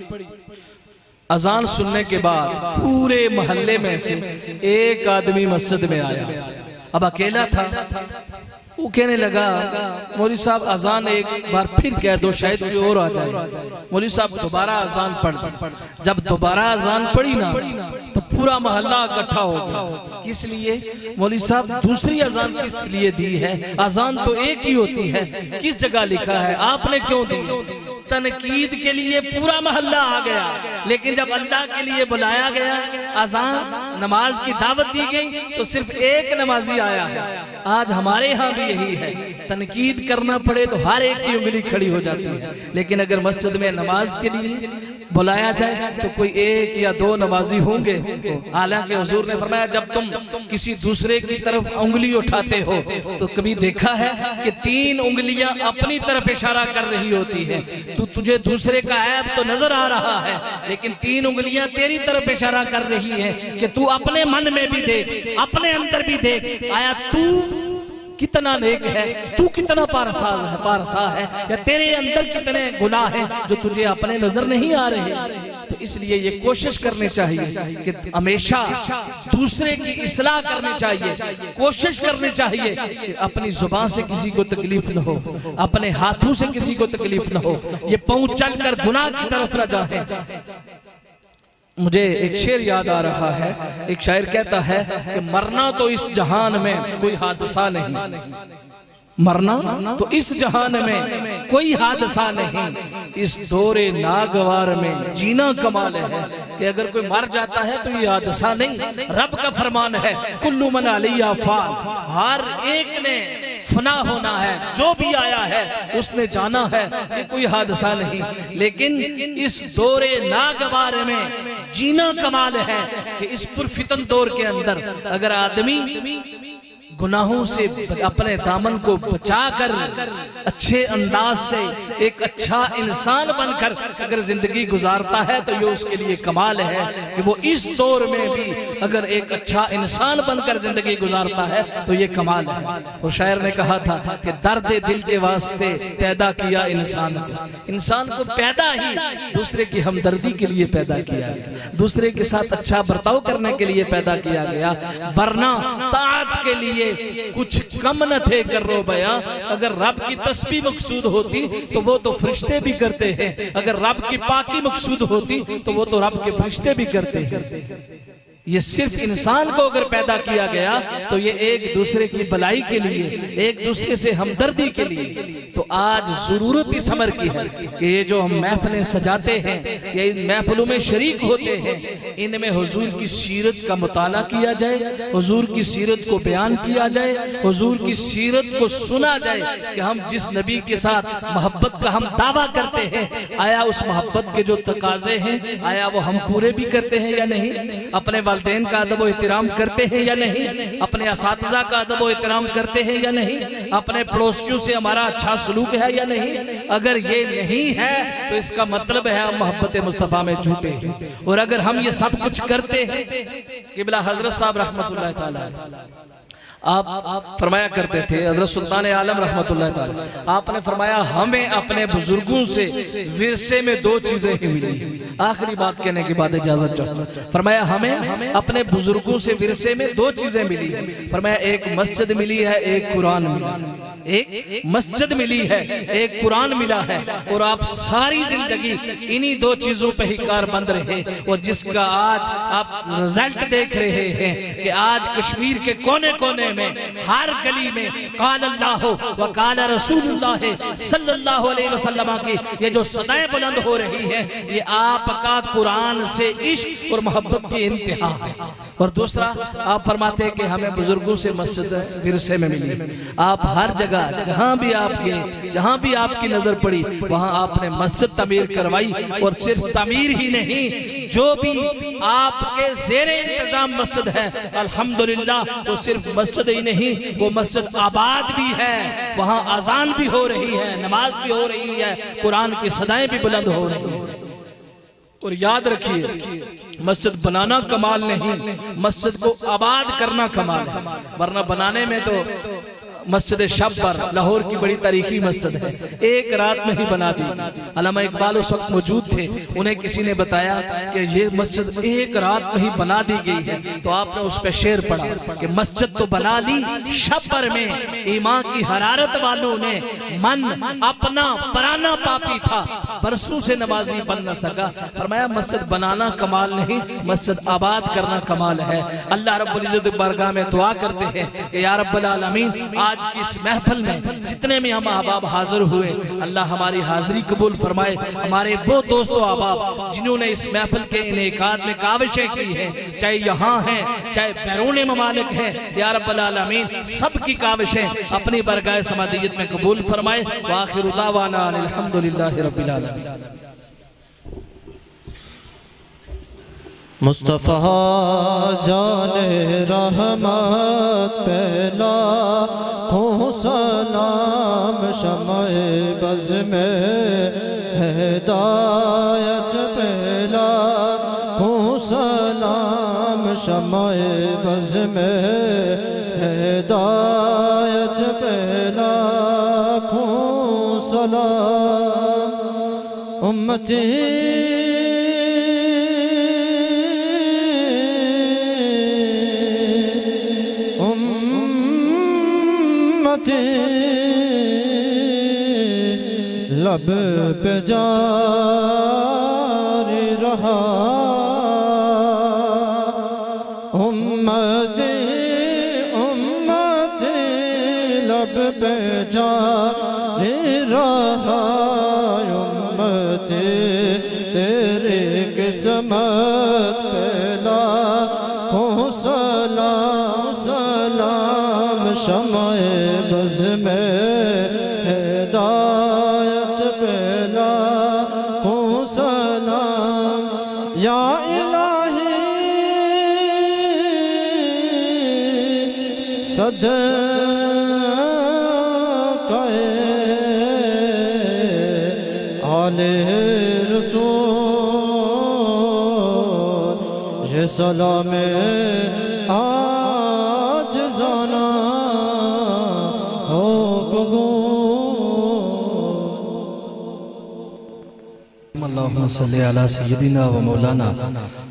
اذان سننے کے بعد پورے محلے میں سے ایک آدمی مسجد میں آیا، اب اکیلا تھا، وہ کہنے لگا مولوی صاحب اذان ایک بار پھر کہہ دو شاید کوئی اور آ جائے۔ مولوی صاحب دوبارہ اذان پڑھ، جب دوبارہ اذان پڑھی نا تو پورا محلہ اکٹھا ہو گیا۔ کس لیے؟ مولوی صاحب دوسری اذان کس لیے دی ہے؟ اذان تو ایک ہی ہوتی ہے، کس جگہ لکھا ہے؟ آپ نے کیوں دی؟ تنقید کے لیے پورا محلہ آ گیا، لیکن جب اللہ کے لیے بلایا گیا، اذان نماز کی دعوت دی گئی تو صرف ایک نمازی آیا ہے۔ آج ہمارے ہاں بھی یہی ہے، تنقید کرنا پڑے تو ہر ایک کی انگلی کھڑی ہو جاتی ہے، لیکن اگر مسجد میں نماز کے لیے بلایا جائے تو کوئی ایک یا دو نمازی ہوں گے۔ حالانکہ حضور نے فرمایا جب تم کسی دوسرے کی طرف انگلی اٹھاتے ہو تو کبھی دیکھا ہے کہ تین انگلیاں اپنی طرف اشارہ کر رہی ہوتی ہے، تو تجھے دوسرے کا عیب تو نظر آ رہا ہے لیکن تین انگلیاں تیری طرف اشارہ کر رہی ہیں کہ تو اپنے من میں بھی دیکھ، اپنے اندر بھی دیکھ، آیا تو کتنا نیک ہے، تو کتنا پارساز ہے پارسا ہے، یا تیرے اندر کتنے گناہ ہیں جو تجھے اپنے نظر نہیں آ رہے۔ تو اس لیے یہ کوشش کرنی چاہیے کہ ہمیشہ دوسرے کی اصلاح کرنی چاہیے، کوشش کرنی چاہیے کہ اپنی زبان سے کسی کو تکلیف نہ ہو، اپنے ہاتھوں سے کسی کو تکلیف نہ ہو، یہ پاؤں چل کر گناہ کی طرف نہ جائیں۔ مجھے ایک شعر یاد آ رہا ہے، ایک شاعر کہتا ہے کہ مرنا تو اس جہان میں کوئی حادثہ نہیں، مرنا تو اس جہان میں کوئی حادثہ نہیں، اس دور ناگوار میں جینا کمال ہے کہ اگر کوئی مر جاتا ہے تو یہ حادثہ نہیں، رب کا فرمان ہے کل من علیہ فان، ہر ایک نے فنا ہونا ہے، جو بھی آیا ہے اس نے جانا ہے، یہ کوئی حادثہ نہیں، لیکن اس دور ناگوار میں جینا کمال ہے کہ اس پرفتن دور کے اندر اگر آدمی گناہوں سے اپنے دامن کو بچا کر اچھے انداز سے ایک اچھا انسان بن کر اگر زندگی گزارتا ہے تو یہ اس کے لیے کمال ہے کہ وہ اس دور میں بھی اگر ایک اچھا انسان بن کر زندگی گزارتا ہے تو یہ کمال ہے۔ اور شاعر نے کہا تھا کہ درد دل کے واسطے پیدا کیا انسان کو، انسان کو پیدا ہی دوسرے کی ہمدردی کے لیے پیدا کیا گیا، دوسرے کے ساتھ اچھا برتاؤ کرنے کے لیے پیدا کیا گیا، ورنہ طاعت کے لیے کچھ کم نہ تھے کرو بیاں۔ اگر رب کی تسبیح مقصود ہوتی تو وہ تو فرشتے بھی کرتے ہیں، اگر رب کی پاکی مقصود ہوتی تو وہ تو رب کے فرشتے بھی کرتے ہیں۔ یہ صرف انسان کو اگر پیدا کیا گیا تو یہ ایک دوسرے کی بلائی کے لیے، ایک دوسرے سے ہمدردی کے لیے. تو آج ضرورت اس امر کی ہے کہ یہ جو ہم محفلیں سجاتے ہیں یا ان محفلوں میں شریک ہوتے ہیں، ان میں حضور کی سیرت کا مطالعہ کیا جائے، حضور کی سیرت کو بیان کیا جائے، حضور کی سیرت کو سنا جائے کہ ہم جس نبی کے ساتھ محبت کا ہم دعویٰ کرتے ہیں، آیا اس محبت کے جو تقاضے ہیں آیا وہ ہم پورے بھی کرتے ہیں یا نہیں؟ اپنے والدین کا ادب و احترام کرتے ہیں یا نہیں؟ اپنے اساتذہ کا ادب و احترام کرتے ہیں یا نہیں؟ اپنے پڑوسیوں سے ہمارا اچھا سلوک ہے یا نہیں؟ اگر یہ نہیں ہے تو اس کا مطلب ہے ہم محبت مصطفیٰ میں جھوٹے ہیں. اور اگر ہم یہ سب کچھ کرتے ہیں، قبلہ حضرت صاحب رحمت اللہ تعالی آپ فرمایا کرتے تھے، حضرت سلطان عالم رحمت اللہ تعالی، آپ نے فرمایا ہمیں اپنے بزرگوں سے ورثے میں دو چیزیں ہی ملی. آخری بات کہنے کے بعد اجازت چاہتا ہوں. فرمایا ہمیں اپنے بزرگوں سے ورثے میں دو چیزیں ملی ہیں. فرمایا ایک مسجد ملی ہے، ایک قرآن ملا ہے. ایک مسجد ملی ہے، ایک قرآن ملا ہے. اور آپ ساری زندگی انہی دو چیزوں پہ ہی کار بند رہے، اور جس کا آج آپ رزلٹ دیکھ رہے ہیں کہ آج کشمیر کے کونے کونے میں، ہر گلی میں قال اللہ و قال رسول اللہ صلی اللہ علیہ وسلم کی یہ جو صدائیں بلند ہو رہی ہیں، یہ آپ کا قرآن سے عشق اور محبت کی انتہا ہے. اور دوسرا آپ فرماتے ہیں کہ ہمیں بزرگوں سے مسجد ورثے میں ملی. آپ ہر جگہ جہاں بھی آپ گئے، جہاں بھی آپ کی نظر پڑی، وہاں آپ نے مسجد تعمیر کروائی. اور صرف تعمیر ہی نہیں، جو بھی آپ کے زیر انتظام مسجد ہے الحمدللہ وہ صرف مسجد ہی نہیں، وہ مسجد آباد بھی ہے، وہاں اذان بھی ہو رہی ہے، نماز بھی ہو رہی ہے، قرآن کی صدائیں بھی بلند ہو رہی ہیں. اور یاد رکھیے مسجد بنانا کمال نہیں، مسجد کو آباد کرنا کمال ہے. ورنہ بنانے میں تو مسجد شبر لاہور کی بڑی تاریخی مسجد ہے، ایک رات میں ہی بنا دی. علامہ اقبال اس وقت موجود تھے، انہیں کسی نے بتایا کہ یہ مسجد ایک رات میں ہی بنا دی گئی ہے. تو آپ نے اس پہ شعر پڑھا کہ مسجد تو بنا لی شبر میں، ایمان کی حرارت والوں نے من اپنا پرانا پاپی تھا، برسوں سے نمازی بن نہ سکا. فرمایا مسجد بنانا کمال نہیں، مسجد آباد کرنا کمال ہے. اللہ رب العزت بارگاہ میں دعا کرتے ہیں کہ یا رب العالمین آج کی اس محفل میں جتنے میں ہم احباب حاضر ہوئے، اللہ ہماری حاضری قبول فرمائے. ہمارے وہ دوست و احباب جنہوں نے اس محفل کے انعقاد میں کاوشیں کی ہیں، چاہے یہاں ہیں چاہے بیرون ممالک ہیں، یا رب العالمین سب کی کاوشیں اپنی برگاہ سمادیت میں قبول فرمائے. وآخر دعوانا الحمدللہ رب العالمین. مصطفیٰ جان رحمت پہلا ہوں سلام، شمع بز میں ہدایت پہلا ہوں سلام، شمع بز میں ہدایت پہلا ہوں سلام. امتی لب پہ جاری رہا، امتی امتی لب پہ جاری رہا. امتی تیری قسمت پہلا ہوں سلام، سلام شمع بز میں ہدایت پہلا ہوں سلام. یا الہی صدقہ آل رسول، یہ سلام آج زانا ہو قبول. اللہم صلی علی سیدنا و مولانا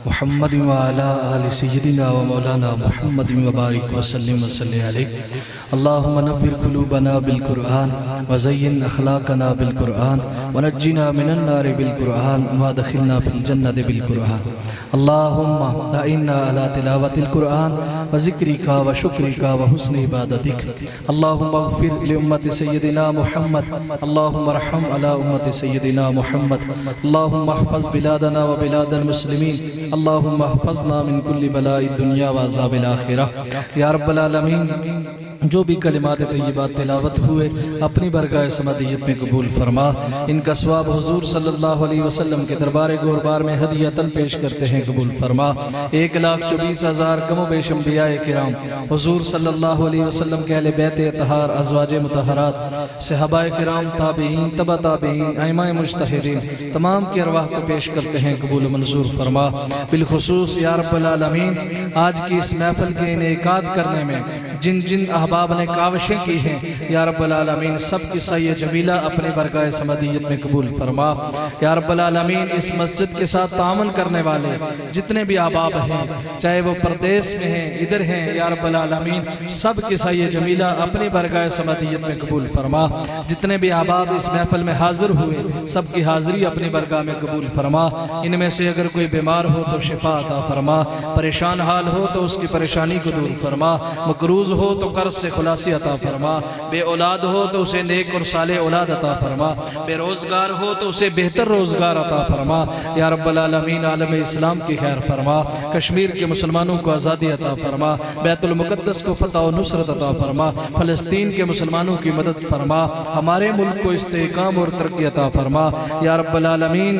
محمد وعلى آل سيدنا ومولانا محمد وبارك وسلم وسلم عليه اللهم نور قلوبنا بالقرآن وزين أخلاقنا بالقرآن ونجنا من النار بالقرآن وادخلنا في الجنة بالقرآن اللهم أعنا على تلاوة القرآن وذكرك وشكرك وحسن عبادتك اللهم اغفر لأمة سيدنا محمد اللهم ارحم على أمة سيدنا محمد اللهم احفظ بلادنا وبلاد المسلمين اللهم احفظنا من كل بلاء الدنيا وعذاب الآخرة یا رب العالمین جو بھی کلمات طیبات تلاوت ہوئے اپنی برگاہ سمدیت میں قبول فرما ان کا ثواب حضور صلی اللہ علیہ وسلم کے دربار گوربار میں ہدیتاً پیش کرتے ہیں قبول فرما ایک لاکھ چوبیس ہزار کم و بیش انبیاء کرام حضور صلی اللہ علیہ وسلم کے اہل بیت اطہار ازواج مطہرات صحابہ کرام تابعین تبع تابعین ائمہ مجتہدین تمام کی ارواح کو پیش کرتے ہیں قبول و منظور فرما بالخصوص یا رب العالمین آج کی اس محفل کے انعقاد کرنے میں جن جن احباب نے کاوشیں کی ہیں یا رب العالمین سب کی سعی جمیلہ اپنے برگاہ سمدیت میں قبول فرما یا رب العالمین اس مسجد کے ساتھ تعاون کرنے والے جتنے بھی احباب ہیں چاہے وہ پردیس میں ہیں ادھر ہیں یا رب العالمین سب کی سعی جمیلہ اپنی برگاہ سمدیت میں قبول فرما جتنے بھی احباب اس محفل میں حاضر ہوئے سب کی حاضری اپنی برگاہ میں قبول فرما ان میں سے اگر کوئی بیمار ہو تو شفا عطا فرما پریشان حال ہو تو اس کی پریشانی کو دور فرما مقروض ہو تو قرض سے خلاصی عطا فرما بے اولاد ہو تو اسے نیک اور صالح اولاد عطا فرما بے روزگار ہو تو اسے بہتر روزگار عطا فرما یا رب العالمین عالم اسلام کی خیر فرما کشمیر کے مسلمانوں کو آزادی عطا فرما بیت المقدس کو فتح و نصرت عطا فرما فلسطین کے مسلمانوں کی مدد فرما ہمارے ملک کو استحکام اور ترقی عطا فرما یا رب العالمین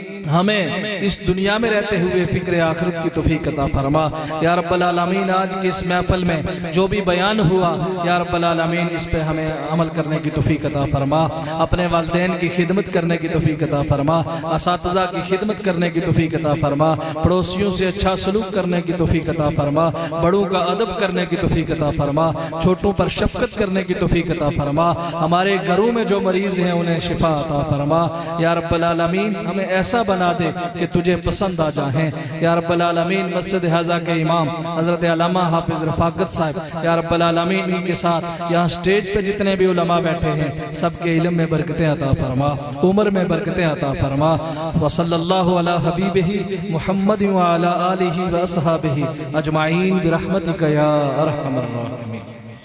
ہمیں اس دنیا میں رہتے ہوئے فکر آخرت کی توفیق عطا فرما یا رب العالمین آج کی اس محفل میں جو بھی بیان ہوا یا رب العالمین اس پہ ہمیں عمل کرنے کی توفیق عطا فرما اپنے والدین کی خدمت کرنے کی توفیق عطا فرما اساتذہ کی خدمت کرنے کی توفیق عطا فرما پڑوسیوں سے اچھا سلوک کرنے کی توفیق عطا فرما بڑوں کا ادب کرنے کی توفیق عطا فرما چھوٹوں پر شفقت کرنے کی توفیق عطا فرما ہمارے گھروں میں جو مریض ہیں انہیں شفا عطا فرما یا رب العالمین ہمیں ایسا بنا دے کہ تجھے پسند آ جائیں یا رب العالمین مسجد حاضہ کے امام حضرت علامہ حافظ رفاقت صاحب یا رب العالمین ان کے ساتھ یہاں سٹیج پہ جتنے بھی علماء بیٹھے ہیں سب کے علم میں برکتیں عطا فرما عمر میں برکتیں عطا فرما وصلی اللہ علی حبیبہ محمد وعلی آلہ واصحابہ اجمعین برحمتک یا ارحم الراحمین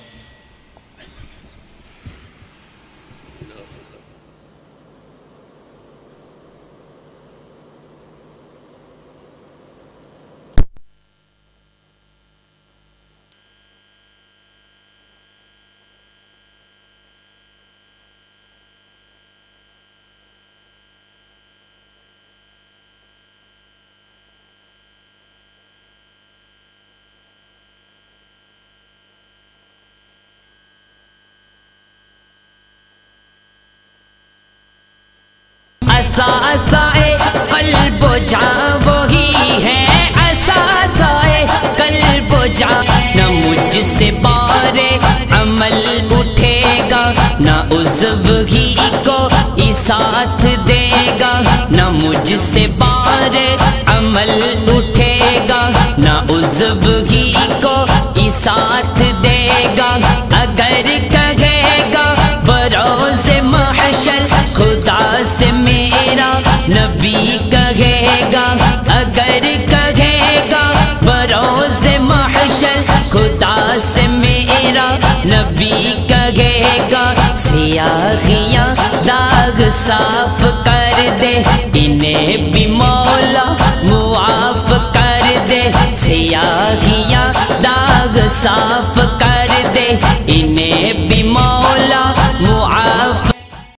اساسائے قلب و جاں وہی ہے اساسائے قلب و جاں نہ مجھ سے بارے عمل اٹھے گا نہ عضو ہی کو یہ ساتھ دے گا نہ مجھ سے بارے عمل اٹھے گا نہ عضو ہی کو یہ ساتھ دے گا اگر کہے گا بروز محشر خدا سے میرا نبی کہے گا اگر کہے گا بروز محشر خدا سے میرا نبی کہے گا سیاہیاں داغ صاف کر دے انہیں بھی مولا معاف